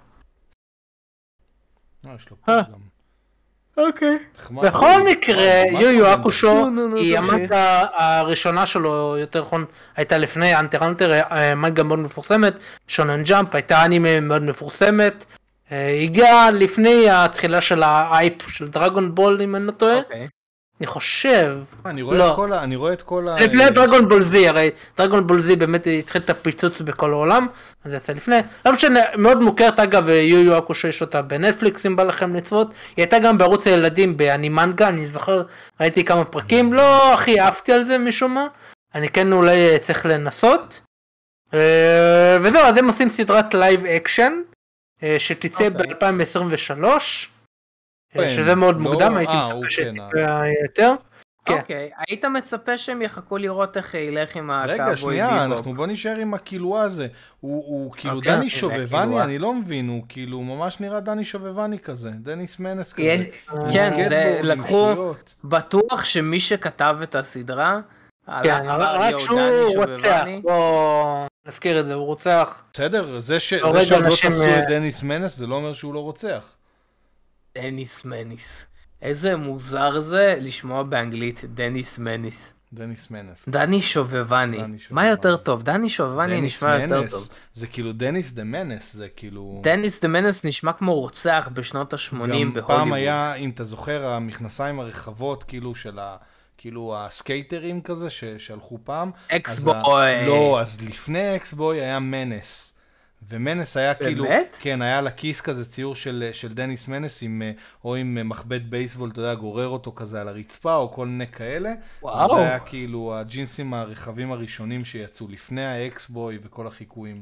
יש לו פה גם. אוקיי. בכל מקרה, יו-יו אקושו היא המנגה הראשונה שלו, יותר נכון, הייתה לפני אנטר, מנגה מאוד מפורסמת, שונן ג'אמפ, הייתה אנימה מאוד מפורסמת, הגיעה לפני התחילה של האייפ של דרגון בול, אם אני לא טועה. אני חושב, אני רואה את כל לפני דרגון בול זי, הרי דרגון בול זי באמת התחיל את הפיצוץ בכל העולם, אז זה יצא לפני, לא משנה, מאוד מוכרת אגב, יו-יו אקושו יש אותה בנטפליקס אם בא לכם לצפות, היא הייתה גם בערוץ הילדים באנימנגה, אני זוכר, ראיתי כמה פרקים, לא הכי אהבתי על זה משום מה, אני כן אולי צריך לנסות, וזהו, אז הם עושים סדרת לייב אקשן, שתצא ב-2023, שזה מאוד מוקדם, הייתי מצפה שתקרה יותר. אוקיי, היית מצפה שהם יחכו לראות איך ילך עם הקאבוי ביבופ. רגע, שנייה, בוא נשאר עם הקילואה הזה. הוא כאילו דני שובבני, אני לא מבין, הוא כאילו ממש נראה דני שובבני כזה, דניס מנס כזה. כן, זה לקחו, בטוח שמי שכתב את הסדרה, רק שהוא רוצח, בוא נזכיר את זה, הוא רוצח. בסדר, זה שעוד לא תפסו את דניס מנס, זה לא אומר שהוא לא רוצח. דניס מניס. איזה מוזר זה לשמוע באנגלית דניס מניס. דניס מנס. דני שובבני. מה יותר טוב? דני שובבני נשמע יותר טוב. זה כאילו דניס דה מנס, זה כאילו... דניס דה מנס נשמע כמו רוצח בשנות ה-80 בהוליווד. גם פעם היה, אם אתה זוכר, המכנסיים הרחבות כאילו של כאילו הסקייטרים כזה שהלכו פעם. אקסבוי. לא, אז לפני אקסבוי היה מנס. ומנס היה כאילו, כן, היה לכיס כזה ציור של דניס מנס, או עם מחבט בייסבול, אתה יודע, גורר אותו כזה על הרצפה, או כל מיני כאלה. וואו. זה היה כאילו הג'ינסים הרחבים הראשונים שיצאו, לפני האקסבוי וכל החיקויים.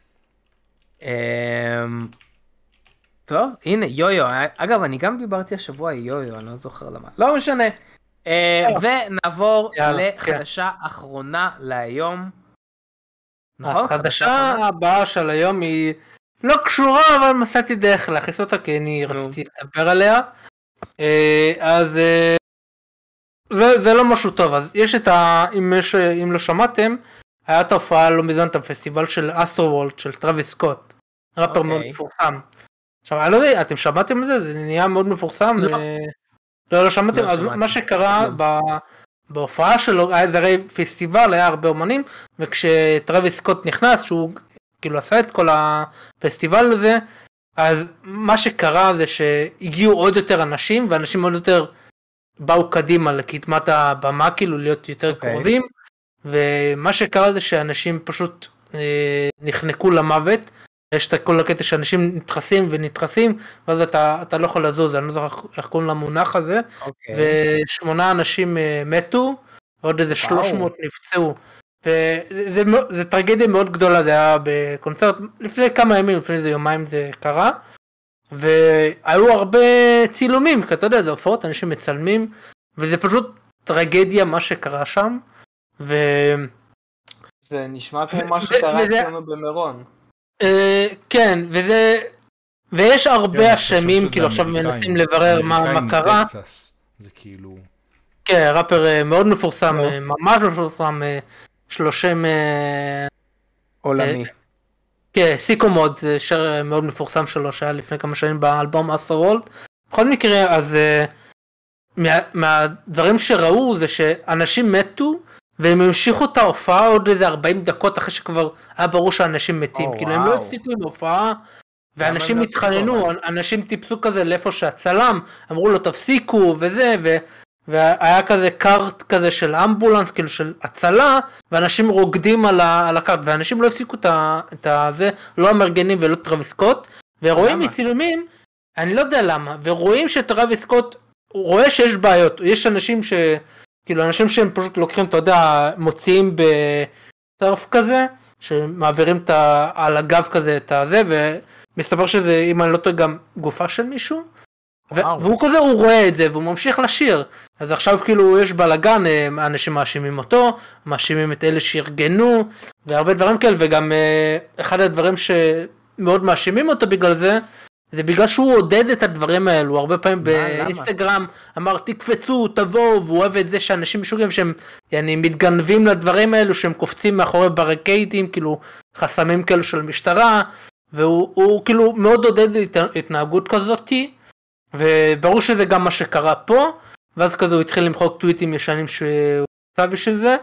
טוב, הנה, יו-יו. אגב, אני גם דיברתי השבוע יו-יו, אני לא זוכר למה. לא משנה. ונעבור לחדשה אחרונה להיום. החדשה הבאה של היום היא לא קשורה, אבל מצאתי דרך להכניס אותה כי אני רציתי לדבר עליה. אז זה לא משהו טוב. אז יש את אם לא שמעתם, היה את ההופעה לא מזמן את הפסטיבל של אסטרוורלד של טרוויס סקוט, ראפר מאוד מפורסם. עכשיו אני לא יודע, אתם שמעתם את זה? זה נהיה מאוד מפורסם. לא שמעתם. אז מה שקרה בהופעה שלו, זה הרי פסטיבל, היה הרבה אומנים, וכשטרוויס סקוט נכנס, שהוא כאילו עשה את כל הפסטיבל הזה, אז מה שקרה זה שהגיעו עוד יותר אנשים, ואנשים עוד יותר באו קדימה לקדמת הבמה, כאילו להיות יותר קרובים, ומה שקרה זה שאנשים פשוט נחנקו למוות, יש את כל הקטע שאנשים נתחסים ונתחסים, ואז אתה לא יכול לזוז, אני לא זוכר איך קוראים למונח הזה, ו8 אנשים מתו, ועוד איזה 300 נפצעו, וזה טרגדיה מאוד גדולה, זה היה בקונצרט, לפני כמה ימים, לפני איזה יומיים זה קרה, והיו הרבה צילומים, כי אתה יודע, זה הופעות, אנשים מצלמים, וזה פשוט טרגדיה מה שקרה שם, זה נשמע כמו מה שקרה אצלנו במירון. כן, ויש הרבה אשמים, כאילו עכשיו מנסים לברר מה קרה. זה כאילו... כן, ראפר מאוד מפורסם, ממש מפורסם, שלושם... עולמי. כן, סיקו מוד, זה שיר מאוד מפורסם שלו, שהיה לפני כמה שנים באלבום אסטרוורלד. בכל מקרה, אז מהדברים שראו זה שאנשים מתו, והם המשיכו את ההופעה עוד איזה 40 דקות אחרי שכבר היה ברור שאנשים מתים, כאילו הם לא הפסיקו עם ההופעה, ואנשים התחננו, אנשים טיפסו כזה לאיפה שהצלם, אמרו לו תפסיקו וזה, והיה כזה קארט כזה של אמבולנס, כאילו של הצלה, ואנשים רוקדים על הקארט, ואנשים לא הפסיקו את זה, לא המרגנים ולא טרוויס סקוט, ורואים מצילומים, אני לא יודע למה, ורואים שטרוויס סקוט, הוא רואה שיש בעיות, יש אנשים כאילו אנשים שהם פשוט לוקחים, אתה יודע, מוציאים בטרף כזה, שמעבירים על הגב כזה את הזה, ומסתבר שזה, אם אני לא טועה, גם גופה של מישהו, והוא כזה, הוא רואה את זה, והוא ממשיך לשיר. אז עכשיו כאילו יש בלגן, אנשים מאשימים אותו, מאשימים את אלה שארגנו, והרבה דברים כאלה, וגם אחד הדברים שמאוד מאשימים אותו בגלל זה, זה בגלל שהוא עודד את הדברים האלו, הרבה פעמים באינסטגרם אמר תקפצו, תבואו, והוא אוהב את זה שאנשים משוגעים שהם מתגנבים לדברים האלו, שהם קופצים מאחורי בריקיידים, כאילו חסמים כאלו של משטרה, והוא כאילו מאוד עודד התנהגות כזאתי, וברור שזה גם מה שקרה פה, ואז כזה הוא התחיל למחוק טוויטים ישנים שהוא עושה בשביל זה,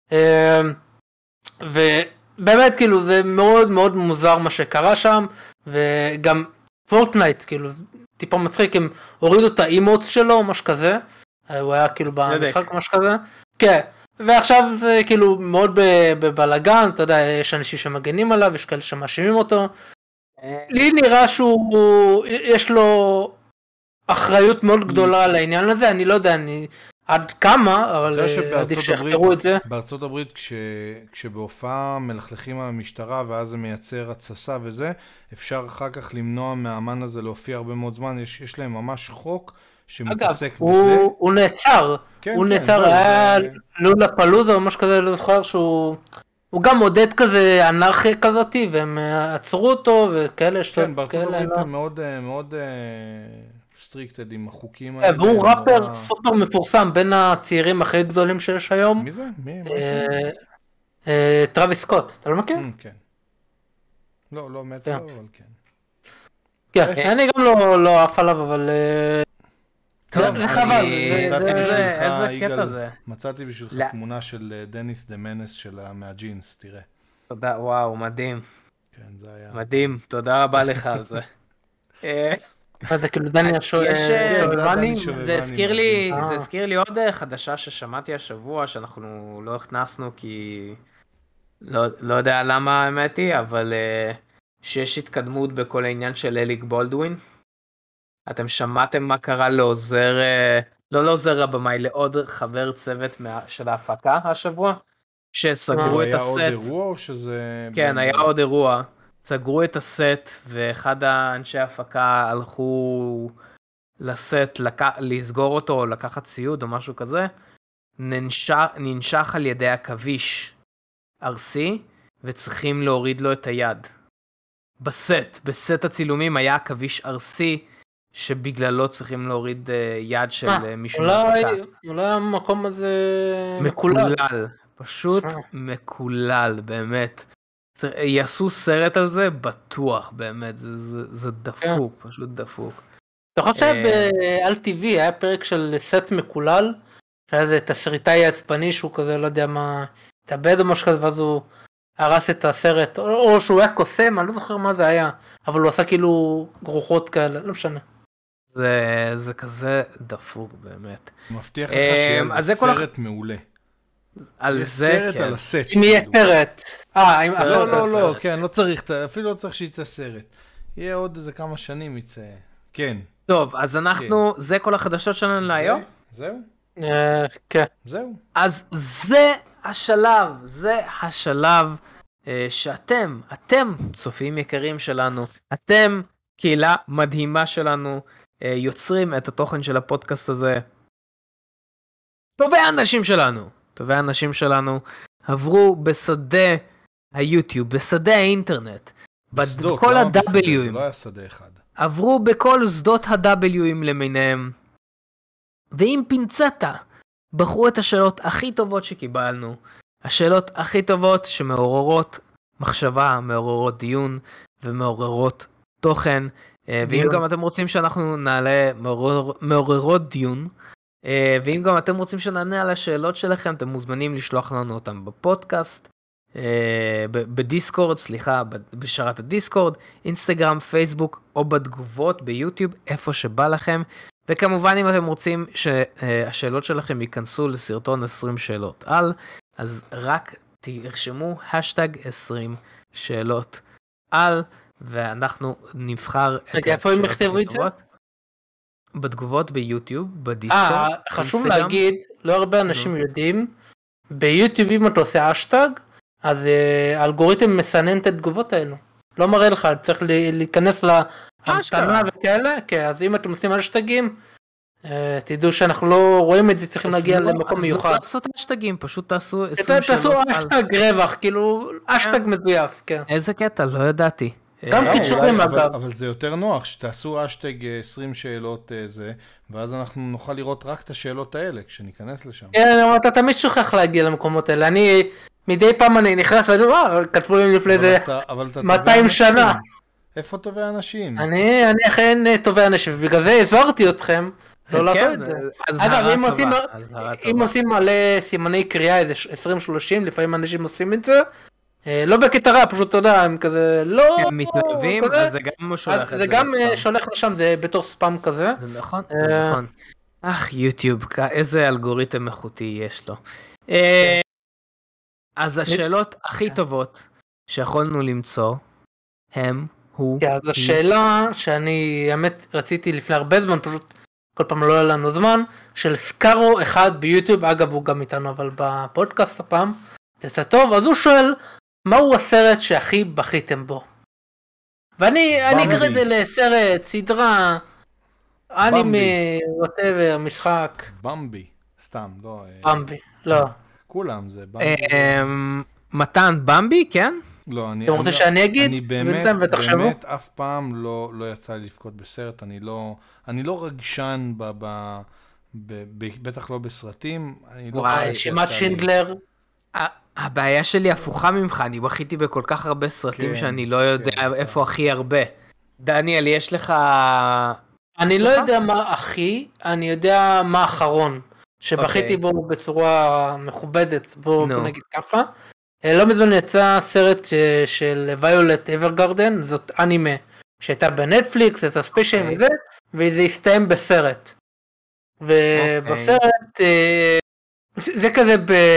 ובאמת כאילו זה מאוד מאוד מוזר מה שקרה שם, וגם פורטנייט כאילו טיפה מצחיק, הם הורידו את האימוץ שלו או משהו כזה, הוא היה כאילו במשחק משהו כזה, כן, ועכשיו זה כאילו מאוד בבלגן, אתה יודע, יש אנשים שמגנים עליו, יש כאלה שמאשימים אותו, לי נראה שהוא, יש לו אחריות מאוד גדולה על העניין הזה, אני לא יודע עד כמה, אבל עדיף שיחקרו את זה. בארצות הברית כשבהופעה מלכלכים על המשטרה ואז זה מייצר הצסה וזה, אפשר אחר כך למנוע מהאמן הזה להופיע הרבה מאוד זמן, יש להם ממש חוק שמתעסק בזה. אגב, הוא נעצר, הוא נעצר, היה לולה פלוזה או משהו כזה, לא זוכר שהוא... הוא גם עודד כזה אנרכיה כזאת, והם עצרו אותו וכאלה. כן, בארצות הברית הם מאוד סטריקטד עם החוקים האלה. והוא ראפר סופר מפורסם, בין הצעירים הכי גדולים שיש היום. מי זה? טרוויס סקוט, אתה לא מכיר? כן. לא מת לו, אבל כן. כן, אני גם לא עף עליו, אבל... טוב, איזה קטע זה. מצאתי בשבילך תמונה של דניס דמנס מהג'ינס, תראה. תודה, וואו, מדהים. כן, זה היה... מדהים, תודה רבה לך על זה. זה כאילו דני השולבני, זה הזכיר לי עוד חדשה ששמעתי השבוע, שאנחנו לא הכנסנו כי... לא יודע למה האמת היא, אבל שיש התקדמות בכל העניין של אליק בולדווין. אתם שמעתם מה קרה לעוזר, לא לעוזר הבמאי, לעוד חבר צוות של ההפקה השבוע, שסגרו את הסט. היה עוד אירוע או שזה... כן, היה עוד אירוע. סגרו את הסט, ואחד האנשי ההפקה הלכו לסט, לסגור אותו, או לקחת ציוד או משהו כזה, ננשך על ידי הכביש ארסי, וצריכים להוריד לו את היד. בסט הצילומים היה הכביש ארסי, שבגללו צריכים להוריד יד של מישהו מהפקה. אולי המקום הזה מקולל, פשוט מקולל, באמת. יעשו סרט על זה, בטוח, באמת, זה דפוק, פשוט דפוק. אתה חושב על TV היה פרק של סט מקולל, שהיה איזה תסריטאי עצבני שהוא כזה, לא יודע מה, התאבד או משהו כזה, ואז הוא הרס את הסרט, או שהוא היה קוסם, אני לא זוכר מה זה היה, אבל הוא עשה כאילו גרוחות כאלה, לא משנה. זה כזה דפוק, באמת. מבטיח לך שיהיה סרט מעולה. על זה, סרט כן. על הסט. אם יהיה סרט. לא, כן, לא צריך, אפילו לא צריך שיצא סרט. יהיה עוד איזה כמה שנים יצא, כן. טוב, אז אנחנו, זה כל החדשות שלנו להיום? זהו? כן. זהו. אז זה השלב שאתם צופים יקרים שלנו, אתם קהילה מדהימה שלנו, יוצרים את התוכן של הפודקאסט הזה. טובי האנשים שלנו עברו בשדה היוטיוב, בשדה האינטרנט, בכל ה-W'ים. זה לא היה שדה אחד. עברו בכל שדות ה-W'ים למיניהם. ועם פינצטה, בחרו את השאלות הכי טובות שקיבלנו. השאלות הכי טובות שמעוררות מחשבה, מעוררות דיון ומעוררות תוכן. ואם גם אתם רוצים שאנחנו נעלה מעוררות דיון, ואם גם אתם רוצים שנענה על השאלות שלכם, אתם מוזמנים לשלוח לנו אותם בפודקאסט, בדיסקורד, בשרת הדיסקורד, אינסטגרם, פייסבוק, או בתגובות ביוטיוב, איפה שבא לכם. וכמובן אם אתם רוצים שהשאלות שלכם ייכנסו לסרטון 20 שאלות על, אז רק תרשמו #20 שאלות על, ואנחנו נבחר את רגע, איפה הם יכתבו את זה? בתגובות ביוטיוב, בדיסקורד. חשוב להגיד, לא הרבה אנשים יודעים, ביוטיוב אם אתה עושה אשטג, אז האלגוריתם מסנן את התגובות האלו. לא מראה לך, צריך להיכנס המתנה וכאלה, כן, אז אם אתם עושים אשטגים, תדעו שאנחנו לא רואים את זה, צריכים להגיע למקום מיוחד. אז לא לעשות אשטגים, פשוט תעשו 20 שאלות. תעשו אשטג רווח, כאילו, אשטג מזויף, כן. איזה קטע, לא ידעתי. גם קישורים אגב. אבל זה יותר נוח, שתעשו אשטג 20 שאלות זה, ואז אנחנו נוכל לראות רק את השאלות האלה, כשניכנס לשם. כן, אתה תמיד שוכח להגיע למקומות האלה, אני, מדי פעם אני נכנס, כתבו לי לפני זה 200 שנה. איפה טובי אנשים? אני אכן טובי אנשים, ובגלל זה הזהרתי אתכם לא לעשות את זה. אגב, אם עושים מלא סימני קריאה, איזה 20-30, לפעמים אנשים עושים את זה, לא בקטע רע, פשוט אתה יודע, הם כזה לא... הם מתלהבים, אז זה גם שולח את זה. זה גם שולח לשם, זה בתור ספאם כזה. זה נכון, זה נכון. יוטיוב, איזה אלגוריתם איכותי יש לו. אז השאלות הכי טובות שיכולנו למצוא, הם, אז השאלה שאני, האמת, רציתי לפני הרבה זמן, פשוט כל פעם לא היה לנו זמן, של סקארו אחד ביוטיוב, אגב הוא גם איתנו אבל בפודקאסט הפעם, זה טוב, אז הוא שואל, מהו הסרט שהכי בכיתם בו? ואני אקרא את זה לסרט, סדרה, אנימי, whatever, משחק. במבי, סתם, לא... במבי, לא. כולם זה במבי. מתן במבי, כן? לא, אתם רוצים שאני אגיד? אני באמת אף פעם לא יצא לי לבכות בסרט, אני לא רגשן בטח לא בסרטים. וואי, רשימת שינדלר. הבעיה שלי הפוכה ממך, אני בכיתי בכל כך הרבה סרטים שאני לא יודע איפה הכי הרבה. דניאל, יש לך... אני לא יודע מה הכי, אני יודע מה האחרון, שבכיתי בו בצורה מכובדת, בוא נגיד ככה. לא מזמן יצא סרט של ויולט אברגרדן, זאת אנימה שהייתה בנטפליקס, יצא ספיישל וזה, וזה הסתיים בסרט. ובסרט, זה כזה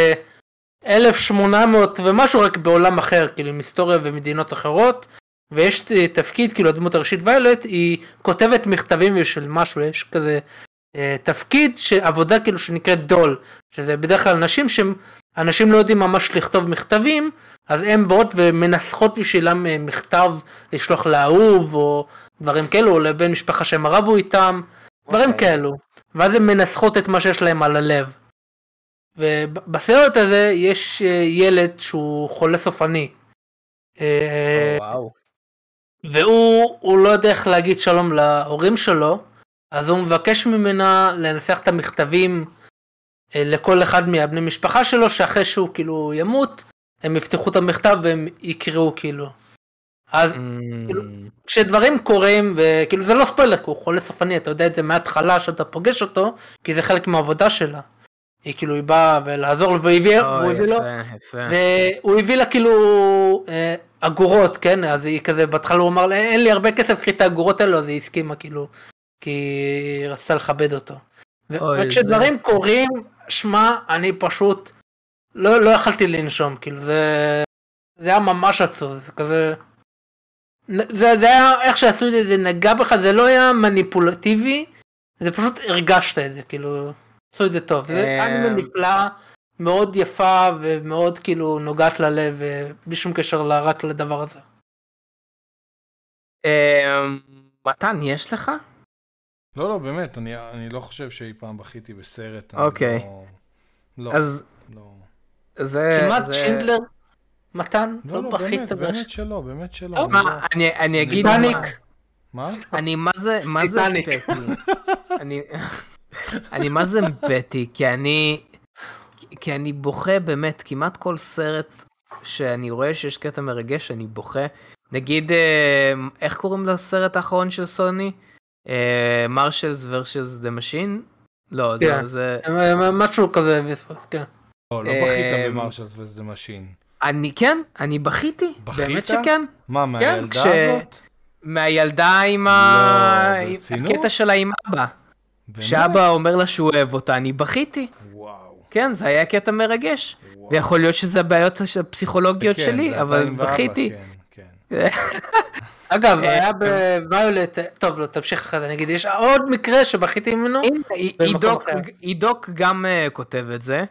ב-1800 ומשהו, רק בעולם אחר, כאילו עם היסטוריה ומדינות אחרות, ויש תפקיד, כאילו הדמות הראשית ויולט, היא כותבת מכתבים ושל משהו, יש כזה תפקיד, עבודה כאילו שנקראת דול, שזה בדרך כלל נשים אנשים לא יודעים ממש לכתוב מכתבים, אז הן באות ומנסחות בשבילם מכתב לשלוח לאהוב, או דברים כאלו, או לבן משפחה שהם רבו איתם, דברים כאלו. ואז הן מנסחות את מה שיש להם על הלב. ובסרט הזה יש ילד שהוא חולה סופני. והוא לא יודע איך להגיד שלום להורים שלו, אז הוא מבקש ממנה לנסח את המכתבים, לכל אחד מהבני משפחה שלו, שאחרי שהוא כאילו ימות, הם יפתחו את המכתב והם יקראו כאילו. אז כאילו, כשדברים קורים, וכאילו זה לא ספוילר, כי הוא חולה סופני, אתה יודע את זה מההתחלה שאתה פוגש אותו, כי זה חלק מהעבודה שלה. היא כאילו, היא באה ולעזור לו, והוא הביא לה כאילו אגורות, כן? אז היא כזה, בהתחלה הוא אמר לה, אין לי הרבה כסף, קחי את האגורות האלו, אז היא הסכימה כאילו, כי היא רצתה לכבד אותו. וכשדברים קורים, שמע, אני פשוט לא יכלתי לנשום, כאילו זה היה ממש עצוב, זה כזה, זה היה איך שעשו את זה, זה נגע בך, זה לא היה מניפולטיבי, זה פשוט הרגשת את זה, כאילו, עשו את זה טוב, זה אנימה נפלא, מאוד יפה ומאוד כאילו נוגעת ללב, בלי שום קשר רק לדבר הזה. מתן, יש לך? לא, באמת, אני לא חושב שאי פעם בכיתי בסרט. אוקיי. לא. אז... זה... כמעט שינדלר, מתן, לא בכית. באמת שלא. אני אגיד... מה? אני מה זה מפתי. אני מה זה מפתי, כי אני בוכה באמת, כמעט כל סרט שאני רואה שיש קטע מרגש, אני בוכה. נגיד, איך קוראים לסרט האחרון של סוני? מרשלס ורשס דה משין? לא, זה... משהו כזה, כן. לא בכית במרשלס ורשס דה משין. אני בכיתי, באמת שכן. מה, מהילדה הזאת? מהילדה עם הקטע שלה עם אבא. שאבא אומר לה שהוא אוהב אותה, אני בכיתי. וואו. כן, זה היה קטע מרגש. ויכול להיות שזה הבעיות הפסיכולוגיות שלי, אבל בכיתי. אגב, היה בוויולט, טוב, לא, תמשיך אחרי, אני אגיד, יש עוד מקרה שבכיתי ממנו? עידוק גם כותב את זה,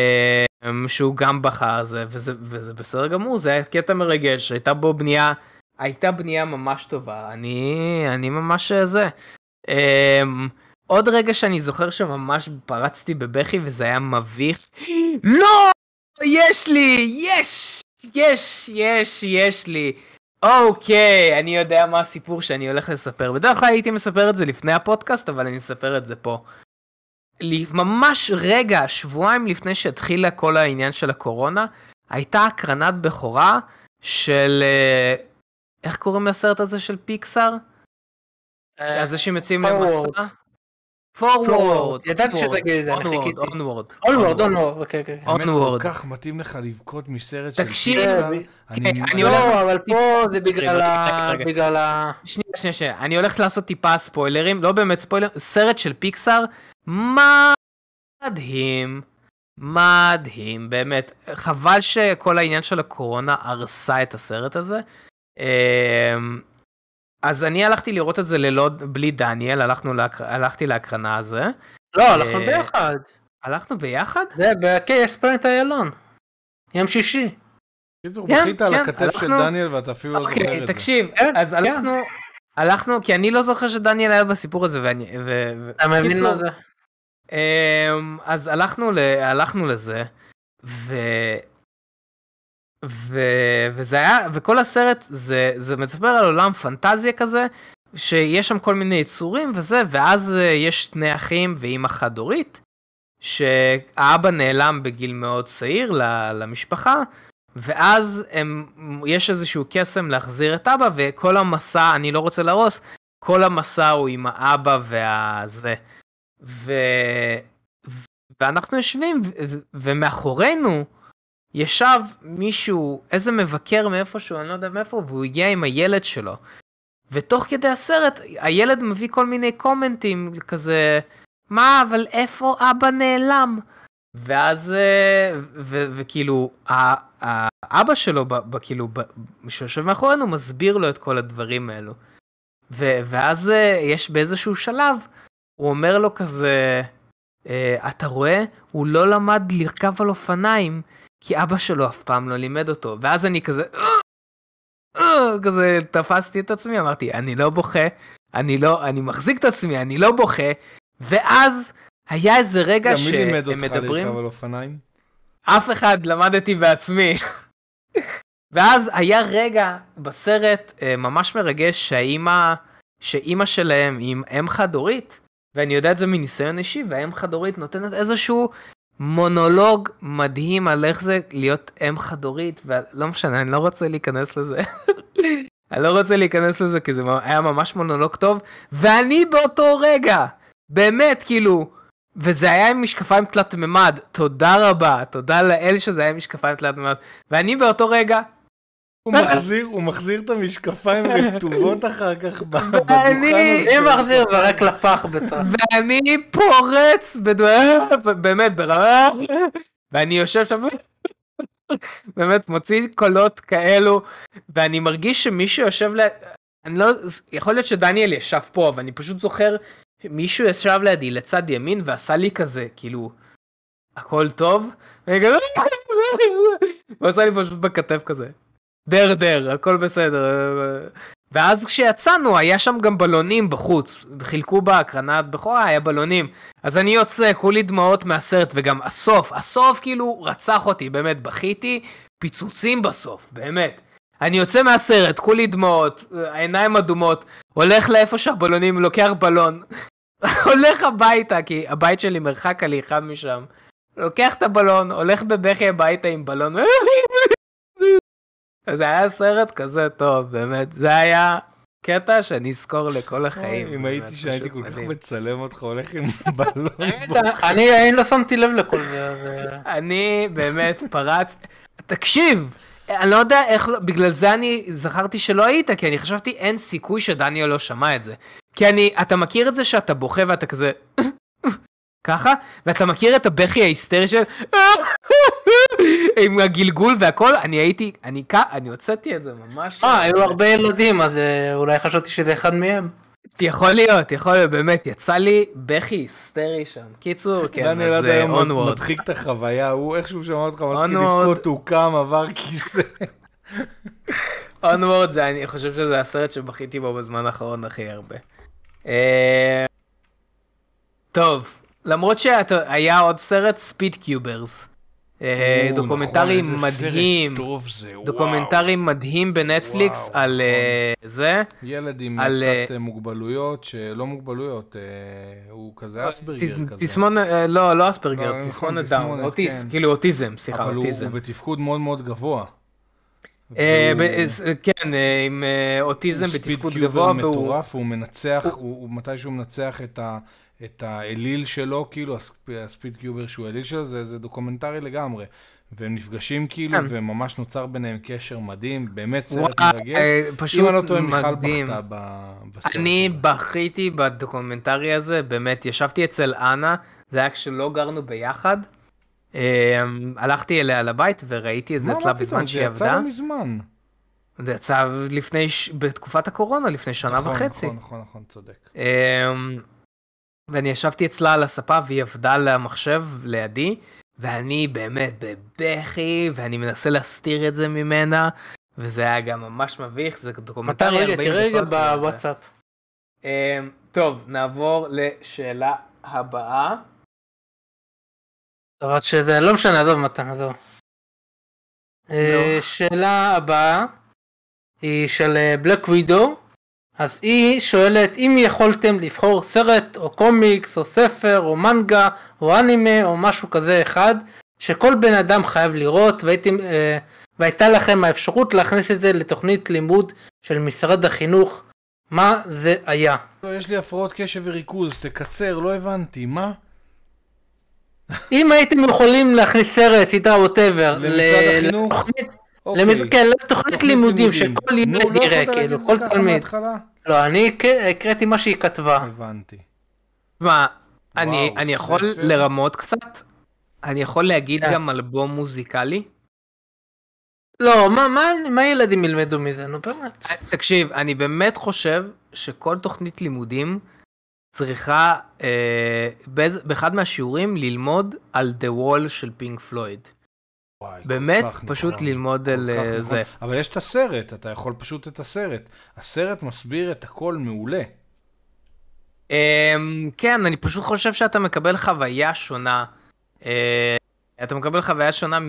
שהוא גם בחר זה, וזה בסדר גמור, זה היה קטע מרגש, הייתה בו בנייה הייתה בנייה ממש טובה, אני ממש זה. עוד רגע שאני זוכר שממש פרצתי בבכי וזה היה מביך. לא! יש לי! יש לי. אוקיי, אני יודע מה הסיפור שאני הולך לספר. בדרך כלל הייתי מספר את זה לפני הפודקאסט, אבל אני אספר את זה פה. ממש רגע, שבועיים לפני שהתחילה כל העניין של הקורונה, הייתה הקרנת בכורה של... איך קוראים לסרט הזה של פיקסאר? אז זה שמציעים למסע? Forward. ידעתי שתגיד את זה, אני חיכיתי. Onward. אוקיי. האמת כל כך מתאים לך לבכות מסרט של תקשיב, פיקסאר. אני הולך לא, לעשות אבל פה זה בגלל ה... שנייה, אני הולך לעשות טיפה ספוילרים, לא באמת ספוילר, סרט של פיקסאר, מדהים, באמת, חבל שכל העניין של הקורונה הרסה את הסרט הזה, אז אני הלכתי לראות את זה בלי דניאל, הלכתי להקרנה הזה. לא, הלכנו ביחד. הלכנו ביחד? זה בכיף פלנט איילון. יום שישי. קיצור, בכית על הכתף של דניאל ואתה אפילו לא זוכר את זה. אוקיי, תקשיב, אז הלכנו, כי אני לא זוכר שדניאל היה בסיפור הזה, אתה מבין מה זה? אז הלכנו לזה, וזה היה, וכל הסרט זה מספר על עולם פנטזיה כזה, שיש שם כל מיני יצורים וזה, ואז יש שני אחים ואמא חד-הורית, שהאבא נעלם בגיל מאוד צעיר למשפחה, ואז יש איזשהו קסם להחזיר את אבא, וכל המסע, אני לא רוצה להרוס, כל המסע הוא עם האבא והזה. ואנחנו יושבים, ומאחורינו ישב מישהו, איזה מבקר מאיפשהו, אני לא יודע מאיפה, והוא הגיע עם הילד שלו. ותוך כדי הסרט, הילד מביא כל מיני קומנטים כזה, מה, אבל איפה אבא נעלם? ואז, וכאילו, האבא שלו, כאילו, שיושב מאחורינו, מסביר לו את כל הדברים האלו. ואז יש באיזשהו שלב, הוא אומר לו כזה, אתה רואה? הוא לא למד לרכב על אופניים, כי אבא שלו אף פעם לא לימד אותו. ואז אני כזה, כזה תפסתי את עצמי, אמרתי, אני לא בוכה, אני מחזיק את עצמי, אני לא בוכה, ואז היה איזה רגע שהם מדברים. מי לימד אותך לרכב על אופניים? אף אחד, למדתי בעצמי. ואז היה רגע בסרט ממש מרגש שאימא שלהם עם אם חד-הורית, ואני יודע את זה מניסיון אישי, והאם חד-הורית נותנת איזשהו מונולוג מדהים על איך זה להיות אם חד-הורית, ולא משנה, אני לא רוצה להיכנס לזה. אני לא רוצה להיכנס לזה, כי זה היה ממש מונולוג טוב, ואני באותו רגע, באמת, כאילו, וזה היה עם משקפיים תלת ממד, תודה רבה, תודה לאל שזה היה עם משקפיים תלת ממד, ואני באותו רגע, הוא מחזיר את המשקפיים רטובות אחר כך בדוכן הזה. אני מחזיר ורק לפח בצד. ואני פורץ באמת ברמה, ואני יושב שם, באמת מוציא קולות כאלו, ואני מרגיש שמישהו יושב יכול להיות שדניאל ישב פה, אבל אני פשוט זוכר, מישהו ישב לידי לצד ימין, ועשה לי כזה, כאילו, הכל טוב, והוא עשה לי פשוט בכתף כזה. דר, הכל בסדר. ואז כשיצאנו, היה שם גם בלונים בחוץ, חילקו בהקרנת בכורה, היה בלונים. אז אני יוצא, כולי דמעות מהסרט, וגם הסוף כאילו רצח אותי, באמת, בכיתי, פיצוצים בסוף, באמת. אני יוצא מהסרט, כולי דמעות, העיניים אדומות, הולך לאיפה שהבלונים, לוקח בלון, הולך הביתה, כי הבית שלי מרחק הליכה משם, לוקח את הבלון, הולך בבכי הביתה עם בלון, זה היה סרט כזה טוב, באמת, זה היה קטע שאני אזכור לכל החיים. אם הייתי שהייתי כל כך מצלם אותך, הולך עם בלון. אני לא שמתי לב לכל זה. אני באמת פרץ, תקשיב, אני לא יודע איך, בגלל זה אני זכרתי שלא היית, כי אני חשבתי אין סיכוי שדניאל לא שמע את זה. כי אתה מכיר את זה שאתה בוכה ואתה כזה, ככה, ואתה מכיר את הבכי ההיסטרי של, עם הגלגול והכל, אני הוצאתי את זה ממש. היו הרבה ילדים, אז אולי חשבתי שזה אחד מהם. יכול להיות, באמת, יצא לי בכי היסטרי שם. קיצור, כן, דניאל עד היום מדחיק את החוויה, הוא איכשהו שמע אותך מתחיל לבכות, הוא קם, עבר כיסא. Onward זה, אני חושב שזה הסרט שבכיתי בו בזמן האחרון הכי הרבה. טוב, למרות שהיה עוד סרט, ספיד קיוברס. דוקומנטרי מדהים, דוקומנטרי מדהים בנטפליקס על זה. ילד עם קצת מוגבלויות, שלא מוגבלויות, הוא כזה אספרגר כזה. תסמון, לא אספרגר, תסמון דאון, כאילו אוטיזם, סליחה, אוטיזם. אבל הוא בתפקוד מאוד מאוד גבוה. כן, עם אוטיזם בתפקוד גבוה. הוא מטורף, הוא מנצח, מתי שהוא מנצח את האליל שלו, כאילו, הספיד קיובר שהוא האליל שלו, זה דוקומנטרי לגמרי. והם נפגשים כאילו, וממש נוצר ביניהם קשר מדהים, באמת סרט מרגש. פשוט אם אני לא טועה, מיכל בכתה בסרט. אני בכיתי בדוקומנטרי הזה, באמת, ישבתי אצל אנה, זה היה כשלא גרנו ביחד. הלכתי אליה לבית וראיתי את זה אצלה בזמן שהיא עבדה. זה יצא לא מזמן. זה יצא בתקופת הקורונה, לפני שנה וחצי. נכון, צודק. ואני ישבתי אצלה על הספה והיא עבדה על המחשב לידי, ואני באמת בבכי, ואני מנסה להסתיר את זה ממנה, וזה היה גם ממש מביך, זה דוקומנטרי 40 דקות. רגע בוואטסאפ. טוב, נעבור לשאלה הבאה. אבל שזה לא משנה, עזוב מתן, עזוב. שאלה הבאה היא של בלק ווידו. אז היא שואלת, אם יכולתם לבחור סרט או קומיקס או ספר או מנגה או אנימה או משהו כזה אחד שכל בן אדם חייב לראות והייתה לכם האפשרות להכניס את זה לתוכנית לימוד של משרד החינוך, מה זה היה? לא, יש לי הפרעות קשב וריכוז, תקצר, לא הבנתי, מה? אם הייתם יכולים להכניס סרט, סדרה, whatever, למשרד החינוך? לתוכנית לימודים שכל ילד יראה, כאילו, כל תלמיד. לא, אני הקראתי מה שהיא כתבה. הבנתי. מה, אני יכול לרמות קצת? אני יכול להגיד גם אלבום מוזיקלי? לא, מה ילדים ילמדו מזה? נו באמת. תקשיב, אני באמת חושב שכל תוכנית לימודים צריכה באחד מהשיעורים ללמוד על The Wall של פינק פלויד. באמת, פשוט ללמוד על זה. אבל יש את הסרט, אתה יכול פשוט את הסרט. הסרט מסביר את הכל מעולה. כן, אני פשוט חושב שאתה מקבל חוויה שונה. אתה מקבל חוויה שונה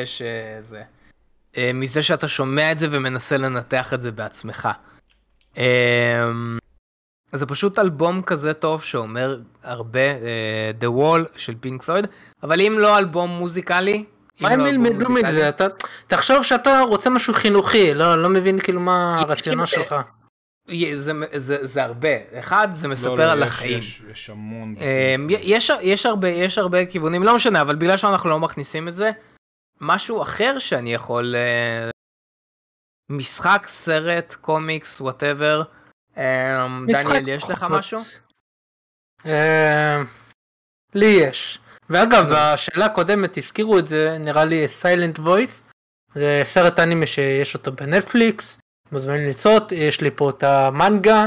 מזה שאתה שומע את זה ומנסה לנתח את זה בעצמך. זה פשוט אלבום כזה טוב שאומר הרבה, The Wall של פינק פלויד, אבל אם לא אלבום מוזיקלי, מה הם ילמדו מזה? תחשוב שאתה רוצה משהו חינוכי, לא מבין כאילו מה הרציונל שלך. זה הרבה. אחד, זה מספר על החיים. יש המון. יש הרבה כיוונים, לא משנה, אבל בגלל שאנחנו לא מכניסים את זה, משהו אחר שאני יכול, משחק, סרט, קומיקס, whatever. דניאל, יש לך משהו? לי יש. ואגב, בשאלה הקודמת הזכירו את זה, נראה לי Silent Voice, זה סרט אנימה שיש אותו בנטפליקס, מוזמנים לצעות, יש לי פה את המנגה,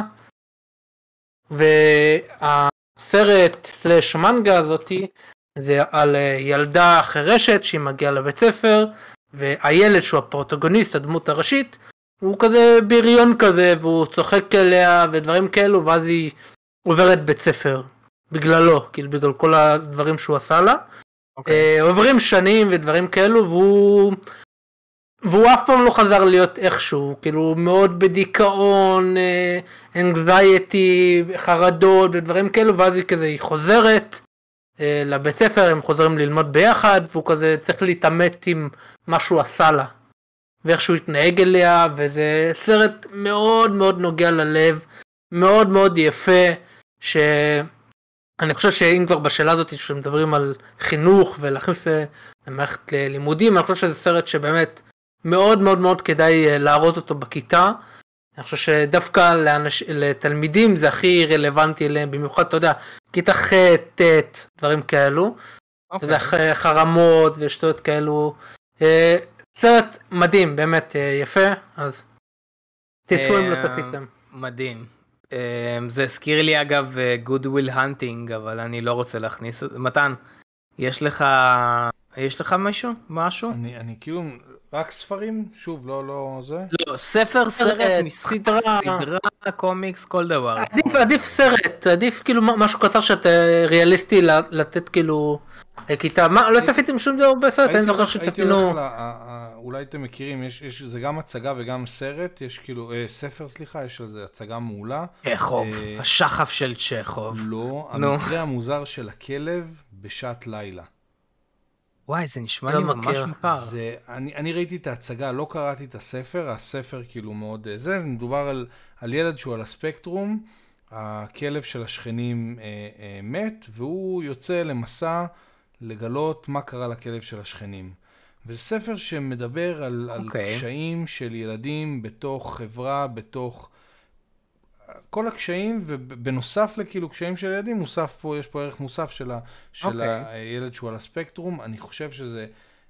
והסרט סלש מנגה הזאתי, זה על ילדה חרשת שהיא מגיעה לבית ספר, והילד שהוא הפרוטגוניסט, הדמות הראשית, הוא כזה בריון כזה, והוא צוחק אליה ודברים כאלו, ואז היא עוברת בית ספר. בגללו, כאילו בגלל כל הדברים שהוא עשה לה. עוברים שנים ודברים כאלו, והוא אף פעם לא חזר להיות איכשהו, כאילו מאוד בדיכאון, anxiety, חרדות ודברים כאלו, ואז היא חוזרת לבית ספר, הם חוזרים ללמוד ביחד, והוא כזה צריך להתאמת עם מה שהוא עשה לה, ואיכשהו התנהג אליה, וזה סרט מאוד מאוד נוגע ללב, מאוד מאוד יפה, אני חושב שאם כבר בשאלה הזאת שמדברים על חינוך ולהכניס למערכת לימודים, אני חושב שזה סרט שבאמת מאוד מאוד מאוד כדאי להראות אותו בכיתה. אני חושב שדווקא לתלמידים זה הכי רלוונטי אליהם, במיוחד, אתה יודע, כיתה ח', ט', דברים כאלו. אתה יודע, חרמות ושטויות כאלו. סרט מדהים, באמת יפה, אז תצאו אם לא תפיתם. מדהים. זה הזכיר לי אגב Good Will Hunting, אבל אני לא רוצה להכניס את זה. מתן, יש לך משהו? אני כאילו רק ספרים? שוב, לא זה? לא, ספר, סרט, משחק, סדרה, קומיקס, כל דבר. עדיף סרט, עדיף כאילו משהו קצר שאתה ריאליסטי לתת כאילו כיתה. מה, לא צפיתם שום דבר בסרט, אני זוכר שצפינו. אולי אתם מכירים, זה גם הצגה וגם סרט, יש כאילו, ספר סליחה, יש על זה הצגה מעולה. צ'כוב, השחף של צ'כוב. לא, המקרה המוזר של הכלב בשעת לילה. וואי, זה נשמע לי ממש מוכר. אני ראיתי את ההצגה, לא קראתי את הספר, הספר כאילו מאוד, זה מדובר על ילד שהוא על הספקטרום, הכלב של השכנים מת, והוא יוצא למסע לגלות מה קרה לכלב של השכנים. וזה ספר שמדבר על קשיים של ילדים בתוך חברה, בתוך כל הקשיים, ובנוסף לכאילו קשיים של ילדים, יש פה ערך מוסף של הילד שהוא על הספקטרום. אני חושב שזה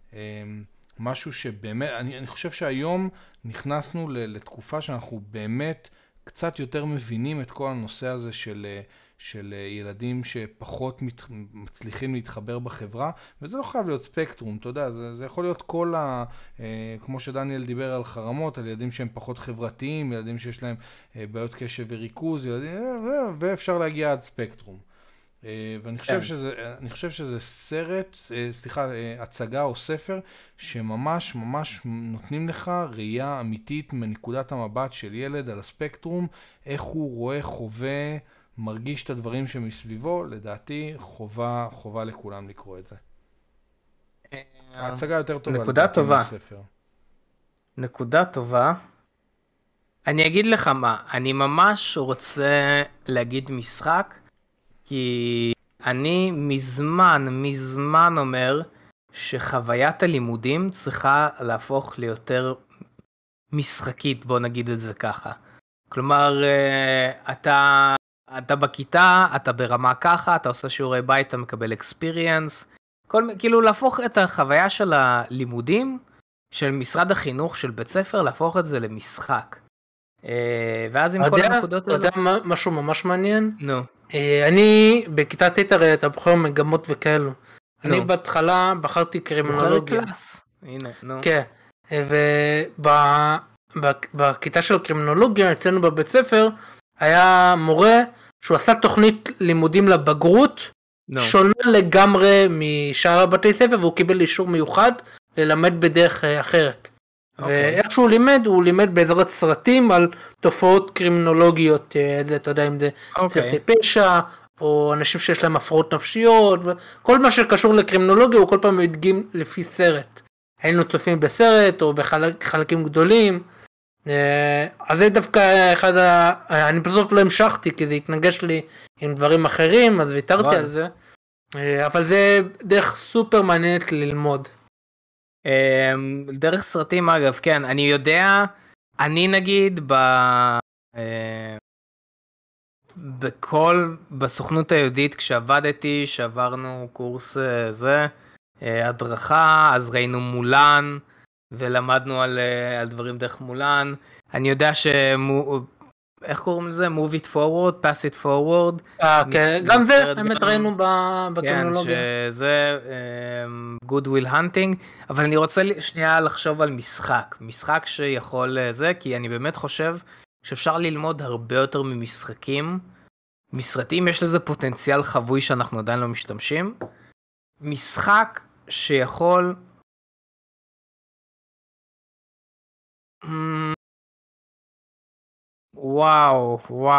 משהו שבאמת, אני חושב שהיום נכנסנו לתקופה שאנחנו באמת קצת יותר מבינים את כל הנושא הזה של ילדים שפחות מצליחים להתחבר בחברה, וזה לא חייב להיות ספקטרום, אתה יודע, זה יכול להיות כל כמו שדניאל דיבר על חרמות, על ילדים שהם פחות חברתיים, ילדים שיש להם בעיות קשב וריכוז, ואפשר להגיע עד ספקטרום. ואני חושב שזה סרט, הצגה או ספר, שממש ממש נותנים לך ראייה אמיתית מנקודת המבט של ילד על הספקטרום, איך הוא רואה, חווה, מרגיש את הדברים שמסביבו. לדעתי חובה לכולם לקרוא את זה. ההצגה יותר טובה. נקודה טובה. נקודה טובה. אני אגיד לך מה, אני ממש רוצה להגיד משחק, כי אני מזמן אומר שחוויית הלימודים צריכה להפוך ליותר משחקית, בוא נגיד את זה ככה. כלומר, אתה בכיתה, אתה ברמה ככה, אתה עושה שיעורי בית, אתה מקבל experience, כאילו להפוך את החוויה של הלימודים, של משרד החינוך, של בית ספר, להפוך את זה למשחק. ואז עם כל הנקודות האלה... אתה יודע משהו ממש מעניין? נו. אני בכיתה ט' הרי אתה בוחר מגמות וכאלו. אני בהתחלה בחרתי קרימינולוגיה. בוחר קלאס. הנה, נו. כן. ובכיתה של קרימינולוגיה, אצלנו בבית ספר, היה מורה שהוא עשה תוכנית לימודים לבגרות, שונה לגמרי משאר הבתי ספר, והוא קיבל אישור מיוחד ללמד בדרך אחרת. ואיך שהוא לימד, הוא לימד בעזרת סרטים על תופעות קרימינולוגיות, אתה יודע אם זה סרטי פשע, או אנשים שיש להם הפרעות נפשיות, וכל מה שקשור לקרימינולוגיה הוא כל פעם מדגים לפי סרט. היינו צופים בסרט או בחלקים גדולים, אז זה דווקא אחד, אני בסוף לא המשכתי כי זה התנגש לי עם דברים אחרים, אז ויתרתי על זה, אבל זה דרך סופר מעניינת ללמוד. דרך סרטים אגב, כן, אני יודע, אני נגיד בסוכנות היהודית כשעבדתי, שעברנו קורס הדרכה, אז ראינו מולן, ולמדנו על דברים דרך מולן. אני יודע איך קוראים לזה? move it forward, pass it forward. גם זה, באמת ראינו בקרימינולוגיה. כן, שזה good will hunting, אבל אני רוצה שנייה לחשוב על משחק שיכול זה, כי אני באמת חושב שאפשר ללמוד הרבה יותר ממשחקים. מסרטים יש לזה פוטנציאל חבוי שאנחנו עדיין לא משתמשים. משחק שיכול... וואו.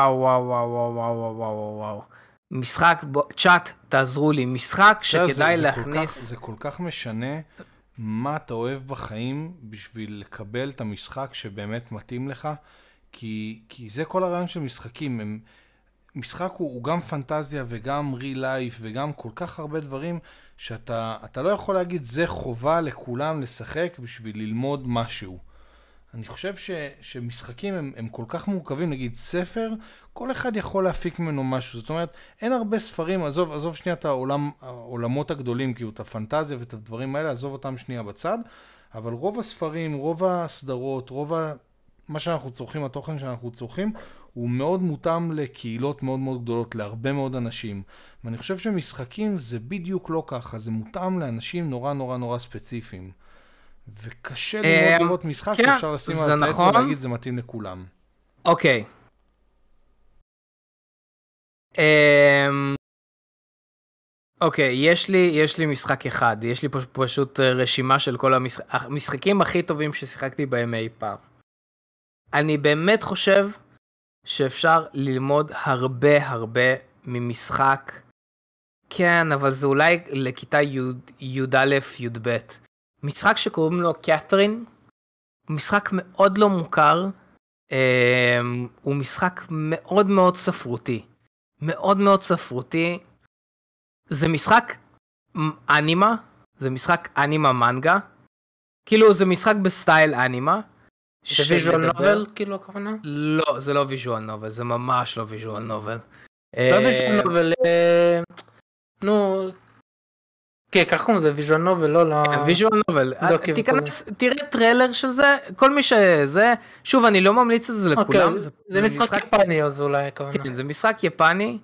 משחק, צ'אט, תעזרו לי, משחק שכדאי להכניס... זה כל כך משנה מה אתה אוהב בחיים בשביל לקבל את המשחק שבאמת מתאים לך, כי זה כל הרעיון של משחקים. משחק הוא גם פנטזיה וגם real life וגם כל כך הרבה דברים שאתה לא יכול להגיד זה חובה לכולם לשחק בשביל ללמוד משהו. אני חושב שמשחקים הם כל כך מורכבים, נגיד ספר, כל אחד יכול להפיק ממנו משהו. זאת אומרת, אין הרבה ספרים, עזוב שנייה את העולמות הגדולים, כאילו את הפנטזיה ואת הדברים האלה, עזוב אותם שנייה בצד, אבל רוב הספרים, רוב הסדרות, מה שאנחנו צורכים, התוכן שאנחנו צורכים, הוא מאוד מותאם לקהילות מאוד מאוד גדולות, להרבה מאוד אנשים. ואני חושב שמשחקים זה בדיוק לא ככה, זה מותאם לאנשים נורא נורא נורא ספציפיים. וקשה לי מאוד לראות משחק שאפשר לשים על האצבע ולהגיד זה מתאים לכולם. אוקיי. אוקיי, יש לי משחק אחד, יש לי פשוט רשימה של כל המשחקים הכי טובים ששיחקתי בהם אי פעם. אני באמת חושב שאפשר ללמוד הרבה ממשחק, כן, אבל זה אולי לכיתה י"א, י"ב. משחק שקוראים לו קת'רין, הוא משחק מאוד לא מוכר, הוא משחק מאוד מאוד ספרותי, מאוד ספרותי, זה משחק אנימה, זה משחק אנימה מנגה, כאילו זה משחק בסטייל אנימה. זה ויז'ואל נובל כאילו הכוונה? לא, זה לא ויז'ואל נובל, זה ממש לא ויז'ואל נובל. לא ויז'ואל נובל, נו, כן, כך קוראים לזה ויז'ואל נובל, לא... ויז'ואל נובל, תראה טריילר של זה, כל מי שזה, שוב אני לא ממליץ את זה לכולם. זה משחק יפני אז אולי הכוונה. כן, זה משחק יפני,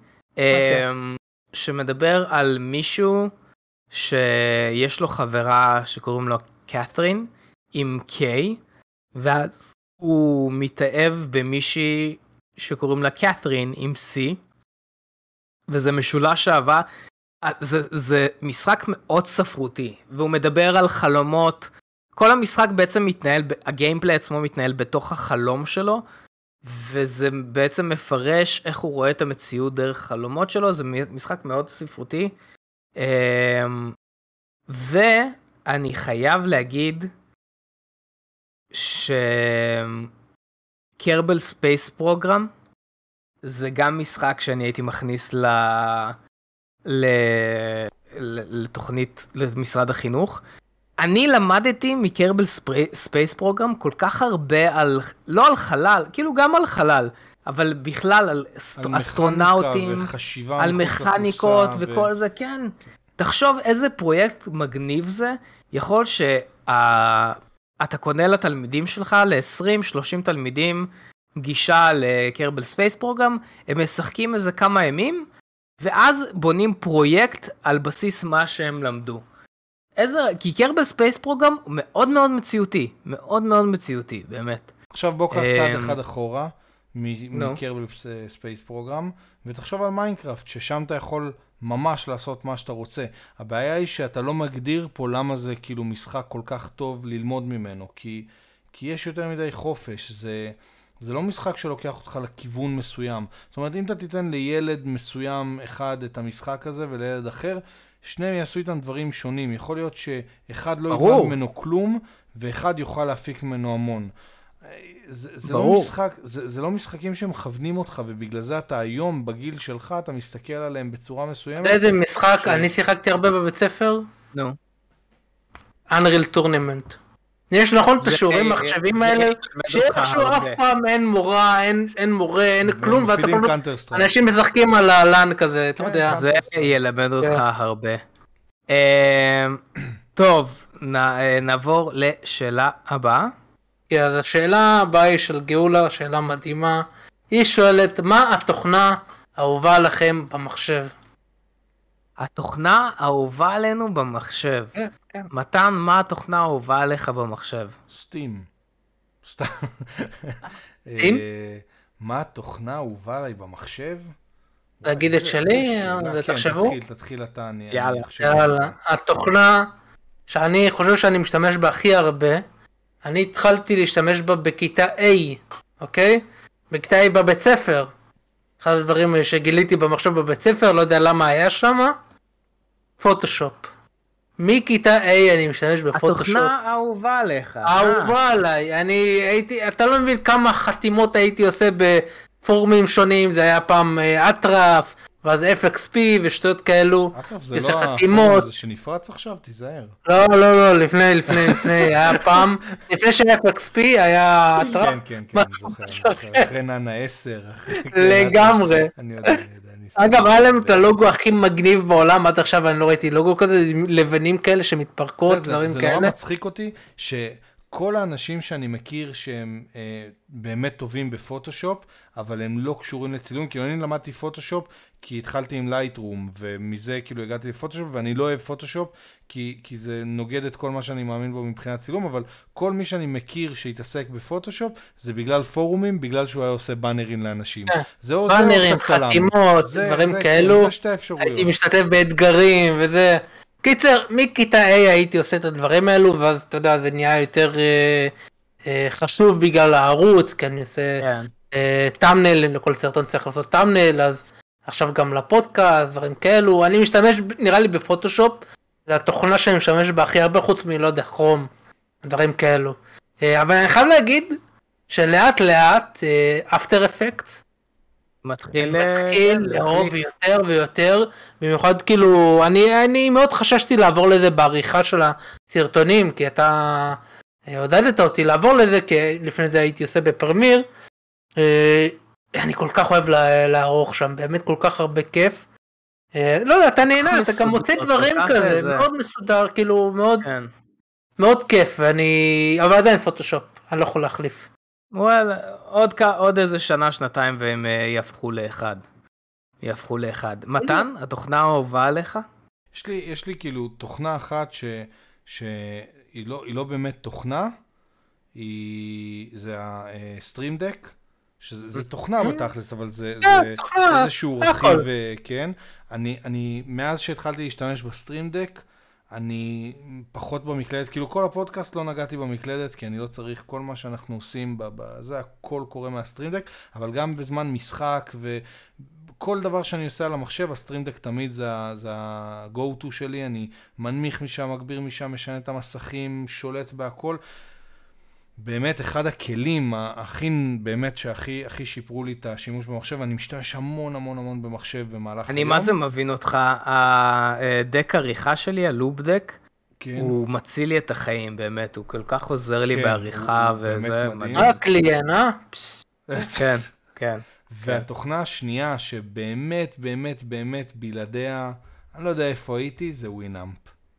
שמדבר על מישהו שיש לו חברה שקוראים לו קת'רין עם קיי, ואז הוא מתאהב במישהי שקוראים לה קת'רין עם סי, וזה משולש אהבה, זה משחק מאוד ספרותי, והוא מדבר על חלומות, כל המשחק בעצם מתנהל, הגיימפלי עצמו מתנהל בתוך החלום שלו, וזה בעצם מפרש איך הוא רואה את המציאות דרך חלומות שלו, זה משחק מאוד ספרותי, ואני חייב להגיד, שקרבל ספייס פרוגרם זה גם משחק שאני הייתי מכניס לתוכנית למשרד החינוך. אני למדתי מקרבל ספייס פרוגרם כל כך הרבה על, לא על חלל, כאילו גם על חלל, אבל בכלל על אסטרונאוטים, על מכניקות וכל זה, כן. תחשוב איזה פרויקט מגניב זה, יכול אתה קונה לתלמידים שלך, ל-20-30 תלמידים, גישה לקרבל ספייס פרוגרם, הם משחקים איזה כמה ימים, ואז בונים פרויקט על בסיס מה שהם למדו. כי קרבל ספייס פרוגרם הוא מאוד מאוד מציאותי, מאוד מאוד מציאותי, באמת. עכשיו בוא קח צעד אחד אחורה, מקרבל ספייס פרוגרם, ותחשוב על מיינקראפט, ששם אתה יכול ממש לעשות מה שאתה רוצה. הבעיה היא שאתה לא מגדיר פה למה זה כאילו משחק כל כך טוב ללמוד ממנו, כי יש יותר מדי חופש, זה לא משחק שלוקח אותך לכיוון מסוים. זאת אומרת, אם אתה תיתן לילד מסוים אחד את המשחק הזה ולילד אחר, שניהם יעשו איתם דברים שונים. יכול להיות שאחד לא ילמד ממנו כלום, ואחד יוכל להפיק ממנו המון. זה לא משחקים שמכוונים אותך, ובגלל זה אתה היום בגיל שלך, אתה מסתכל עליהם בצורה מסוימת. איזה משחק, אני שיחקתי הרבה בבית ספר. נו. Unreal Tournament. יש נכון את השיעורים מחשבים האלה, שאיכשהו אף פעם אין מורה, אין כלום, אנשים משחקים על הלן כזה, אתה יודע. זה ילמד אותך הרבה. טוב, נעבור לשאלה הבאה. כן, אז השאלה הבאה היא של גאולה, שאלה מדהימה. היא שואלת, מה התוכנה האהובה לכם במחשב? התוכנה האהובה עלינו במחשב. כן. מתן, מה התוכנה האהובה עליך במחשב? סטים. סטים? מה התוכנה האהובה עליי במחשב? להגיד את שלי, ותחשבו. תתחיל אתה, אני... יאללה. התוכנה שאני חושב שאני משתמש בה הכי הרבה, אני התחלתי להשתמש בה בכיתה A, אוקיי? בכיתה A בבית ספר. אחד הדברים שגיליתי במחשב בבית ספר, לא יודע למה היה שם, פוטושופ. מכיתה A אני משתמש בפוטושופ. התוכנה האהובה עליך. האהובה עליי. אני הייתי, אתה לא מבין כמה חתימות הייתי עושה בפורומים שונים, זה היה פעם אטרף, ואז FXP ושטויות כאלו. אטרף זה לא הפורום הזה שנפרץ עכשיו, תיזהר. לא, לפני, היה פעם, לפני ש-FXP היה אטרף. כן, זוכר, אחרי נאנה 10. לגמרי. אני יודע. אגב, היה להם את הלוגו הכי מגניב בעולם, עד עכשיו אני לא ראיתי לוגו כזה, לבנים כאלה שמתפרקות, דברים כאלה. זה נורא מצחיק אותי, כל האנשים שאני מכיר שהם באמת טובים בפוטושופ, אבל הם לא קשורים לצילום, כי אני למדתי פוטושופ, כי התחלתי עם לייטרום, ומזה כאילו הגעתי לפוטושופ, ואני לא אוהב פוטושופ, כי זה נוגד את כל מה שאני מאמין בו מבחינת צילום, אבל כל מי שאני מכיר שהתעסק בפוטושופ, זה בגלל פורומים, בגלל שהוא היה עושה באנרים לאנשים. באנרים, חתימות, דברים כאלו, הייתי משתתף באתגרים וזה. קיצר, מכיתה A הייתי עושה את הדברים האלו, ואז אתה יודע, זה נהיה יותר חשוב בגלל הערוץ, כי אני עושה טאמנל, לכל סרטון צריך לעשות טאמנל, אז עכשיו גם לפודקאסט, דברים כאלו, אני משתמש נראה לי בפוטושופ, זה התוכנה שאני משתמש בה הכי הרבה חוץ מלא יודע, כרום, דברים כאלו. אבל אני חייב להגיד שלאט לאט אפטר אפקטס, מתחיל לאהוב יותר ויותר, במיוחד כאילו, אני מאוד חששתי לעבור לזה בעריכה של הסרטונים, כי אתה עודדת אותי לעבור לזה, כי לפני זה הייתי עושה בפרמיר, אני כל כך אוהב לערוך שם, באמת כל כך הרבה כיף, לא יודע, אתה נהנה, אתה גם מוצא דברים כזה, מאוד מסודר, כאילו מאוד כיף, אבל עדיין פוטושופ, אני לא יכול להחליף. וואלה, עוד איזה שנה, שנתיים, והם יהפכו לאחד. מתן, התוכנה האהובה עליך? יש לי כאילו תוכנה אחת שהיא לא באמת תוכנה, זה הסטרים דק, שזה תוכנה בתכלס, אבל זה איזשהו רכיב, כן. אני מאז שהתחלתי להשתמש בסטרים דק, אני פחות במקלדת, כאילו כל הפודקאסט לא נגעתי במקלדת, כי אני לא צריך כל מה שאנחנו עושים, זה הכל קורה מהסטרים דק, אבל גם בזמן משחק וכל דבר שאני עושה על המחשב, הסטרים דק תמיד זה ה-go to שלי, אני מנמיך משם, מגביר משם, משנה את המסכים, שולט בהכל. באמת אחד הכלים באמת שהכי שיפרו לי את השימוש במחשב, אני משתמש המון במחשב במהלך היום. אני מה זה מבין אותך, הדק עריכה שלי, הלופ דק, הוא מציל לי את החיים באמת, הוא כל כך עוזר לי בעריכה וזה מדהים. הקליין, כן. והתוכנה השנייה שבאמת בלעדיה, אני לא יודע איפה הייתי, זה ווינאמפ.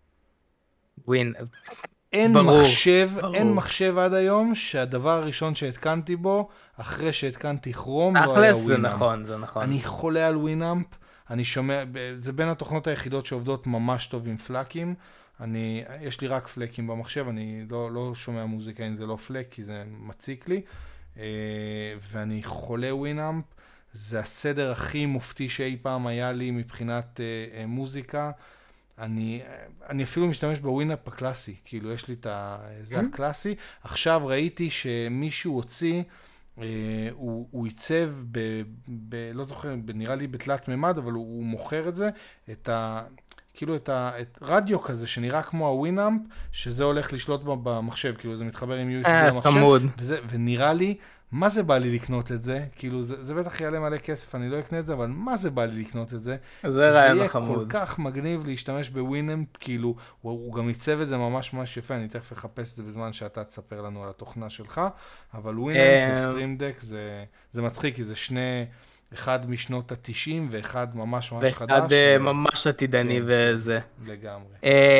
אין מחשב עד היום שהדבר הראשון שהתקנתי בו, אחרי שהתקנתי כרום, לא היה ווינאמפ. זה נכון. אני חולה על ווינאמפ, אני שומע, זה בין התוכנות היחידות שעובדות ממש טוב עם פלאקים, יש לי רק פלאקים במחשב, אני לא שומע מוזיקה אם זה לא פלאק, כי זה מציק לי, ואני חולה ווינאמפ, זה הסדר הכי מופתי שאי פעם היה לי מבחינת מוזיקה, אני אפילו משתמש בווינאפ הקלאסי, כאילו יש לי זה הקלאסי, עכשיו ראיתי שמישהו הוציא, הוא ייצב לא זוכר, נראה לי בתלת ממד, אבל הוא מוכר את זה, כאילו את רדיו כזה שנראה כמו הווינאמפ, שזה הולך לשלוט במחשב, כאילו זה מתחבר עם USB למחשב, ונראה לי, מה זה בא לי לקנות את זה? כאילו זה בטח יעלה מלא כסף, אני לא אקנה את זה, אבל מה זה בא לי לקנות את זה? זה יהיה כל כך מגניב להשתמש בווינאמפ, כאילו הוא גם ייצב את זה ממש יפה, אני תכף אחפש את זה בזמן שאתה תספר לנו על התוכנה שלך, אבל ווינאמפ וסטרים דק זה מצחיק, כי זה אחד משנות ה-90 ואחד ממש חדש. ואחד ממש עתידני וזה. לגמרי.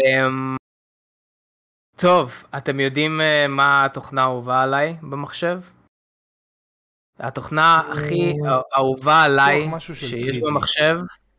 טוב, אתם יודעים מה התוכנה האהובה עליי במחשב? התוכנה הכי אהובה עליי שיש במחשב,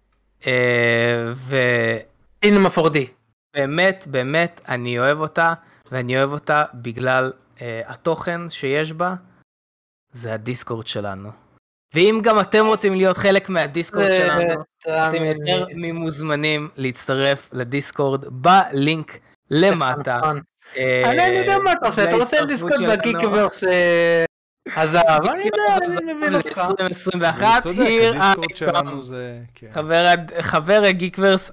הנה מפורדי. באמת, אני אוהב אותה, ואני אוהב אותה בגלל התוכן שיש בה, זה הדיסקורד שלנו. ואם גם אתם רוצים להיות חלק מהדיסקורד שלנו, אתם יותר ממוזמנים להצטרף לדיסקורד בלינק למטה. אני יודע מה אתה עושה, אתה רוצה דיסקורד בגיקוורס הזהב, אני יודע, אני מבין אותך. 2021, חבר הגיקוורס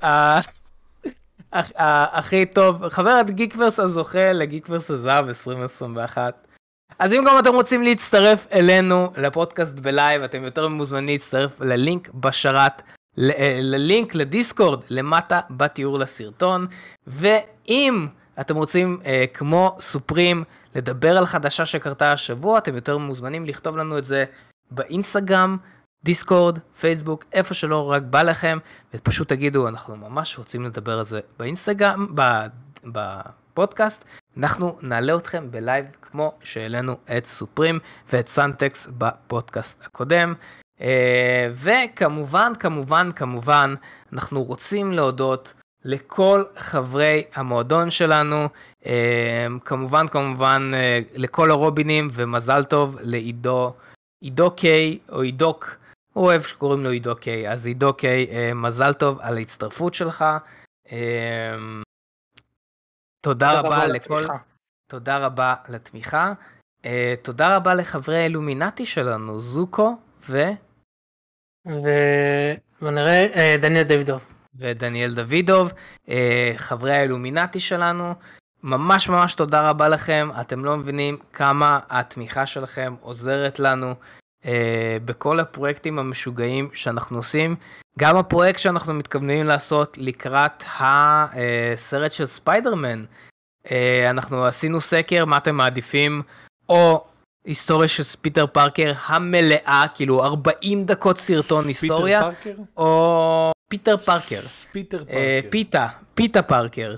הכי טוב, חבר הגיקוורס הזוכה לגיקוורס הזהב 2021. אז אם גם אתם רוצים להצטרף אלינו לפודקאסט בלייב, אתם יותר מוזמנים להצטרף ללינק בשרת, ללינק לדיסקורד למטה בתיאור לסרטון, ואם אתם רוצים כמו סופרים לדבר על חדשה שקרתה השבוע, אתם יותר מוזמנים לכתוב לנו את זה באינסטגרם, דיסקורד, פייסבוק, איפה שלא רק בא לכם, ופשוט תגידו, אנחנו ממש רוצים לדבר על זה באינסטגרם, בפודקאסט, אנחנו נעלה אתכם בלייב כמו שהעלינו את סופרים ואת סנטקס בפודקאסט הקודם. וכמובן, כמובן, אנחנו רוצים להודות לכל חברי המועדון שלנו, כמובן, לכל הרובינים, ומזל טוב לעידו קיי, או עידוק, הוא אוהב שקוראים לו עידו קיי, אז עידו קיי, מזל טוב על ההצטרפות שלך. תודה רבה לכל, תודה רבה לתמיכה, תודה רבה לחברי האילומינטי שלנו, זוקו ונראה דניאל דוידוב. ודניאל דוידוב, חברי האילומינטי שלנו, ממש תודה רבה לכם, אתם לא מבינים כמה התמיכה שלכם עוזרת לנו בכל הפרויקטים המשוגעים שאנחנו עושים, גם הפרויקט שאנחנו מתכוונים לעשות לקראת הסרט של ספיידרמן, אנחנו עשינו סקר, מה אתם מעדיפים, או היסטוריה של פיטר פארקר המלאה, כאילו 40 דקות סרטון היסטוריה, או פיטר פארקר. פיטה פארקר.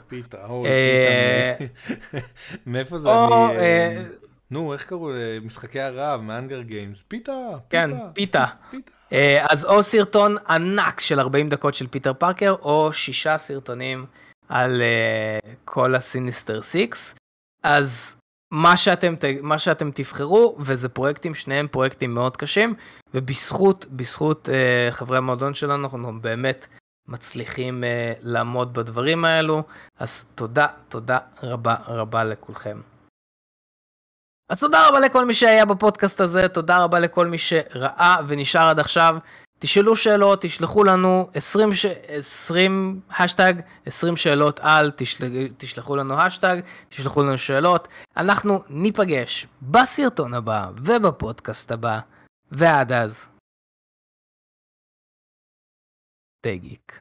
מאיפה זה נו, איך קראו משחקי הרעב, מאנגר גיימס? פיטה. כן, פיטה. אז או סרטון ענק של 40 דקות של פיטר פארקר, או 6 סרטונים על כל הסיניסטר 6. אז מה שאתם תבחרו, וזה פרויקטים, שניהם פרויקטים מאוד קשים, ובזכות חברי המועדון שלנו, אנחנו באמת מצליחים לעמוד בדברים האלו, אז תודה רבה לכולכם. אז תודה רבה לכל מי שהיה בפודקאסט הזה, תודה רבה לכל מי שראה ונשאר עד עכשיו, תשאלו שאלות, תשלחו לנו 20 שאלות על, תשלחו לנו השטג, תשלחו לנו שאלות, אנחנו ניפגש בסרטון הבא ובפודקאסט הבא, ועד אז, stay geek.